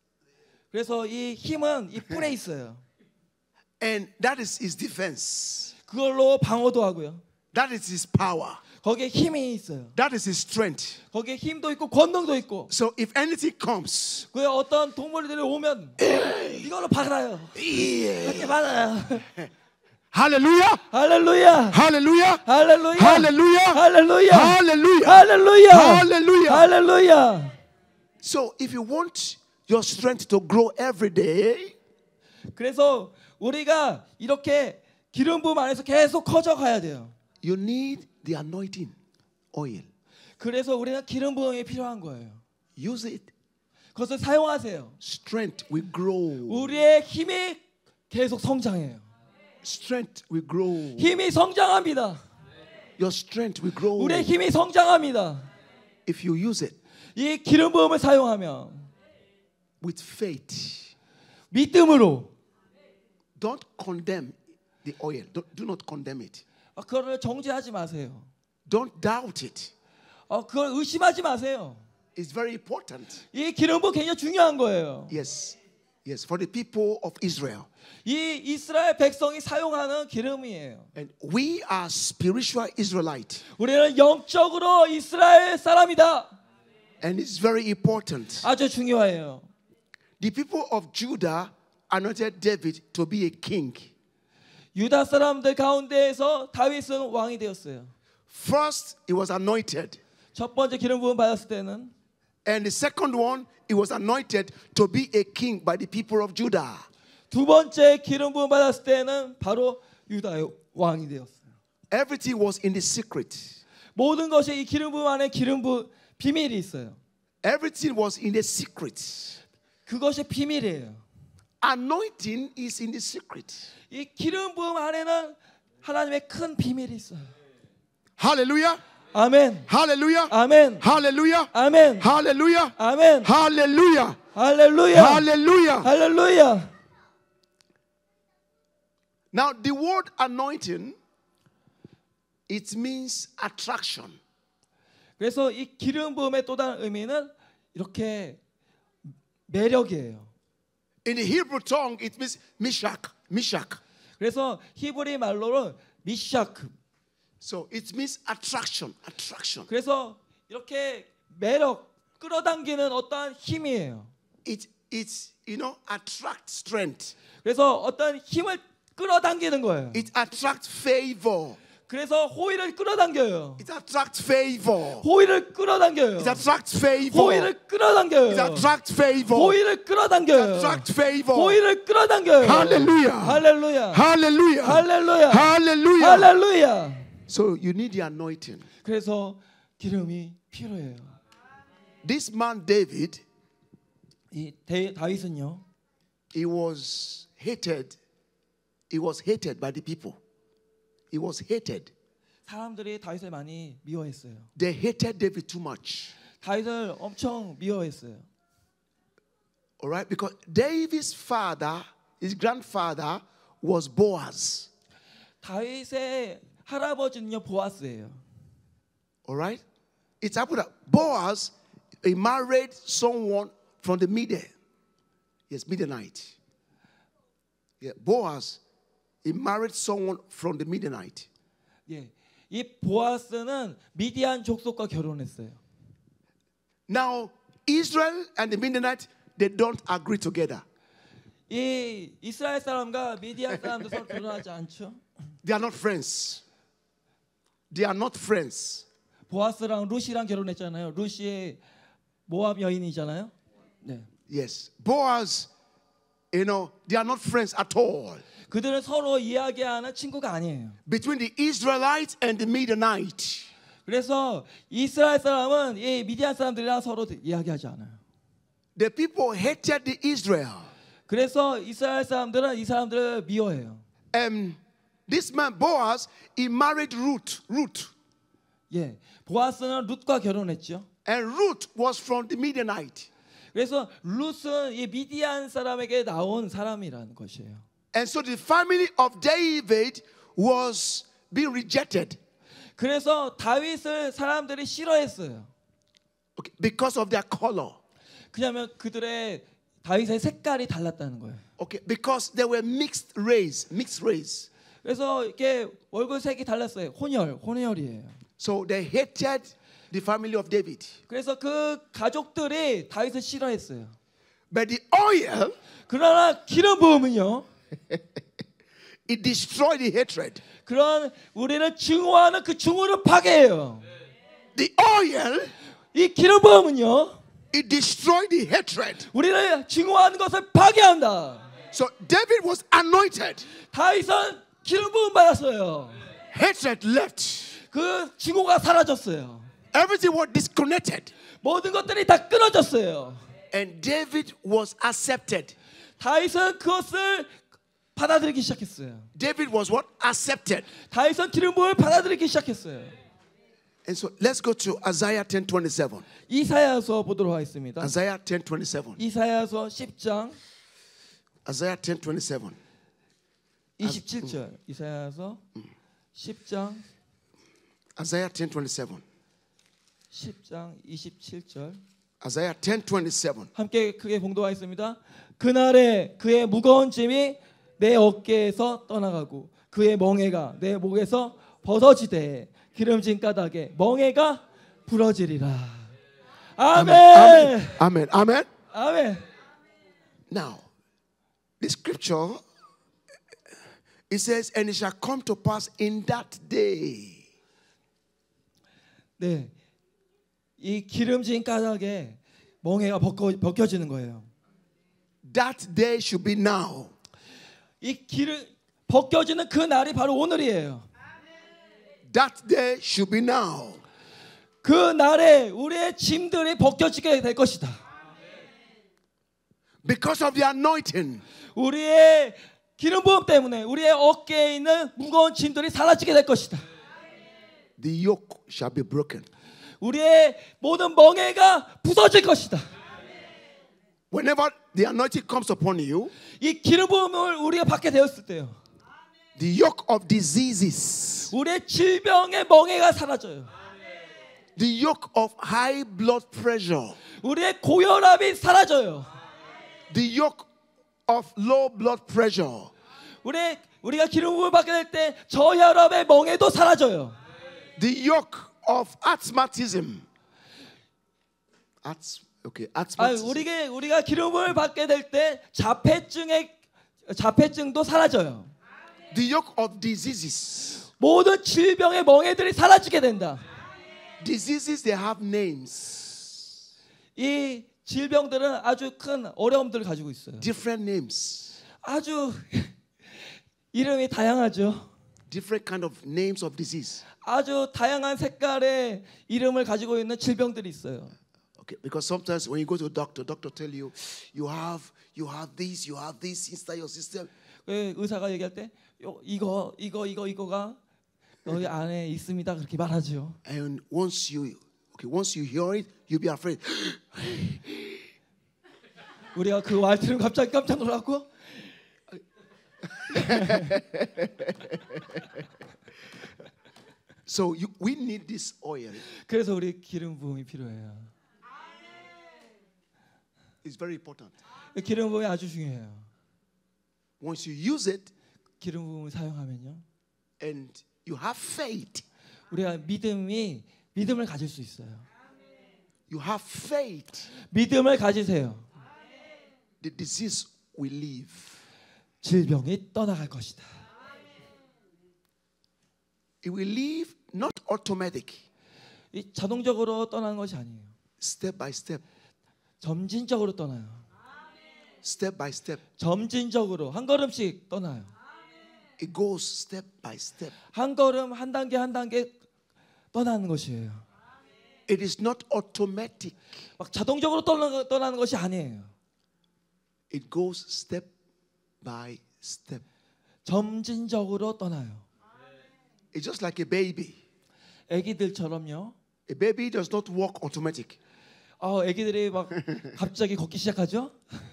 S1: 그래서 이 힘은 이 뿔에 있어요.
S2: and that is his defense.
S1: 그걸로 방어도 하고요.
S2: That is his power.
S1: 거기에 힘이 있어요.
S2: That is his strength.
S1: 거기에 힘도 있고 권능도 있고.
S2: So if anything comes,
S1: 그 어떤 동물들이 오면 이걸로 박아요. 이렇게 박아요.
S2: hallelujah,
S1: 할렐루야.
S2: hallelujah,
S1: 할렐루야.
S2: hallelujah,
S1: 할렐루야.
S2: hallelujah,
S1: 할렐루야.
S2: hallelujah.
S1: 할렐루야.
S2: So if you want your strength to grow every day,
S1: 그래서 우리가 이렇게 기름 부음 안에서 계속 커져 가야 돼요.
S2: you need the anointing oil.
S1: 그래서 우리는 기름 부음이 필요한 거예요.
S2: Use it.
S1: 그것을 사용하세요.
S2: Strength will grow.
S1: 우리의 힘이 계속 성장해요.
S2: Strength will grow.
S1: 힘이 성장합니다.
S2: Your strength will grow.
S1: 우리의 힘이 성장합니다.
S2: If you use it
S1: 이 기름 부음을 사용하면
S2: with faith.
S1: 믿음으로
S2: Don't condemn the oil. Do not condemn it.
S1: 그거를 정죄하지 마세요.
S2: Don't doubt it.
S1: 그걸 의심하지 마세요.
S2: It's very important.
S1: 이 기름 부음 굉장히 중요한 거예요.
S2: Yes. Yes, for the people of Israel.
S1: 이 이스라엘 백성이 사용하는 기름이에요.
S2: And we are spiritual Israelite.
S1: 우리는 영적으로 이스라엘 사람이다.
S2: And it's very important.
S1: 아주 중요해요.
S2: The people of Judah anointed David to be a king.
S1: 유다 사람들 가운데에서 다윗은 왕이 되었어요.
S2: First, he was anointed.
S1: 첫 번째 기름 부음 받았을 때는,
S2: And the second one, he was anointed to be a king by the people of Judah.
S1: 두 번째 기름 부음 받았을 때는 바로 유다의 왕이 되었어요.
S2: Everything was in the secret.
S1: 모든 것이 이 기름 부음 안에 비밀이 있어요.
S2: Everything was in the secret.
S1: 그것이 비밀이에요.
S2: Anointing is in the secret.
S1: 이 기름 부음 안에는 하나님의 큰 비밀이 있어요.
S2: Hallelujah.
S1: 아멘.
S2: Hallelujah.
S1: 아멘.
S2: Hallelujah.
S1: 아멘.
S2: Hallelujah.
S1: 아멘.
S2: Hallelujah.
S1: 할렐루야.
S2: Hallelujah.
S1: 할렐루야.
S2: Now, the word anointing, it means attraction.
S1: 그래서 이 기름 부음의 또 다른 의미는 이렇게 매력이에요.
S2: In the Hebrew tongue, it means mishak. Mishak.
S1: 그래서 히브리 말로는 미샤크.
S2: So it means attraction. Attraction.
S1: 그래서 이렇게 매력, 끌어당기는 어떠한 힘이에요.
S2: It's attract strength.
S1: 그래서 어떤 힘을 끌어당기는 거예요.
S2: It attracts favor.
S1: 그래서 호의를 끌어당겨요.
S2: It attracts favor.
S1: 호의를 끌어당겨요.
S2: It attracts favor.
S1: 호의를 끌어당겨요.
S2: It attracts favor.
S1: 호의를 끌어당겨요.
S2: It attracts favor.
S1: 호의를 끌어당겨요.
S2: Hallelujah.
S1: 할렐루야.
S2: Hallelujah.
S1: 할렐루야.
S2: Hallelujah.
S1: 할렐루야.
S2: So you need the anointing.
S1: 그래서 기름이 필요해요.
S2: This man David,
S1: 이 다윗은요.
S2: he was hated. He was hated by the people. He was hated.
S1: 사람들이 다윗을 많이 미워했어요.
S2: They hated David too much.
S1: 다윗을 엄청 미워했어요.
S2: All right? Because David's father, his grandfather, was Boaz.
S1: 다윗의 할아버지는요 보아스예요.
S2: All right? It happened that Boaz, he married someone from the Midian. Yes, Midianite. Yeah, Boaz, he married someone from the Midianite.
S1: 예, 이 보아스는 미디안 족속과 결혼했어요.
S2: Now, Israel and the Midianite, they don't agree together.
S1: 이 이스라엘 사람과 미디안 사람도 서로 결혼하지 않죠.
S2: They are not friends. They are not friends.
S1: 보아스랑 루시랑 결혼했잖아요. 루시의 모압 여인이잖아요. 네.
S2: Yes. Boaz, they are not friends at all.
S1: 그들은 서로 이야기하는 친구가 아니에요.
S2: Between the Israelites and the Midianite.
S1: 그래서 이스라엘 사람은 이 미디안 사람들이랑 서로 이야기하지 않아요.
S2: The people hated the Israel.
S1: 그래서 이스라엘 사람들은 이 사람들을 미워해요.
S2: This man Boaz, he married Ruth.
S1: 예, 보아스는 룻과 결혼했죠.
S2: And Ruth was from the Midianite.
S1: 그래서 룻은 이 미디안 사람에게 나온 사람이라는 것이에요.
S2: And so the family of David was being rejected.
S1: 그래서 다윗을 사람들이 싫어했어요.
S2: Okay, because of their color.
S1: 그냐면 그들의 다윗의 색깔이 달랐다는 거예요.
S2: Okay, because they were mixed race.
S1: 그래서 이게 얼굴색이 달랐어요. 혼혈이에요.
S2: So they hated the family of David.
S1: 그래서 그 가족들이 다윗을 싫어했어요.
S2: But the oil,
S1: 그러나 기름 부음은요.
S2: it destroyed the hatred.
S1: 그런 우리를 증오하는 그 증오를 파괴해요.
S2: The oil,
S1: 이 기름 부음은요.
S2: it destroyed the hatred.
S1: 우리를 증오하는 것을 파괴한다.
S2: So David was anointed.
S1: 다윗은 기름 부음 받았어요.
S2: Hatred left.
S1: 그 증오가 사라졌어요.
S2: Everything was disconnected.
S1: 모든 것들이 다 끊어졌어요.
S2: And David was accepted.
S1: 다윗은 그것을 받아들이기 시작했어요.
S2: David was what? Accepted.
S1: 다윗은 기름 부음을 받아들이기 시작했어요.
S2: And so let's go to Isaiah 10:27.
S1: 이사야서 보도록 하겠습니다.
S2: Isaiah 10:27.
S1: 이사야서 10장
S2: Isaiah 10:27.
S1: 27절. 이사야서 10장
S2: Isaiah 10:27.
S1: 10장 27절.
S2: Isaiah 10:27.
S1: 함께 크게 봉독하겠습니다. 그날에 그의 무거운 짐이 내 어깨에서 떠나가고 그의 멍에가 내 목에서 벗어지되 기름진 까닭에 멍에가 부러지리라. 아멘.
S2: Amen. Amen.
S1: 아멘.
S2: Now, the scripture, it says, and it shall come to pass in that day.
S1: 네, 이 기름진 까닭에 멍에가 벗겨지는 거예요.
S2: That day should be now.
S1: 이 기름 벗겨지는 그 날이 바로 오늘이에요.
S2: That day should be now.
S1: 그 날에 우리의 짐들이 벗겨지게 될 것이다.
S2: Because of the anointing.
S1: 우리의 기름 부음 때문에 우리의 어깨에 있는 무거운 짐들이 사라지게 될 것이다.
S2: The yoke shall be broken.
S1: 우리의 모든 멍에가 부서질 것이다.
S2: Whenever the anointing comes upon you,
S1: 이 기름 부음을 우리가 받게 되었을 때요.
S2: the yoke of diseases,
S1: 우리의 질병의 멍에가 사라져요.
S2: the yoke of high blood pressure,
S1: 우리의 고혈압이 사라져요.
S2: the yoke of low blood pressure,
S1: 우리가 기름 부음을 받게 될 때 저혈압의 멍에도 사라져요.
S2: the yoke of asthmatism. asthmatism.
S1: 우리가 기름 부음을 받게 될 때 자폐증도 사라져요.
S2: The yoke of diseases.
S1: 모든 질병의 멍에들이 사라지게 된다.
S2: Diseases, they have names.
S1: 이 질병들은 아주 큰 어려움들을 가지고 있어요.
S2: Different names.
S1: 아주 이름이 다양하죠.
S2: Different kind of names of disease.
S1: 아주 다양한 색깔의 이름을 가지고 있는 질병들이 있어요.
S2: Okay, because sometimes when you go to a doctor tell you you have this inside your system.
S1: 의사가 얘기할 때 이거가 너희 안에 있습니다 그렇게 말하죠.
S2: And once you hear it, you'll be afraid.
S1: 우리가 그 말 들으면 갑자기 깜짝 놀랐고.
S2: So we need this oil.
S1: 그래서 우리 기름 부음이 필요해요.
S2: It's very important.
S1: 기름 부음이 아주 중요해요.
S2: Once you use it,
S1: 기름 부음을 사용하면요.
S2: and you have faith.
S1: 우리가 믿음을 가질 수 있어요.
S2: You have faith.
S1: 믿음을 가지세요.
S2: The disease will leave.
S1: 질병이 떠나갈 것이다.
S2: It will leave not automatic.
S1: 이 자동적으로 떠나는 것이 아니에요.
S2: Step by step.
S1: 점진적으로 떠나요.
S2: Step by step.
S1: 점진적으로 한 걸음씩 떠나요.
S2: It goes step by step.
S1: 한 걸음 한 단계 떠나는 것이에요.
S2: It is not automatic.
S1: 막 자동적으로 떠나는 것이 아니에요.
S2: It goes step by step.
S1: 점진적으로 떠나요.
S2: It's just like a baby.
S1: 아기들처럼요.
S2: A baby does not walk automatic.
S1: 아기들이 막 갑자기 걷기 시작하죠?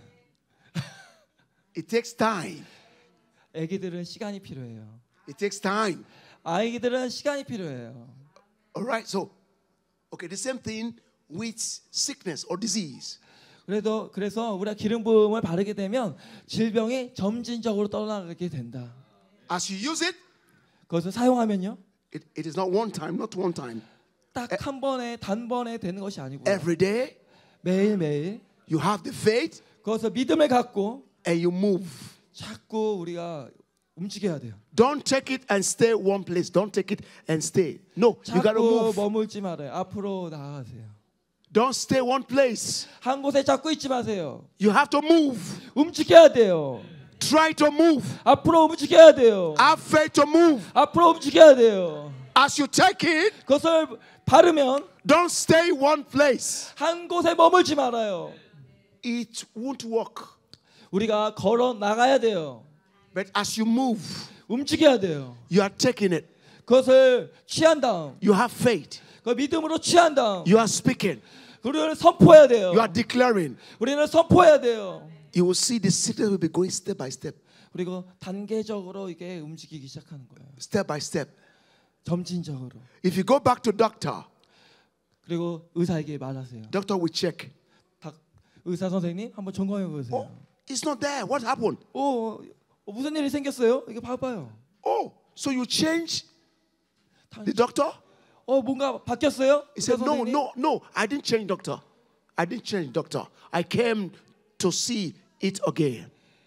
S2: It takes time.
S1: 아기들은 시간이 필요해요.
S2: It takes time.
S1: 아기들은 시간이 필요해요.
S2: All right. So, okay, the same thing with sickness or disease.
S1: 그래서 우리가 기름 부음을 바르게 되면 질병이 점진적으로 떠나가게 된다.
S2: As you use it,
S1: 그것을 사용하면요.
S2: it is not one time, not one time.
S1: 딱 한 번에 단번에 되는 것이 아니고
S2: Every day,
S1: 매일매일
S2: you have the faith
S1: 그것을 믿음을 갖고
S2: and you move.
S1: 자꾸 우리가 움직여야 돼요.
S2: Don't take it and stay one place. Don't take it and stay. No, you got to
S1: 자꾸
S2: move.
S1: 머물지 말아요. 앞으로 나아가세요.
S2: Don't stay one place.
S1: 한 곳에 자꾸 있지 마세요.
S2: You have to move.
S1: 움직여야 돼요.
S2: Try to move.
S1: 앞으로 움직여야 돼요.
S2: Have faith to move.
S1: 앞으로 움직여야 돼요.
S2: As you take it,
S1: 그것을 바르면
S2: don't stay one place.
S1: 한 곳에 머물지 말아요.
S2: It won't work.
S1: 우리가 걸어 나가야 돼요.
S2: But as you move,
S1: 움직여야 돼요.
S2: you are taking it.
S1: 그것을 취한 다음,
S2: You have faith.
S1: 그 믿음으로 취한 다음,
S2: You are speaking.
S1: 우리는 선포해야 돼요.
S2: You are declaring.
S1: 우리는 선포해야 돼요.
S2: You will see the sickness will be going step by step.
S1: 그리고 단계적으로 이게 움직이기 시작하는 거예요.
S2: Step by step.
S1: 점진적으로.
S2: If you go back to doctor,
S1: 그리고 의사에게 말하세요.
S2: doctor will check.
S1: 의사 선생님 한번 점검해 보세요.
S2: Oh, it's not there. What happened?
S1: 무슨 일이 생겼어요? 이거 봐봐요.
S2: Oh, so you change the doctor?
S1: 뭔가 바뀌었어요?
S2: He said,
S1: 의사
S2: no,
S1: 선생님?
S2: no. I didn't change doctor. I didn't change doctor. I came to see it again.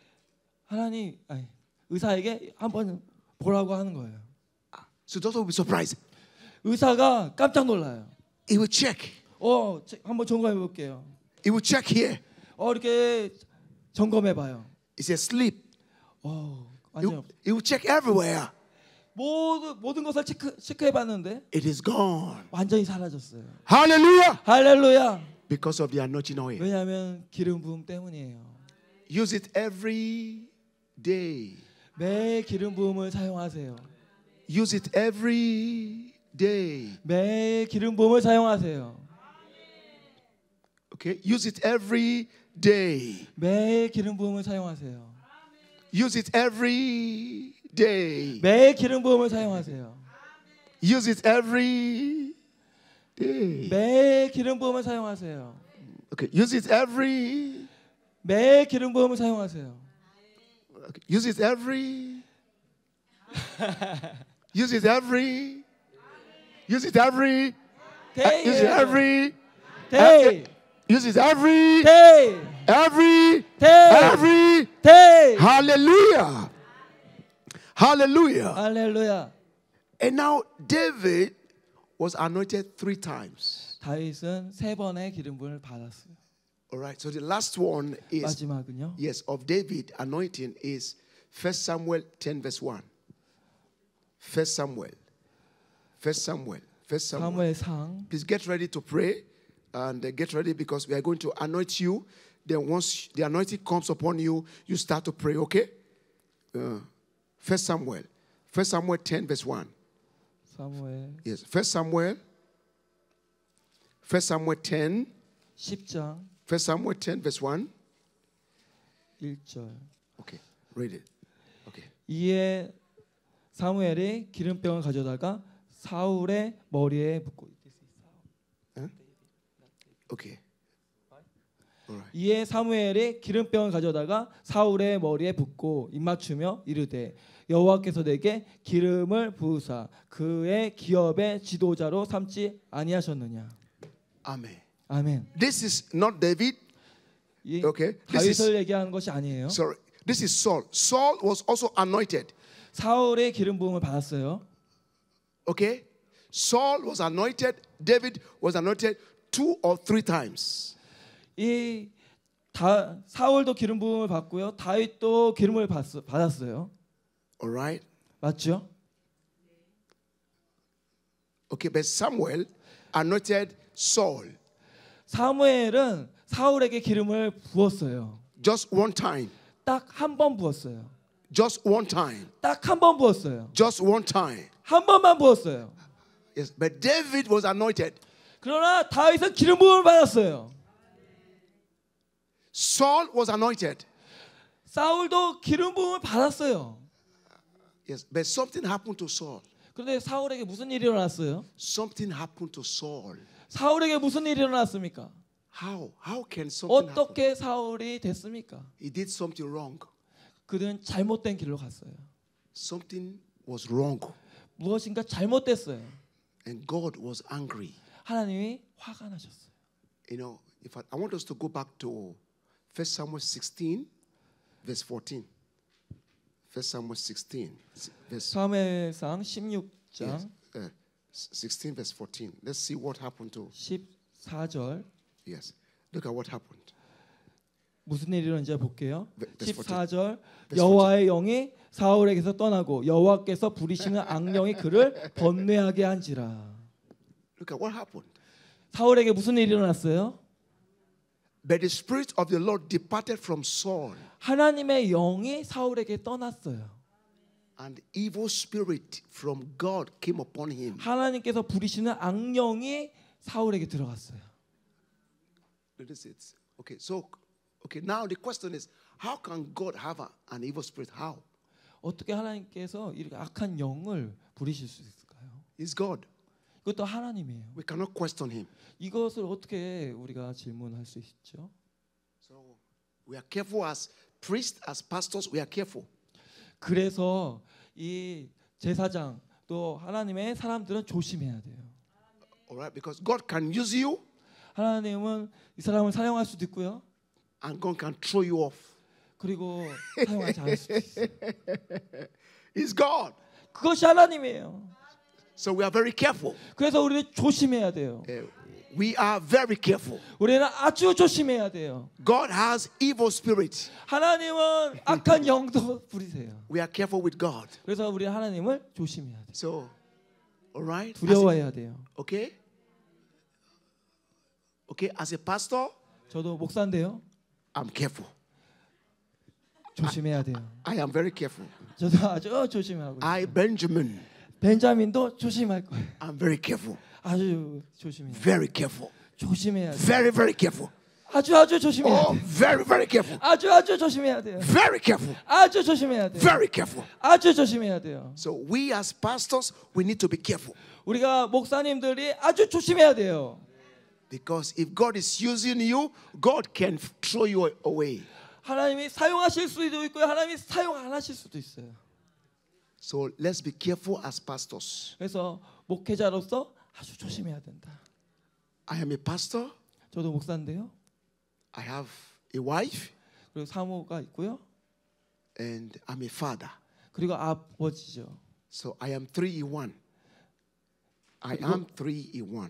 S1: 의사에게 한번 보라고 하는 거예요.
S2: So doctor will be surprised.
S1: 의사가 깜짝 놀라요.
S2: He will check.
S1: 한번 점검해 볼게요.
S2: He will check here.
S1: 이렇게 점검해 봐요.
S2: He said, sleep.
S1: 완전
S2: He will check everywhere.
S1: 모든 것을 체크해 봤는데
S2: It is gone.
S1: 완전히 사라졌어요.
S2: Hallelujah.
S1: 할렐루야.
S2: Because of the anointing oil.
S1: 왜냐하면 기름 부음 때문이에요.
S2: Use it every day.
S1: 매일 기름 부음을 사용하세요.
S2: Use it every day.
S1: 매일 기름 부음을 사용하세요.
S2: Okay? Use it every day.
S1: 매일 기름 부음을 사용하세요.
S2: Use it every day.
S1: 매일 기름 부음을 사용하세요.
S2: Use it every day.
S1: 매일 기름 부음을 사용하세요.
S2: Okay. Use it every.
S1: 매일 기름 부음을 사용하세요.
S2: Okay. Use it every. Use it every. Use it every. Use it every.
S1: day.
S2: Use it every.
S1: day.
S2: Every.
S1: day.
S2: Every.
S1: day.
S2: Hallelujah. Hallelujah.
S1: 할렐루야.
S2: And now David was anointed 3 times.
S1: 다윗은 3번의 기름 부음을 받았어요.
S2: All right. So the last one is
S1: 마지막은요.
S2: yes of David anointing is 1 Samuel 10 verse 1. 1 Samuel.
S1: 사무엘상.
S2: Please get ready to pray and get ready because we are going to anoint you. Then once the anointing comes upon you, you start to pray, okay? 1 Samuel 10 verse 1.
S1: 사무엘.
S2: Yes, 1 Samuel 10.
S1: 10장
S2: 1 Samuel 10 verse 1.
S1: 1절.
S2: Okay, read it. Okay.
S1: 이에 사무엘이 기름병을 가져다가 사울의 머리에 붓고
S2: Okay. All right.
S1: 이에 사무엘이 기름병을 가져다가 사울의 머리에 붓고 입맞추며 이르되 여호와께서 내게 기름을 부으사 그의 기업의 지도자로 삼지 아니하셨느냐.
S2: Amen.
S1: 아멘.
S2: This is not David. Okay.
S1: 다윗을 얘기하는 것이 아니에요.
S2: Sorry. This is Saul. Saul was also anointed.
S1: 사울의 기름 부음을 받았어요.
S2: Okay? Saul was anointed. David was anointed 2 or 3 times.
S1: 사울도 기름 부음을 받고요. 다윗도 기름을 받았어요.
S2: All right?
S1: 맞죠?
S2: Okay, but Samuel anointed Saul.
S1: 사무엘은 사울에게 기름을 부었어요.
S2: Just one time.
S1: 딱 한 번 부었어요.
S2: Just one time.
S1: 딱 한 번 부었어요.
S2: Just one time.
S1: 한 번만 부었어요.
S2: Yes, but David was anointed.
S1: 그러나 다윗은 기름 부음을 받았어요.
S2: Saul was anointed.
S1: 사울도 기름 부음을 받았어요.
S2: Yes, but something happened to Saul.
S1: 그런데 사울에게 무슨 일이 일어났어요?
S2: Something happened to Saul.
S1: 사울에게 무슨 일이 일어났습니까?
S2: How? How can something happen?
S1: 어떻게 사울이 됐습니까?
S2: He did something wrong.
S1: 그는 잘못된 길로 갔어요.
S2: Something was wrong.
S1: 무엇인가 잘못됐어요.
S2: And God was angry.
S1: 하나님이 화가 나셨어요.
S2: You know, if I want us to go back to 1 Samuel 16, verse 14. 1 Samuel 16, verse
S1: 사무엘상 16장
S2: 16, verse 14. Let's see what happened to.
S1: 14절
S2: Yes. Look at what happened.
S1: 무슨 일이 일어난지 볼게요.
S2: Verse
S1: 14절
S2: Verse
S1: 여호와의 영이 사울에게서 떠나고 여호와께서 부리시는 악령이 그를 번뇌하게 한지라.
S2: Look at what happened.
S1: 사울에게 무슨 일이 일어났어요?
S2: But the spirit of the Lord departed from Saul,
S1: 하나님의 영이 사울에게 떠났어요.
S2: and evil spirit from God came upon him.
S1: 하나님께서 부리시는 악령이 사울에게 들어갔어요.
S2: Notice it. Okay, so now the question is, how can God have an evil spirit? How?
S1: 어떻게 하나님께서 이렇게 악한 영을 부리실 수 있을까요?
S2: He's God.
S1: 이것도 하나님이에요.
S2: We cannot question him.
S1: 이것을 어떻게 우리가 질문할 수 있죠?
S2: So we are careful as priests, as pastors. We are careful.
S1: 그래서 이 제사장 또 하나님의 사람들은 조심해야 돼요.
S2: All right, because God can use you,
S1: 하나님은 이 사람을 사용할 수도 있고요.
S2: and God can throw you off.
S1: 그리고 사용하지 않을 수도 있어요.
S2: He's God.
S1: 그것이 하나님이에요.
S2: So we are very careful.
S1: 그래서 우리는 조심해야 돼요.
S2: We are very careful.
S1: 우리는 아주 조심해야 돼요.
S2: God has evil spirits.
S1: 하나님은 악한 영도 부리세요.
S2: We are careful with God.
S1: 그래서 우리 하나님을 조심해야 돼요.
S2: So, all right.
S1: 두려워해야 돼요.
S2: Okay. Okay. As a pastor,
S1: 저도 목사인데요.
S2: I'm careful.
S1: 조심해야 돼요.
S2: I am very careful.
S1: 저도 아주 조심하고 있어요.
S2: I, Benjamin,
S1: 벤자민도 조심할 거예요.
S2: I'm very careful.
S1: 아주 조심해야 돼요.
S2: Very careful.
S1: 조심해야 돼요.
S2: Very, very careful.
S1: 아주 조심해야
S2: Oh,
S1: 돼요.
S2: very, very careful.
S1: 아주 조심해야 돼요.
S2: Very careful.
S1: 아주 조심해야 돼요.
S2: Very careful.
S1: 아주 조심해야 돼요.
S2: So we as pastors, we need to be careful.
S1: 우리가 목사님들이 아주 조심해야 돼요.
S2: Because if God is using you, God can throw you away.
S1: 하나님이 사용하실 수도 있고요. 하나님이 사용 안 하실 수도 있어요.
S2: So let's be careful as pastors.
S1: 그래서 목회자로서 아주 조심해야 된다.
S2: I am a pastor.
S1: 저도 목사인데요.
S2: I have a wife.
S1: 그리고 사모가 있고요.
S2: And I'm a father.
S1: 그리고 아버지죠.
S2: So I am 3 in 1. I am 3 in 1.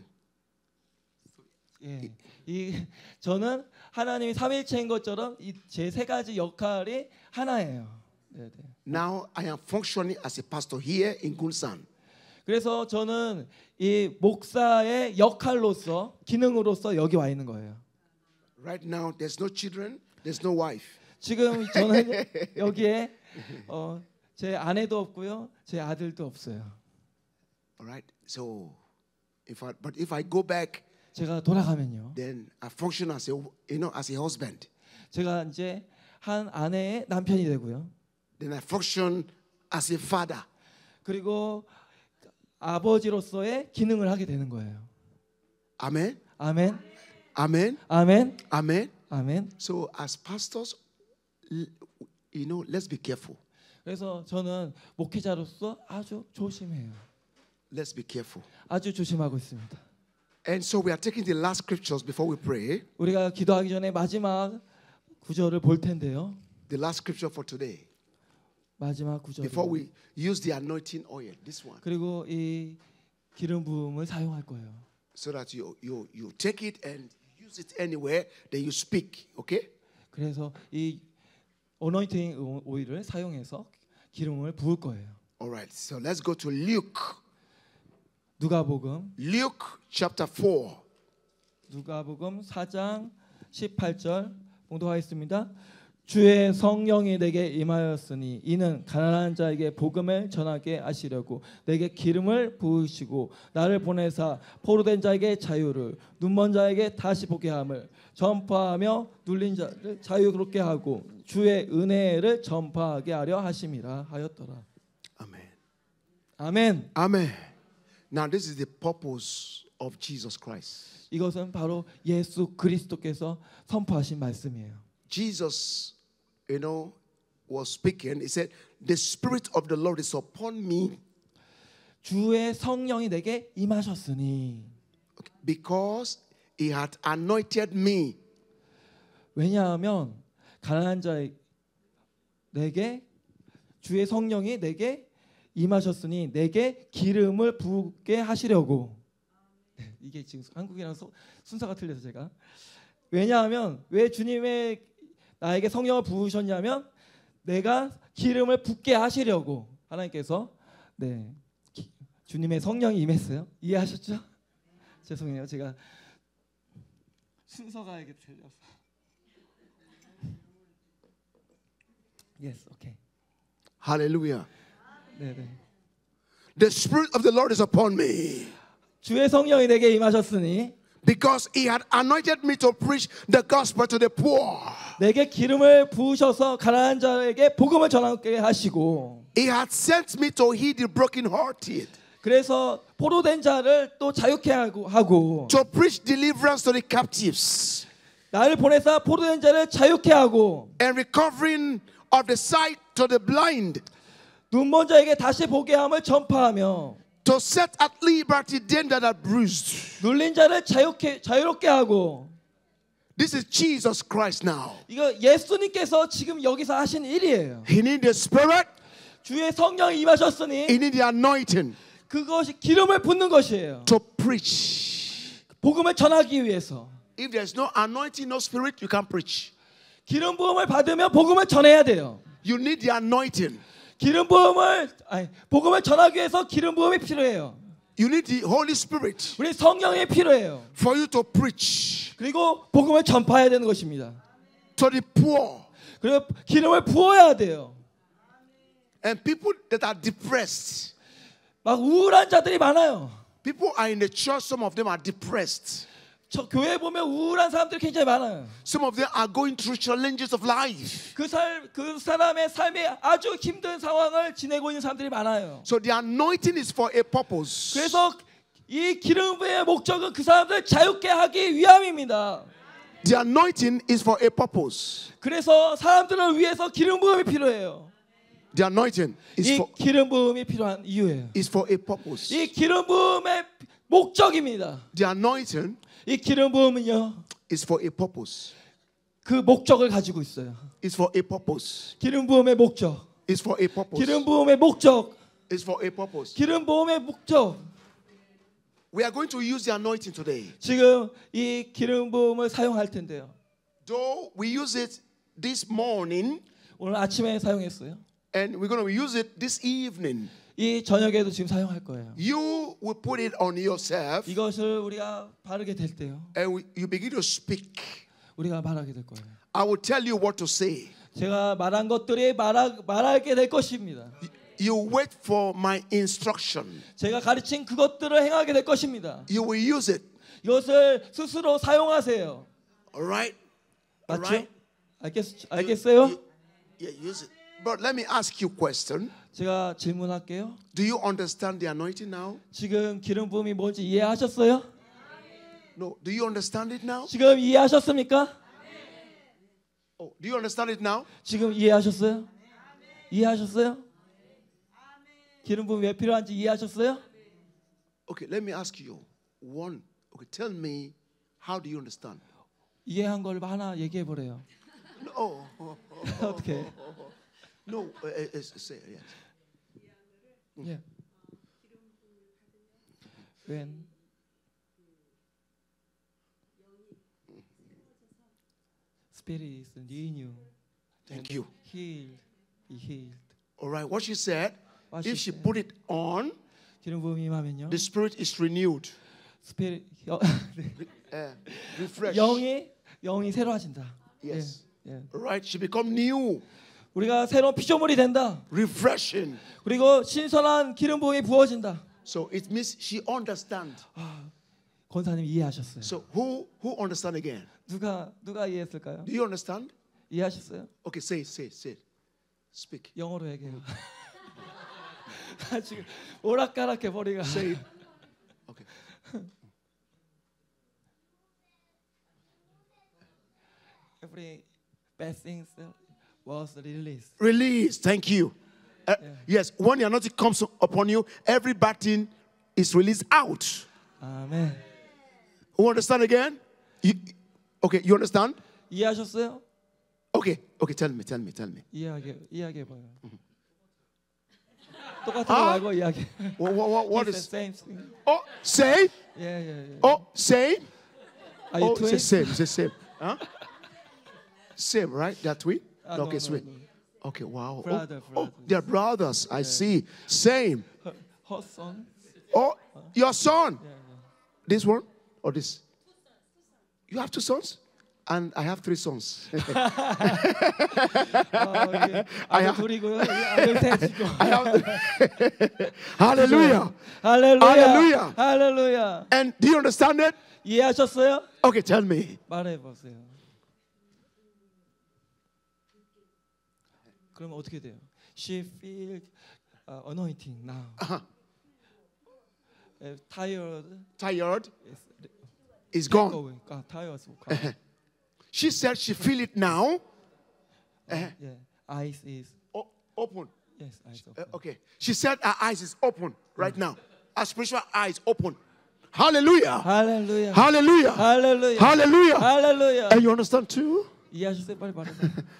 S1: 예, 저는 하나님이 삼일체인 것처럼 이 제 세 가지 역할이 하나예요. 네.
S2: Now I am functioning as a pastor here in Gunsan.
S1: 그래서 저는 이 목사의 역할로서 기능으로서 여기 와 있는 거예요.
S2: Right now there's no children, there's no wife.
S1: 지금 저는 여기에 제 아내도 없고요, 제 아들도 없어요.
S2: All right. So if I go back,
S1: 제가 돌아가면요,
S2: then I function as as a husband.
S1: 제가 이제 한 아내의 남편이 되고요.
S2: Then I function as a father.
S1: 그리고 아버지로서의 기능을 하게 되는 거예요.
S2: Amen.
S1: 아멘.
S2: Amen.
S1: 아멘.
S2: Amen.
S1: 아멘.
S2: So as pastors, let's be careful.
S1: 그래서 저는 목회자로서 아주 조심해요.
S2: Let's be careful.
S1: 아주 조심하고 있습니다.
S2: And so we are taking the last scriptures before we pray.
S1: 우리가 기도하기 전에 마지막 구절을 볼 텐데요.
S2: The last scripture for today.
S1: 마지막 구절.
S2: Before we use the anointing oil, this one.
S1: 그리고 이 기름 부음을 사용할 거예요.
S2: So that you take it and use it anywhere, then you speak, okay?
S1: 그래서 이 어노인팅 오일을 사용해서 기름을 부을 거예요.
S2: All right. So let's go to Luke.
S1: 누가복음
S2: Luke chapter 4.
S1: 누가복음 4장 18절 봉독하겠습니다. 주의 성령이 내게 임하였으니 이는 가난한 자에게 복음을 전하게 하시려고 내게 기름을 부으시고 나를 보내사 포로된 자에게 자유를 눈먼 자에게 다시 보게 함을 전파하며 눌린 자를 자유롭게 하고 주의 은혜를 전파하게 하려 하심이라 하였더라.
S2: Amen.
S1: 아멘.
S2: Amen. Now this is the purpose of Jesus Christ.
S1: 이것은 바로 예수 그리스도께서 선포하신 말씀이에요.
S2: Jesus, was speaking. He said, "The Spirit of the Lord is upon me
S1: 주의 성령이 내게 임하셨으니
S2: because He had anointed me."
S1: 왜냐하면 가난한 자에게 주의 성령이 내게 임하셨으니 내게 기름을 부게 하시려고. 이게 지금 한국이랑 순서가 틀려서 제가 왜냐하면 왜 주님의 나에게 성령을 부으셨냐면 내가 기름을 붓게 하시려고 하나님께서 주님의 성령이 임했어요. 이해하셨죠? 죄송해요. 제가 순서가 이게 틀려서. Yes, okay.
S2: Hallelujah.
S1: 네.
S2: The Spirit of the Lord is upon me
S1: 주의 성령이 내게 임하셨으니
S2: because He had anointed me to preach the gospel to the poor.
S1: 내게 기름을 부으셔서 가난한 자에게 복음을 전하게 하시고
S2: He had sent me to heal the brokenhearted,
S1: 그래서 포로된 자를 또 자유케 하고
S2: to preach deliverance to the captives,
S1: 나를 보내사 포로된 자를 자유케 하고
S2: and recovering of the sight to the blind,
S1: 눈먼 자에게 다시 보게 함을 전파하며
S2: to set at liberty them that are bruised.
S1: 눌린 자를 자유롭게 하고.
S2: This is Jesus Christ now.
S1: 이거 예수님께서 지금 여기서 하신 일이에요.
S2: He needs the Spirit.
S1: 주의 성령이 임하셨으니
S2: He needs the anointing
S1: 그것이 기름을 붓는 것이에요.
S2: to preach.
S1: 복음을 전하기 위해서.
S2: If there's no anointing, no Spirit, you can't preach.
S1: 기름 부음을 받으면 복음을 전해야 돼요.
S2: You need the anointing.
S1: 복음을 전하기 위해서 기름 부음이 필요해요.
S2: You need the Holy Spirit
S1: 우리 성령이 필요해요.
S2: for you to preach
S1: 그리고 복음을 전파해야 되는 것입니다.
S2: to the poor
S1: 그리고 기름을 부어야 돼요.
S2: and people that are depressed.
S1: 막 우울한 자들이 많아요.
S2: People are in the church, some of them are depressed.
S1: 저 교회 보면 우울한 사람들이 굉장히 많아요.
S2: Some of them are going through challenges of life.
S1: 그 사람의 삶에 아주 힘든 상황을 지내고 있는 사람들이 많아요.
S2: So the anointing is for a purpose.
S1: 그래서 이 기름 부음의 목적은 그 사람들 자유케 하기 위함입니다.
S2: The anointing is for a purpose.
S1: 그래서 사람들을 위해서 기름 부음이 필요해요.
S2: The anointing
S1: 이 기름 부음이 필요한 이유예요.
S2: is for a purpose.
S1: 이 기름 부음의 목적입니다.
S2: The anointing
S1: 이 기름 부음은요.
S2: is for a purpose.
S1: 그 목적을 가지고 있어요.
S2: It's for a purpose.
S1: 기름 부음의 목적.
S2: It's for a purpose.
S1: 기름 부음의 목적.
S2: It's for a purpose.
S1: 기름 부음의 목적.
S2: We are going to use the anointing today.
S1: 지금 이 기름 부음을 사용할 텐데요.
S2: Though we use it this morning
S1: 오늘 아침에 사용했어요.
S2: and we're going to use it this evening.
S1: 이 저녁에도 지금 사용할 거예요.
S2: You will put it on yourself
S1: 이것을 우리가 바르게 될 때요.
S2: and you begin to speak.
S1: 우리가 말하게 될 거예요.
S2: I will tell you what to say.
S1: 제가 말한 것들이 말하게 될 것입니다.
S2: You wait for my instruction.
S1: 제가 가르친 그것들을 행하게 될 것입니다.
S2: You will use it.
S1: 이것을 스스로 사용하세요.
S2: All right? All
S1: 맞죠?
S2: right?
S1: 알겠어요?
S2: Yeah, use it. But let me ask you a question.
S1: 제가 질문할게요.
S2: Do you understand the anointing now?
S1: 지금 기름 부음이 뭔지 이해하셨어요?
S2: No. Do you understand it now?
S1: 지금 이해하셨습니까?
S2: Oh, do you understand it now?
S1: 지금 이해하셨어요? 이해하셨어요? 기름 부음이 왜 필요한지 이해하셨어요?
S2: Okay, let me ask you one. Okay, tell me, how do you understand?
S1: 이해한 걸 하나 얘기해 보래요.
S2: No.
S1: 어떻게?
S2: No. Say yes.
S1: 예. When Spirit is renewed,
S2: Thank you.
S1: healed, be healed.
S2: All right. What she said.
S1: What
S2: If
S1: she
S2: she
S1: said.
S2: put it on,
S1: 기름 부음이 임하면요.
S2: the spirit is renewed.
S1: Spirit
S2: Refresh.
S1: 영이 새로워진다.
S2: Yes.
S1: 예.
S2: Right? She become new,
S1: 우리가 새로운 피조물이 된다.
S2: refreshing.
S1: 그리고 신선한 기름 부음이 부어진다.
S2: So it means she understand.
S1: 권사님 이해하셨어요.
S2: So who understand again?
S1: 누가 이해했을까요?
S2: Do you understand?
S1: 이해하셨어요?
S2: Okay, say it. Speak.
S1: 영어로 얘기해요. 지금 오락가락해 머리가.
S2: Say it. Okay.
S1: Every bad things was released.
S2: Release. Thank you. Yes, when the anointing comes upon you, every bad thing is released out.
S1: 아멘.
S2: Who understand again? Okay, you understand?
S1: 이해하셨어요?
S2: Okay, tell me.
S1: 이해하게 봐요. 똑같은 거 말고 이야기.
S2: What
S1: It's
S2: is?
S1: the same thing.
S2: Oh, say.
S1: 예.
S2: Oh, say.
S1: Are you
S2: Oh,
S1: twins?
S2: it's the same. Huh? Same, right? They're twin?
S1: No,
S2: Okay,
S1: no,
S2: sweet.
S1: no.
S2: Okay, wow.
S1: Brother.
S2: They're brothers. I see. Same.
S1: Her son.
S2: Oh, your son.
S1: Yeah.
S2: This one or this? You have two sons? And I have three sons.
S1: 아들 둘이고요. 아들 셋이고.
S2: Hallelujah.
S1: 할렐루야. 할렐루야.
S2: And do you understand it?
S1: 이해하셨어요?
S2: Okay, tell me.
S1: 말해 보세요. 그러면 어떻게 돼요? She feel anointing now. Tired
S2: Is gone.
S1: going. Tired.
S2: She said she feel it now.
S1: Yeah. Eyes is
S2: Open.
S1: yes. Eyes open.
S2: Okay. She said her eyes is open right now. Her spiritual eyes open. Hallelujah.
S1: 할렐루야.
S2: Hallelujah.
S1: 할렐루야.
S2: Hallelujah.
S1: 할렐루야.
S2: And you understand too?
S1: 이해하셨어요? 빨리 말해.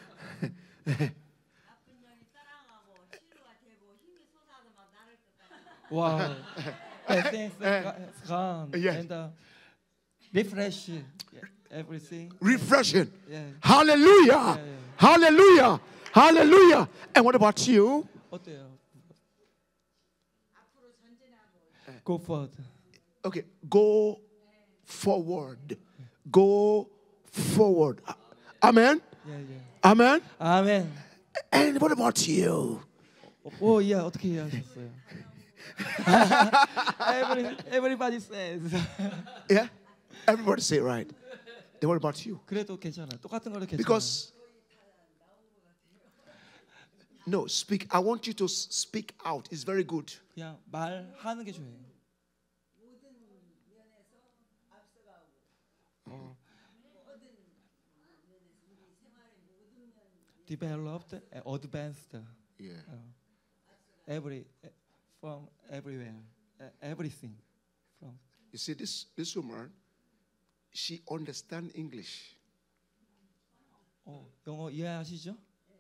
S1: Wow. Things gone.
S2: Yes.
S1: And refresh everything.
S2: Refreshing.
S1: Yeah.
S2: Hallelujah. Hallelujah. Hallelujah. And what about you?
S1: 어때요? Go forward.
S2: Okay. Go forward. Go forward. Amen.
S1: Yeah.
S2: Amen.
S1: 아멘.
S2: And what about you?
S1: 오, 어떻게 이해하셨어요? Everybody says.
S2: Yeah. Everybody say it right. Then what about you?
S1: 그래도 괜찮아. 똑같은 거로 괜찮아.
S2: Because no, speak. I want you to speak out. It's very good.
S1: 그냥 말하는 게 중요해요. Developed, advanced.
S2: Yeah.
S1: From everywhere, everything. From.
S2: You see, this woman, she understands English.
S1: 영어 이해하시죠?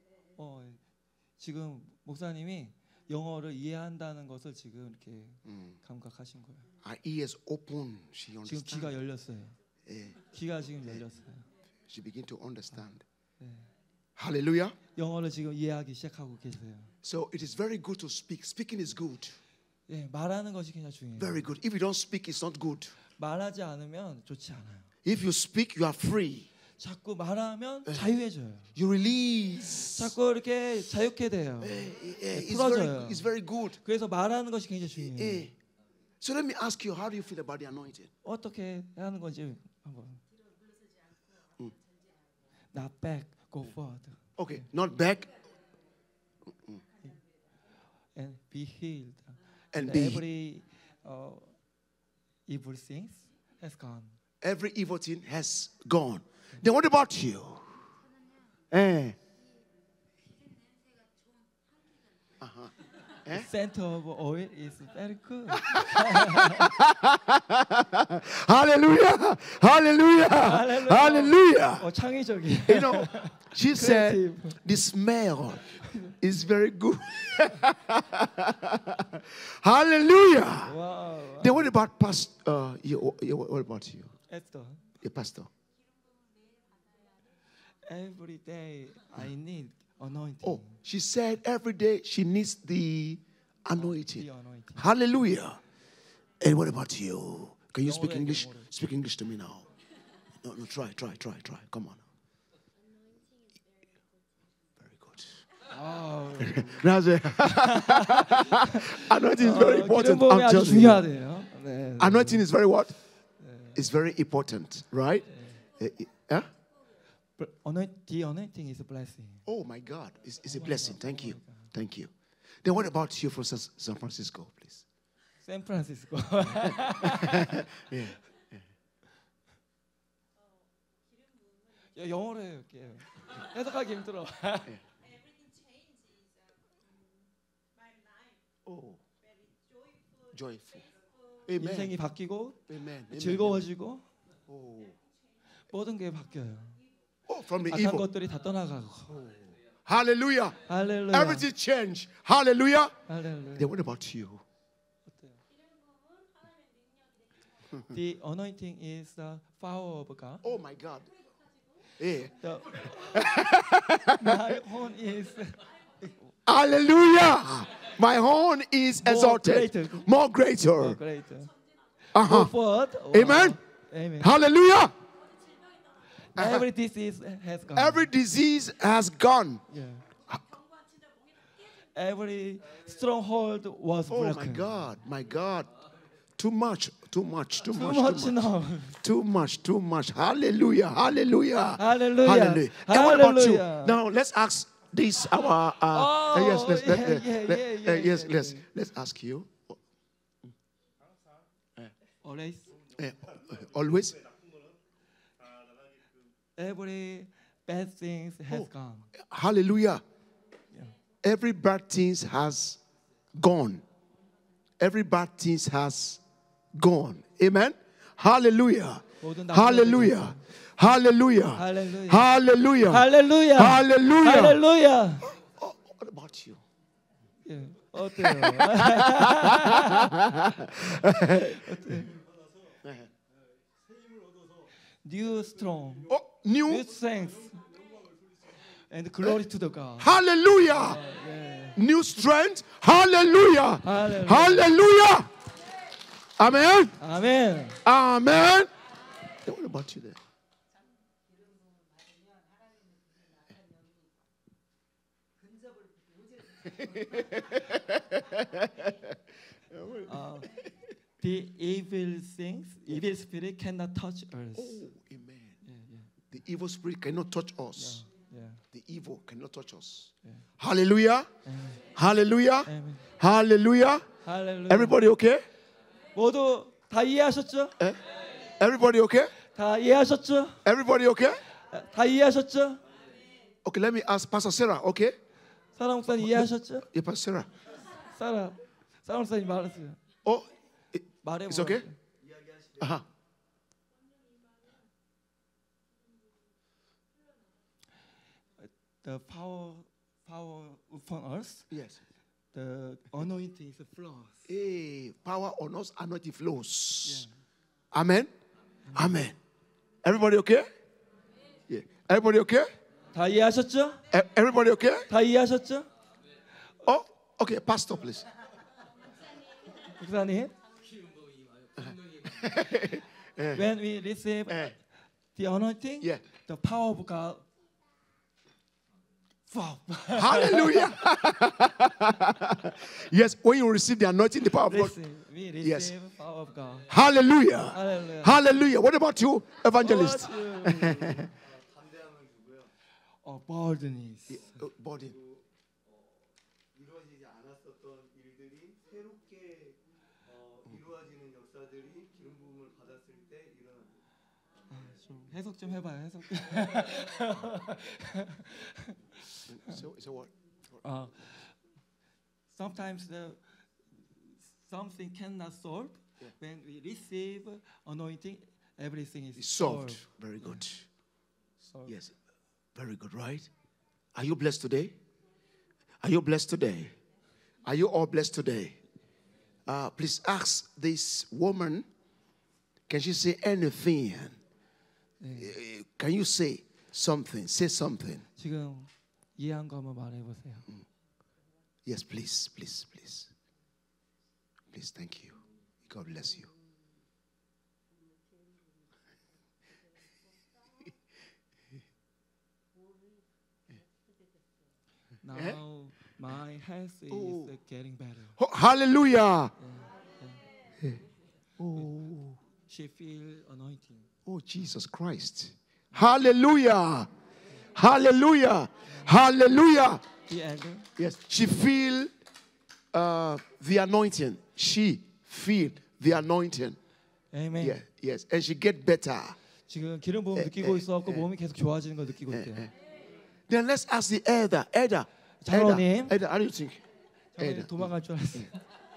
S1: 지금 목사님이 영어를 이해한다는 것을 지금 이렇게 감각하신 거예요.
S2: Her ears open. She
S1: 지금
S2: understands.
S1: 귀가 열렸어요.
S2: Yeah.
S1: 귀가 지금 열렸어요.
S2: She begin to understand. Hallelujah.
S1: 영어를 지금 이해하기 시작하고 계세요.
S2: So it is very good to speak. Speaking is good.
S1: 예, 말하는 것이 굉장히 중요해요.
S2: Very good. If you don't speak, it's not good.
S1: 말하지 않으면 좋지 않아요.
S2: If you speak, you are free.
S1: 자꾸 말하면 자유해져요.
S2: You release.
S1: 자꾸 이렇게 자유케 돼요. 풀어져요.
S2: It's very good.
S1: 그래서 말하는 것이 굉장히 중요해요.
S2: So let me ask you, how do you feel about the anointing?
S1: 어떻게 하는 건지 한번. Not back, go forward.
S2: Okay, not back.
S1: And be healed.
S2: And be
S1: every evil things has gone.
S2: Every evil thing has gone. Then what about you?
S1: The scent of oil is very good.
S2: Hallelujah. Hallelujah. Hallelujah.
S1: 창의적이에요.
S2: You know, she said the smell is very good. Hallelujah.
S1: Wow.
S2: Then what about pastor? What about you?
S1: Esther.
S2: The pastor.
S1: Every day I need anointing.
S2: Oh, she said every day she needs the anointing.
S1: The anointing.
S2: Hallelujah. And what about you? Can you speak
S1: 영어로
S2: English?
S1: 영어로.
S2: Speak English to me now. No, try. Come on. That's it. Anointing is very
S1: 기름
S2: important.
S1: 부음이
S2: I'm
S1: 아주
S2: telling you.
S1: 중요하대요. 네.
S2: Anointing is very what? It's very important, right? Huh?
S1: The anointing is a blessing.
S2: Oh my God, it's a blessing. Thank you. Thank you. Then what about you from San Francisco, please?
S1: 샌프란시스코.
S2: Yeah.
S1: 야, 영어로 해요. 이렇게. 해석하기 힘들어.
S3: Everything changes my life.
S2: Oh,
S3: Very joyful.
S2: joyful. Amen.
S1: 인생이 바뀌고
S2: Amen. Amen.
S1: 즐거워지고
S2: Oh.
S1: 모든 게 바뀌어요.
S2: Oh, from the
S1: 악한
S2: evil.
S1: 것들이 다 떠나가고.
S2: Hallelujah.
S1: 할렐루야.
S2: Everything changed. Hallelujah.
S1: 할렐루야.
S2: Then what about you?
S1: The anointing is the power of God.
S2: Oh my God. Yeah.
S1: The, my horn is
S2: Hallelujah. My horn is exalted.
S1: greater.
S2: More greater.
S1: great.
S2: Uh-huh.
S1: Go forward.
S2: Amen.
S1: Amen.
S2: Hallelujah.
S1: Every disease has gone.
S2: Every disease has gone.
S1: Yeah. Every stronghold was
S2: Oh
S1: broken.
S2: my God. My God. Too much. Too much. Too
S1: Too
S2: much.
S1: much
S2: Too much.
S1: now.
S2: Too much. Too much. Hallelujah. Hallelujah.
S1: Hallelujah.
S2: Hallelujah. And what about you?
S1: Hallelujah.
S2: Now let's ask this. Our
S1: Oh,
S2: yes.
S1: yeah,
S2: Let's ask you.
S1: Always.
S2: Always.
S1: Every bad things has
S2: Oh.
S1: gone.
S2: Hallelujah. Every bad thing has gone. Every bad thing has gone. Amen. Hallelujah.
S1: 모든 나쁜
S2: Hallelujah. Hallelujah.
S1: Hallelujah.
S2: Hallelujah.
S1: 할렐루야.
S2: Hallelujah.
S1: 할렐루야.
S2: What about you?
S1: 예. 어때요? New strong,
S2: Oh,
S1: new
S2: new.
S1: strength, and glory to the God.
S2: Hallelujah. New strength. Hallelujah.
S1: Hallelujah.
S2: Hallelujah. Amen.
S1: 아멘.
S2: Amen. Then what about you then?
S1: The evil things, evil spirit cannot touch us.
S2: Oh, amen. The evil spirit cannot touch us.
S1: Yeah.
S2: The evil cannot touch us. Hallelujah. Hallelujah.
S1: 아멘.
S2: Hallelujah.
S1: 할렐루야.
S2: Everybody okay?
S1: 모두 다 이해하셨죠?
S2: Everybody okay?
S1: 다 이해하셨죠?
S2: Everybody okay?
S1: 다 이해하셨죠?
S2: Okay, let me ask Pastor Sarah, okay?
S1: 사랑 목사님 이해하셨죠?
S2: Yeah, Pastor Sarah.
S1: 사랑 목사님 말했어요.
S2: Oh,
S1: 말해
S2: it's okay? Uh-huh.
S1: The power upon us.
S2: Yes.
S1: The anointing is flows.
S2: Hey, power on us, anointing flows. Amen. Amen. Everybody okay? Yeah. Everybody okay?
S1: 다 이해하셨죠?
S2: Everybody okay?
S1: 다 이해하셨죠?
S2: Oh, okay. Pastor, please.
S1: 목사님. When we receive the anointing,
S2: Yeah.
S1: the power of God. Wow.
S2: Hallelujah. Yes, when you receive the anointing, the power of God.
S1: We receive
S2: Yes.
S1: power of God.
S2: Hallelujah.
S1: Hallelujah.
S2: Hallelujah. What about you, evangelist?
S1: Boldness.
S2: Body.
S4: 이루어지지 않았었던 일들이 새롭게 이루어지는 역사들이 기름 부음을 받았을 때 일어납니다.
S1: 좀 해석 좀 해봐요. 해석.
S2: So what?
S1: Sometimes something cannot solve. When we receive anointing, everything is
S2: It's solved. Very good.
S1: Solved.
S2: Yes. Very good, right? Are you blessed today? Are you blessed today? Are you all blessed today? Please ask this woman, can she say anything? Can you say something? Say something.
S1: 지금 이해한 거 한번 말해보세요.
S2: Yes, please, please, please. Please, thank you. God bless you.
S1: Now My health is
S2: Oh.
S1: getting better.
S2: Hallelujah. Oh,
S1: She feel anointing.
S2: oh, Jesus Christ. Hallelujah. Hallelujah. Hallelujah.
S1: The end.
S2: Yes, she feel the anointing. She feel the anointing.
S1: Amen.
S2: Yeah, yes, and she get better.
S1: 지금 기름 부음 느끼고 있어갖고 몸이 계속 좋아지는 걸 느끼고 있대요.
S2: Then let's ask the elder. Elder,
S1: 장로님.
S2: elder, how do you think?
S1: 저는 도망갈 줄 알았어요.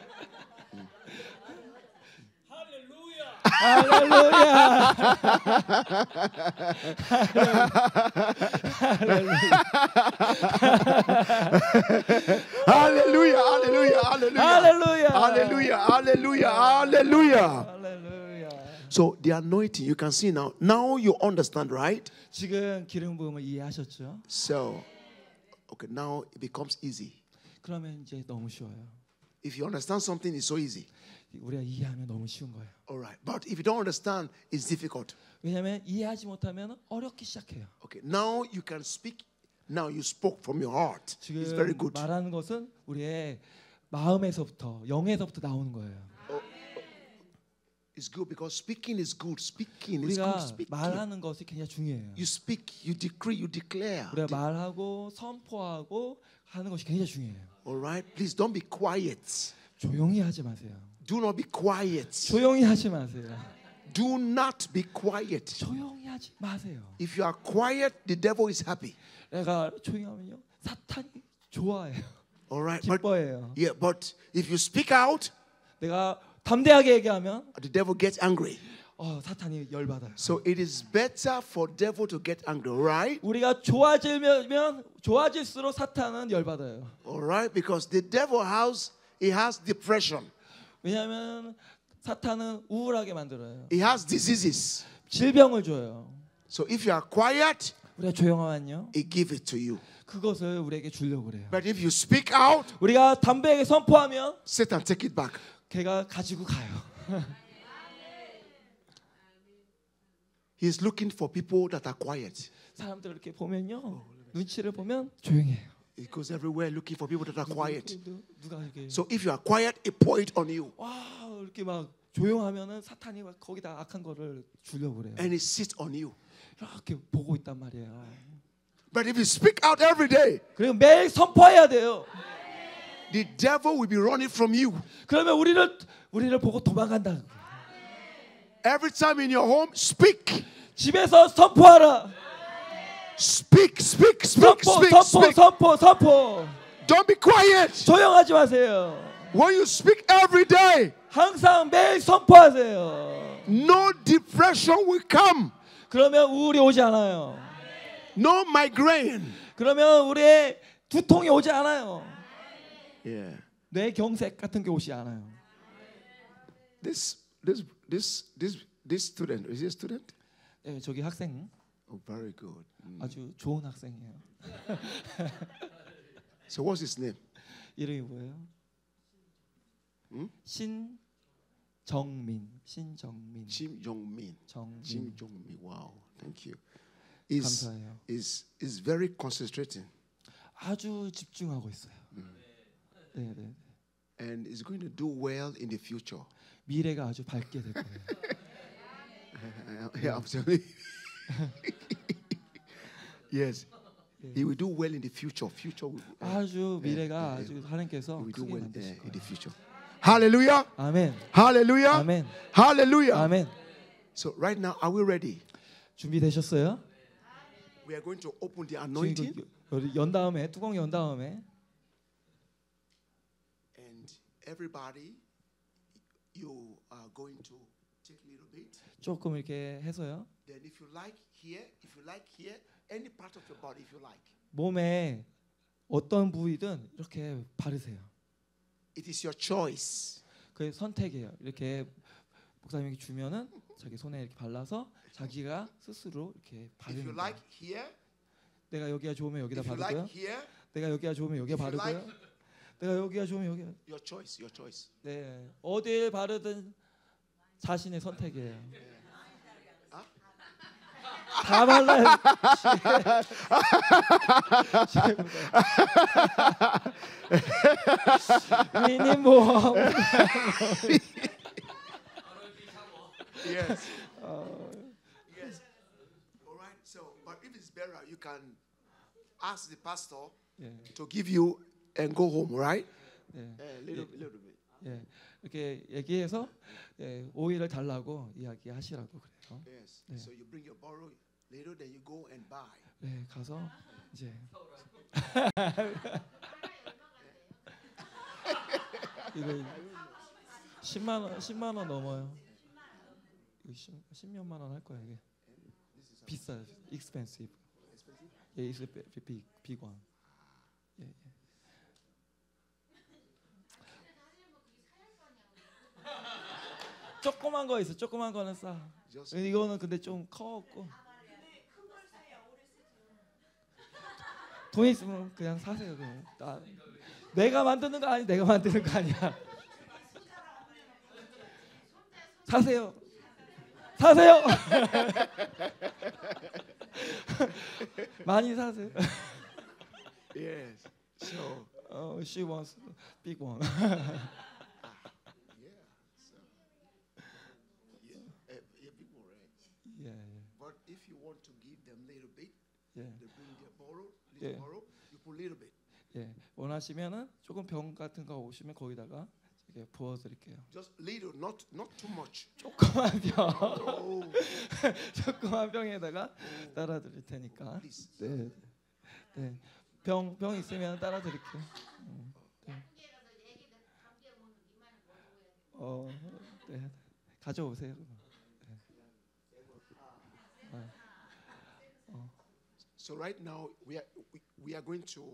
S2: Hallelujah, hallelujah, hallelujah,
S1: Hallelujah.
S2: hallelujah, hallelujah, hallelujah.
S1: 할렐루야.
S2: So the anointing, you can see now. Now you understand, right?
S1: 지금 기름 부음을 이해하셨죠?
S2: So, okay, now it becomes easy.
S1: 그러면 이제 너무 쉬워요.
S2: If you understand something, it's so easy.
S1: 우리가 이해하면 너무 쉬운 거예요.
S2: All right, but if you don't understand, it's difficult.
S1: 왜냐하면 이해하지 못하면 어렵기 시작해요.
S2: Okay, now you can speak. Now you spoke from your heart. It's very
S1: 지금
S2: good.
S1: 말하는 것은 우리의 마음에서부터 영에서부터 나오는 거예요.
S2: It's good because speaking is good. Speaking is
S1: 우리가
S2: good. Speaking.
S1: 말하는 것이 굉장히 중요해요.
S2: You speak, you decree, you declare.
S1: 우리가 말하고 선포하고 하는 것이 굉장히 중요해요.
S2: All right, please don't be quiet.
S1: 조용히 하지 마세요.
S2: Do not be quiet.
S1: 조용히 하지 마세요.
S2: Do not be quiet.
S1: 조용히 하지 마세요.
S2: If you are quiet, the devil is happy.
S1: 내가 조용히 하면요 사탄이 좋아해요.
S2: All right, but
S1: 기뻐해요.
S2: yeah, but if you speak out,
S1: 내가 담대하게 얘기하면
S2: the devil gets angry.
S1: 사탄이 열받아요.
S2: So it is better for devil to get angry, right?
S1: 우리가 좋아지면 좋아질수록 사탄은 열받아요.
S2: All right, because the devil has depression.
S1: 왜냐하면 사탄은 우울하게 만들어요.
S2: He has diseases.
S1: 질병을 줘요.
S2: So if you are quiet,
S1: 우리가 조용하면요
S2: he give it to you.
S1: 그것을 우리에게 주려고 그래요.
S2: But if you speak out,
S1: 우리가 담대하게 선포하면
S2: Satan take it back.
S1: 걔가 가지고 가요.
S2: He's looking for people that are quiet.
S1: 사람들 이렇게 보면요 눈치를 보면 조용해요.
S2: He goes everywhere looking for people that are quiet.
S1: 누가 이렇게
S2: So if you are quiet, he pour it on you.
S1: 와 이렇게 막 조용하면은 사탄이 막 거기다 악한 거를 주려고 그래요.
S2: And he sits on you.
S1: 이렇게 보고 있단 말이에요.
S2: But if you speak out every day,
S1: 그리고 매일 선포해야 돼요.
S2: the devil will be running from you.
S1: 그러면 우리를 보고 도망간다.
S2: Every time in your home, speak.
S1: 집에서 선포하라.
S2: Speak, speak, speak, speak, speak.
S1: 선포.
S2: Don't be quiet.
S1: 조용하지 마세요.
S2: When you speak every day,
S1: 항상 매일 선포하세요.
S2: no depression will come.
S1: 그러면 우울이 오지 않아요.
S2: No migraine.
S1: 그러면 우리의 두통이 오지 않아요.
S2: Yeah.
S1: 뇌경색 같은 게 오지 않아요.
S2: This student, is he a student?
S1: 네, 저기 학생
S2: Oh, very good.
S1: 아주 좋은 학생이에요.
S2: So what's his name?
S1: 이름이 뭐예요? 신정민.
S2: Jim Jong-min. Jim
S1: 정민.
S2: Jong-min. Wow, thank you. Is
S1: 감사해요.
S2: is very concentrating
S1: 아주 집중하고 있어요. 네.
S2: and is going to do well in the future.
S1: 미래가 아주 밝게 될 거예요.
S2: Yeah, I'm sorry. Yes, he will do well in the future. Future will,
S1: 아주 미래가 아주 하나님께서
S2: he will do
S1: 크게
S2: well
S1: 만드실
S2: in
S1: 거예요.
S2: the future. Hallelujah.
S1: 아멘.
S2: Hallelujah.
S1: 아멘.
S2: Hallelujah.
S1: 아멘.
S2: So right now, are we ready?
S1: 준비되셨어요?
S2: We are going to open the
S1: 지금
S2: anointing,
S1: 연 다음에 뚜껑 연 다음에
S2: and everybody, you are going to take a little bit.
S1: 조금 이렇게 해서요.
S2: Then if you like here, any part of your body, if you like.
S1: 몸에 어떤 부위든 이렇게 바르세요.
S2: It is your choice.
S1: 그 선택이에요. 이렇게 목사님이 주면은 자기 손에 이렇게 발라서 자기가 스스로 이렇게
S2: If
S1: 바르는
S2: you
S1: 거예요.
S2: like here,
S1: 내가 여기가 좋으면 여기다
S2: if you like
S1: 바르고요.
S2: here,
S1: 내가 여기가 좋으면 여기에
S2: if you
S1: 바르고요.
S2: like,
S1: 내가 여기가 좋으면 여기.
S2: your choice, your choice.
S1: 네. 어디에 바르든 자신의 선택이에요. 다 발라야 미니모.
S2: Yes. Yes. All right. So, but if it's better, you can ask the pastor
S1: 예,
S2: to give you and go home, right?
S1: 예,
S2: Little bit.
S1: 예. 이렇게 얘기해서 예, 오일을 달라고 이야기하시라고 그래요.
S2: Yes.
S1: Yeah.
S2: So you bring your borrow later, then you go and buy.
S1: 예, 가서 이제 이거 10만 원 넘어요. 이거 10몇만 원 할 거야 이게. 비싸요. expensive. 예, it's big one. 예, 예. 조그만 거 있어. 조그만 거는 싸.
S2: Just
S1: 이거는 근데 좀 커갖고 돈 있으면 그냥 사세요. 그냥. 내가 만드는 거 아니, 내가 만드는 거 아니야. 사세요. 사세요. 많이 사세요.
S2: yes. So
S1: She wants big one.
S2: yeah. So yeah, big more, right?
S1: 예,
S2: But if you want to give them a little bit,
S1: 예,
S2: they bring their borrow,
S1: Yeah.
S2: borrow, you put a little bit.
S1: 예. 원하시면은 조금 병 같은 거 오시면 거기다가 이렇게 부어드릴게요.
S2: Just little, not too much.
S1: 조그만 병,
S2: Oh,
S1: 조그만 병에다가 따라드릴 테니까.
S2: please.
S1: 네, 네. 병 있으면 따라드릴게요. 네. 네. 가져오세요.
S2: So right now we are going to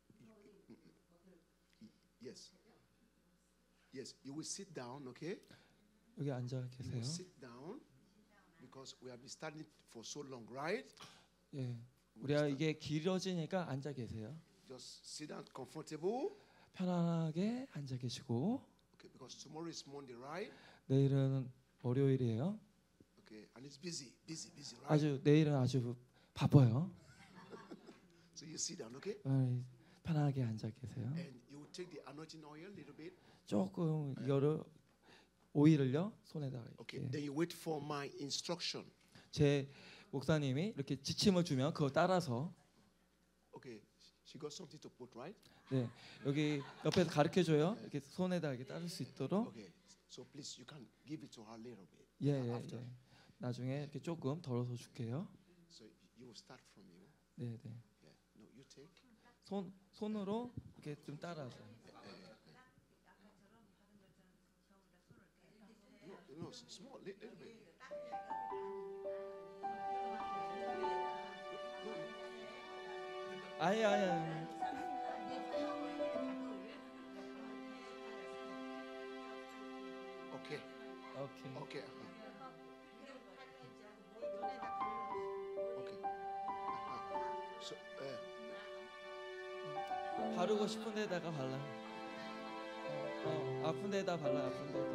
S2: yes. Yes, you will sit down, okay?
S1: 여기 앉아
S2: You
S1: 계세요.
S2: will sit down because we have been studying for so long, right?
S1: 예. 우리가 이게 길어지니까 앉아 계세요.
S2: Just sit down comfortable.
S1: 편안하게 앉아 계시고.
S2: Okay, because tomorrow is Monday, right?
S1: 내일은 월요일이에요.
S2: Okay, and it's busy, right?
S1: 내일은 아주 바빠요.
S2: So you sit down, okay?
S1: 편안하게 앉아 계세요.
S2: And you will take the anointing oil a little bit.
S1: 조금 이거를 오일을요 손에다가
S2: Okay,
S1: 이렇게.
S2: then you wait for my instruction.
S1: 제 목사님이 이렇게 지침을 주면 그거 따라서
S2: Okay, she got something to put, right?
S1: 네 여기 옆에서 가르쳐 줘요. 이렇게 손에다 이렇게 따를 수 있도록.
S2: Okay, so please you can give it to her a little bit.
S1: 예.
S2: after.
S1: 나중에 이렇게 조금 덜어서 줄게요.
S2: So you will start from you.
S1: 네.
S2: Yeah. No, you take.
S1: 손으로 이렇게 좀 따라서.
S2: No, small, little bit.
S1: 아니.
S2: Okay,
S1: 오케이.
S2: okay. Okay. So,
S1: 바르고 싶은 데다가 발라. 아픈 데다 발라. 아픈 데다.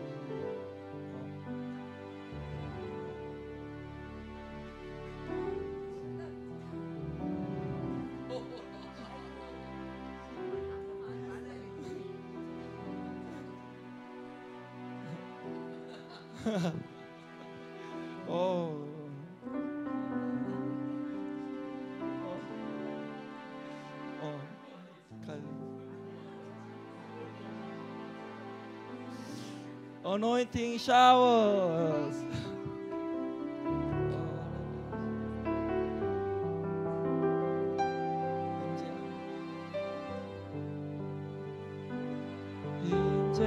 S1: Anointing showers. 임재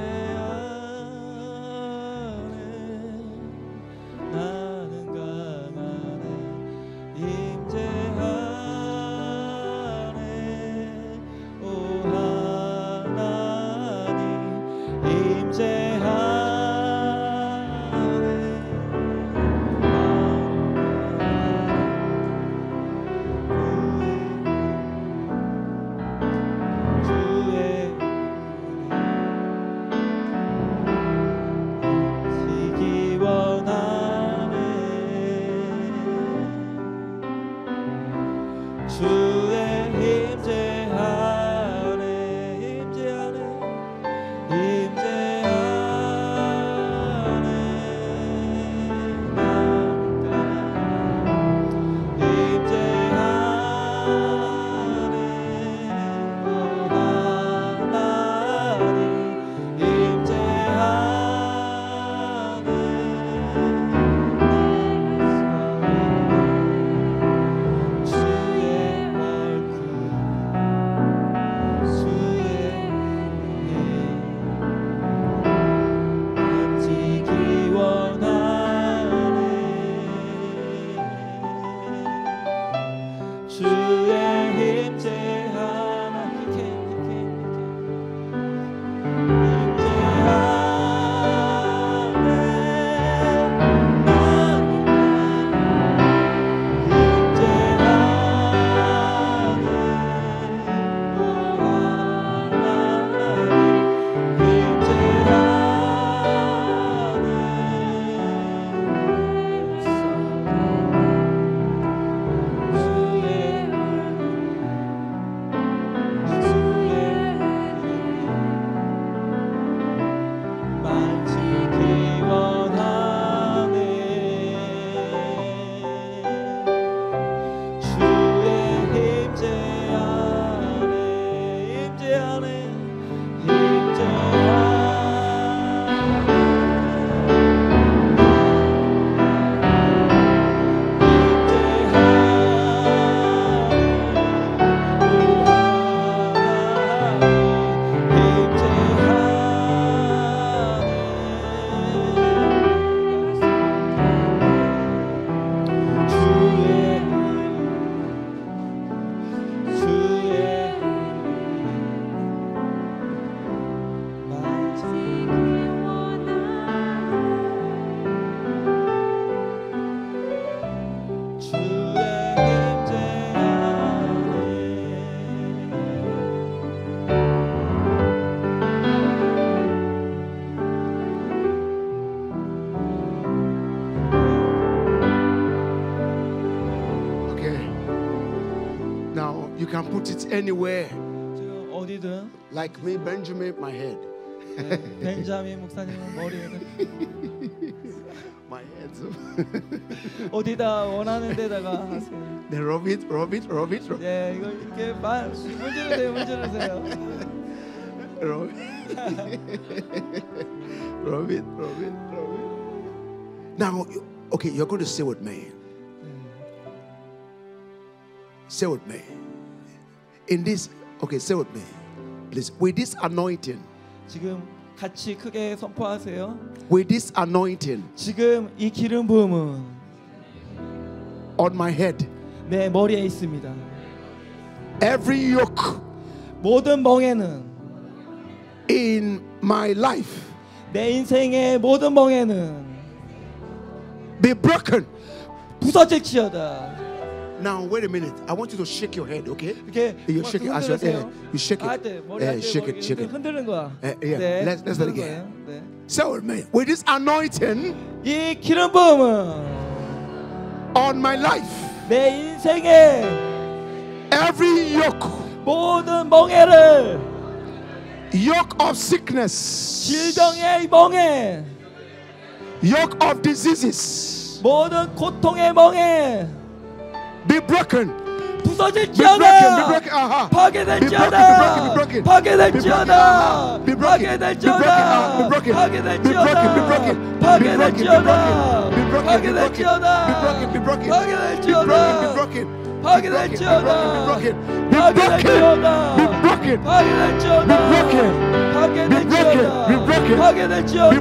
S1: 안에 나는 강하네. 임재 안에 오 하나님 임재 안에 주의 임재하네 임재하네
S2: You can put it anywhere.
S1: 지금 어디든
S2: Like me, Benjamin, my head.
S1: 네, 벤자민 목사님은 머리에는
S2: My head.
S1: 어디다 원하는 데다가 하세요.
S2: Then rub it.
S1: 네, 이걸 이렇게 문지르세요.
S2: Rub it. Now, okay, you're going to say with me. Say with me. In this, okay, say with me. Please. With this anointing.
S1: 지금 같이 크게 선포하세요.
S2: With this anointing.
S1: 지금 이 기름 부음은
S2: on my head.
S1: 내 머리에 있습니다.
S2: Every yoke
S1: 모든 멍에는
S2: in my life
S1: 내 인생의 모든 멍에는
S2: be broken.
S1: 부서질지어다.
S2: Now wait a minute. I want you to shake your head, okay?
S1: 이렇게
S2: You shake it as your head. You shake
S1: 할
S2: it.
S1: 때 머리 할 때
S2: Shake it.
S1: 흔드는 거야.
S2: Yeah.
S1: 네,
S2: Let's do it
S1: 흔드는
S2: again.
S1: 거예요. 네.
S2: Say with me. With this anointing
S1: 이 기름 부음은
S2: on my life,
S1: 내 인생의
S2: every yoke,
S1: 모든 멍에를
S2: yoke of sickness,
S1: 질병의 멍에
S2: yoke of diseases,
S1: 모든 고통의 멍에
S2: be broken.
S1: 부서질지어다. 파괴될지어다. 파괴될지어다. 파괴될지어다. 파괴될지어다. 파괴될지어다. 파괴될지어다. 파괴될지어다. 파괴될지어다. 파괴될지어다. 파괴될지어다. 파괴될지어다.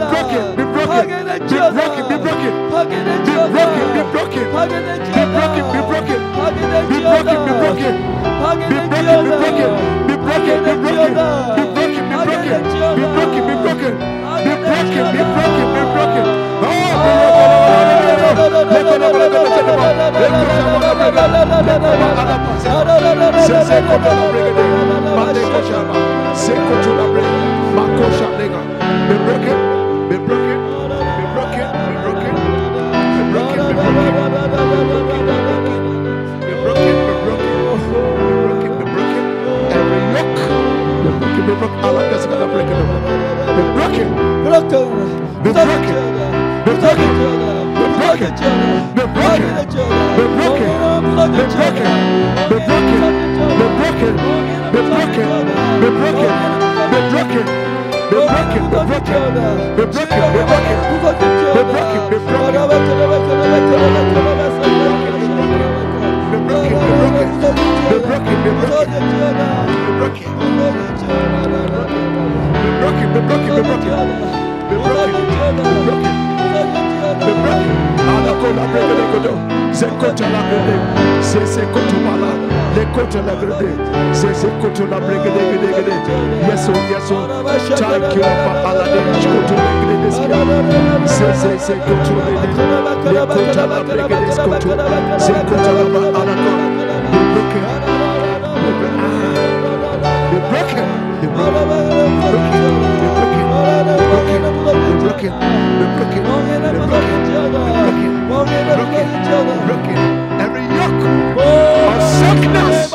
S2: Yes, oh, yes, oh. Thank you, every yoke of sickness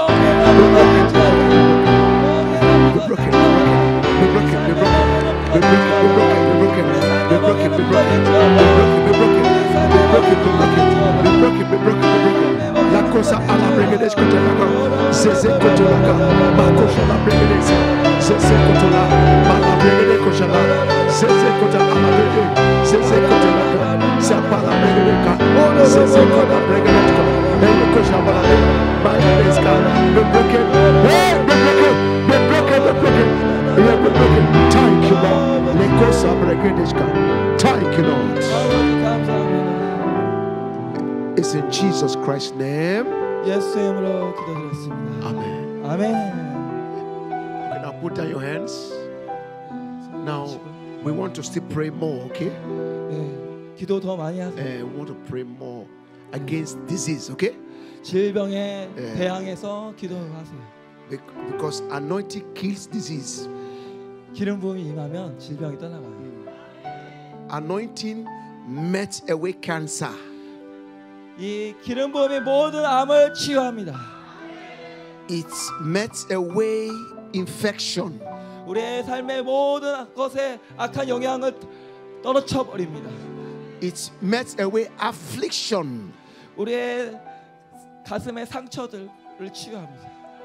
S2: La cosa alla preghedes kotolaka, zeze kotolaka, makosha la preghedes, zeze kotola, mala preghedes koshala, zeze kotala la preghedes, zeze kotolaka, zapala preghedes, zeze kotala preghedes, eye kosha bala, preghedes kara, be broken, be broken. Thank you, Lord. Le cosa preghedes kara. Thank you, Lord. It's in Jesus Christ's name.
S1: 예수의 이름으로 기도드렸습니다.
S2: Amen.
S1: 아멘.
S2: Okay, now put down your hands. Now we want to still pray more, okay?
S1: 네, 기도 더 많이 하세요.
S2: We want to pray more against disease, okay?
S1: 질병에
S2: 네.
S1: 대항해서 기도하세요.
S2: Because anointing kills disease.
S1: 기름 부음이 임하면 질병이 떠나가요.
S2: Anointing melts away cancer.
S1: 이 기름 부음이 모든 암을 치유합니다.
S2: It melts away infection.
S1: 우리의 삶의 모든 것에 악한 영향을 떨어쳐 버립니다.
S2: It melts away affliction.
S1: 우리의 가슴의 상처들을 치유합니다.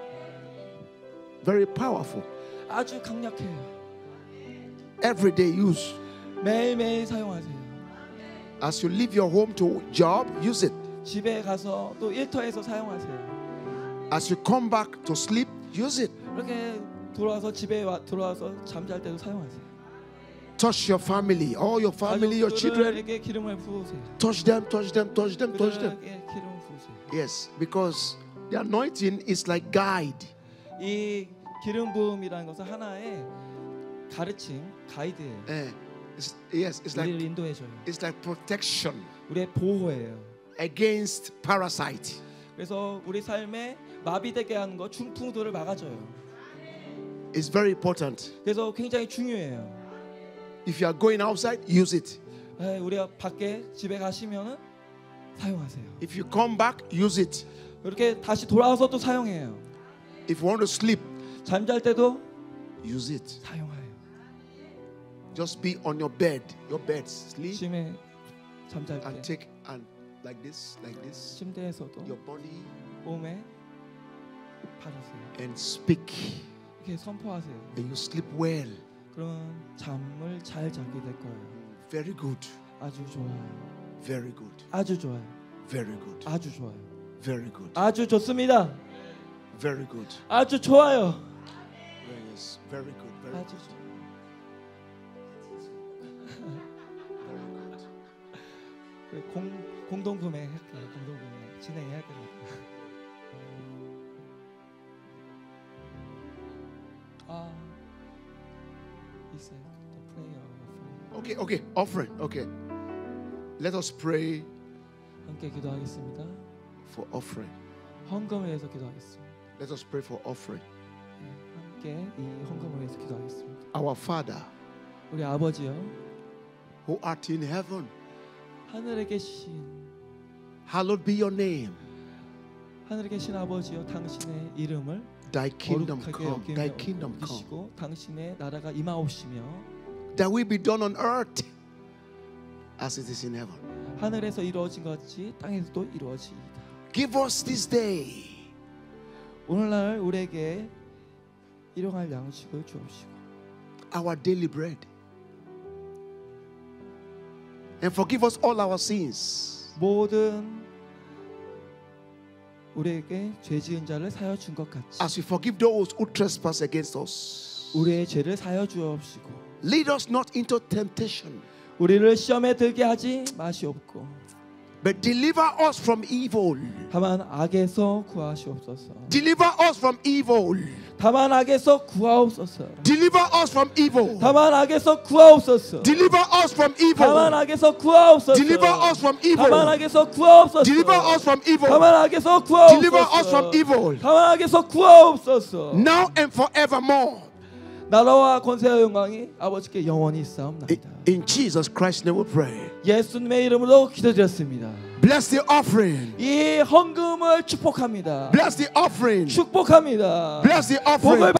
S2: Very powerful.
S1: 아주 강력해요.
S2: Everyday use.
S1: 매일매일 사용하세요.
S2: As you leave your home to job, use it.
S1: 집에 가서 또 일터에서 사용하세요.
S2: As you come back to sleep, use it.
S1: 이렇게 돌아와서 집에 돌아와서 잠잘 때도 사용하세요.
S2: Touch your family, all your family, your children.
S1: 가족들에게 기름을 부으세요.
S2: Touch them, touch them, touch them, touch them.
S1: 그들에게 기름을 부으세요.
S2: Yes, because the anointing is like guide.
S1: 이 기름 부음이라는 것은 하나의 가르침, 가이드예요.
S2: Yes, it's like
S1: 우리를 인도해줘요.
S2: it's like protection
S1: 우리의 보호예요.
S2: against parasite.
S1: 그래서 우리 삶에 마비되게 하는 것, 중풍들을 막아줘요.
S2: It's very important.
S1: 그래서 굉장히 중요해요.
S2: If you are going outside, use it.
S1: 우리가 밖에 집에 가시면은 사용하세요.
S2: If you come back, use it.
S1: 이렇게 다시 돌아와서 또 사용해요.
S2: If you want to sleep,
S1: 잠잘 때도
S2: use it.
S1: 사용해요.
S2: Just be on your bed, sleep,
S1: 아침에 잠잘
S2: and
S1: 때
S2: take and like this,
S1: 침대에서도
S2: your body
S1: 몸에 바르세요.
S2: and speak,
S1: 이렇게 선포하세요.
S2: and you sleep well.
S1: 그러면 잠을 잘 자게 될 거예요.
S2: Very good,
S1: 아주 좋아요.
S2: very good,
S1: 아주 좋아요.
S2: very good,
S1: 아주 좋아요.
S2: very good,
S1: 아주 좋습니다.
S2: very good.
S1: 아주 좋아요.
S2: Yes, very good, very
S1: 아주
S2: good.
S1: 좋아요. 공동 구매할게요. 공동 구매 진행해야 될 것 같아요. 있어요. The prayer.
S2: Okay, offering. Okay, let us pray
S1: 함께 기도하겠습니다.
S2: for offering.
S1: 헌금을 위해서 기도하겠습니다.
S2: Let us pray for offering.
S1: 함께 이 헌금을 위해서 기도하겠습니다.
S2: Our Father,
S1: 우리 아버지요,
S2: who art in heaven,
S1: 하늘에 계신
S2: hallowed be your name.
S1: 하늘에 계신 아버지요, 당신의 이름을
S2: Thy kingdom
S1: 거룩하게
S2: come. Thy
S1: 여기며
S2: kingdom come.
S1: 여기시고 당신의 나라가 임하옵시며
S2: That will be done on earth as it is in heaven.
S1: 하늘에서 이루어진 것 같이 땅에서도 이루어지이다.
S2: Give us this day
S1: 오늘날 우리에게 일용할 양식을 주옵시고
S2: our daily bread. and forgive us all our sins.
S1: 모든 우리에게 죄 지은 자를 사여 준 것 같이
S2: As we forgive those who trespass against us.
S1: 우리의 죄를 사여 주옵시고
S2: Lead us not into temptation,
S1: 우리를 시험에 들게 하지 마시옵고
S2: but deliver us from evil.
S1: 다만 악에서 구하시옵소서.
S2: Deliver us from evil.
S1: 다만 악에서 구하옵소서.
S2: Deliver us from evil.
S1: 다만 악에서 구하옵소서.
S2: Deliver us from
S1: 다만
S2: evil.
S1: 악에서 구하옵소서.
S2: Deliver us from evil.
S1: 다만 악에서 구하옵소서.
S2: Deliver us from evil.
S1: 다만 악에서 구하옵소서.
S2: Deliver us from evil.
S1: 다만 악에서 구하옵소서.
S2: Now and forevermore.
S1: 나라와 권세와 영광이 아버지께 영원히 있사옵나이다.
S2: In Jesus Christ's name we pray.
S1: 예수님의 이름으로 기도드렸습니다.
S2: Bless the offering.
S1: 이 헌금을 축복합니다.
S2: Bless the offering.
S1: 축복합니다.
S2: Bless the
S1: 복을
S2: offering.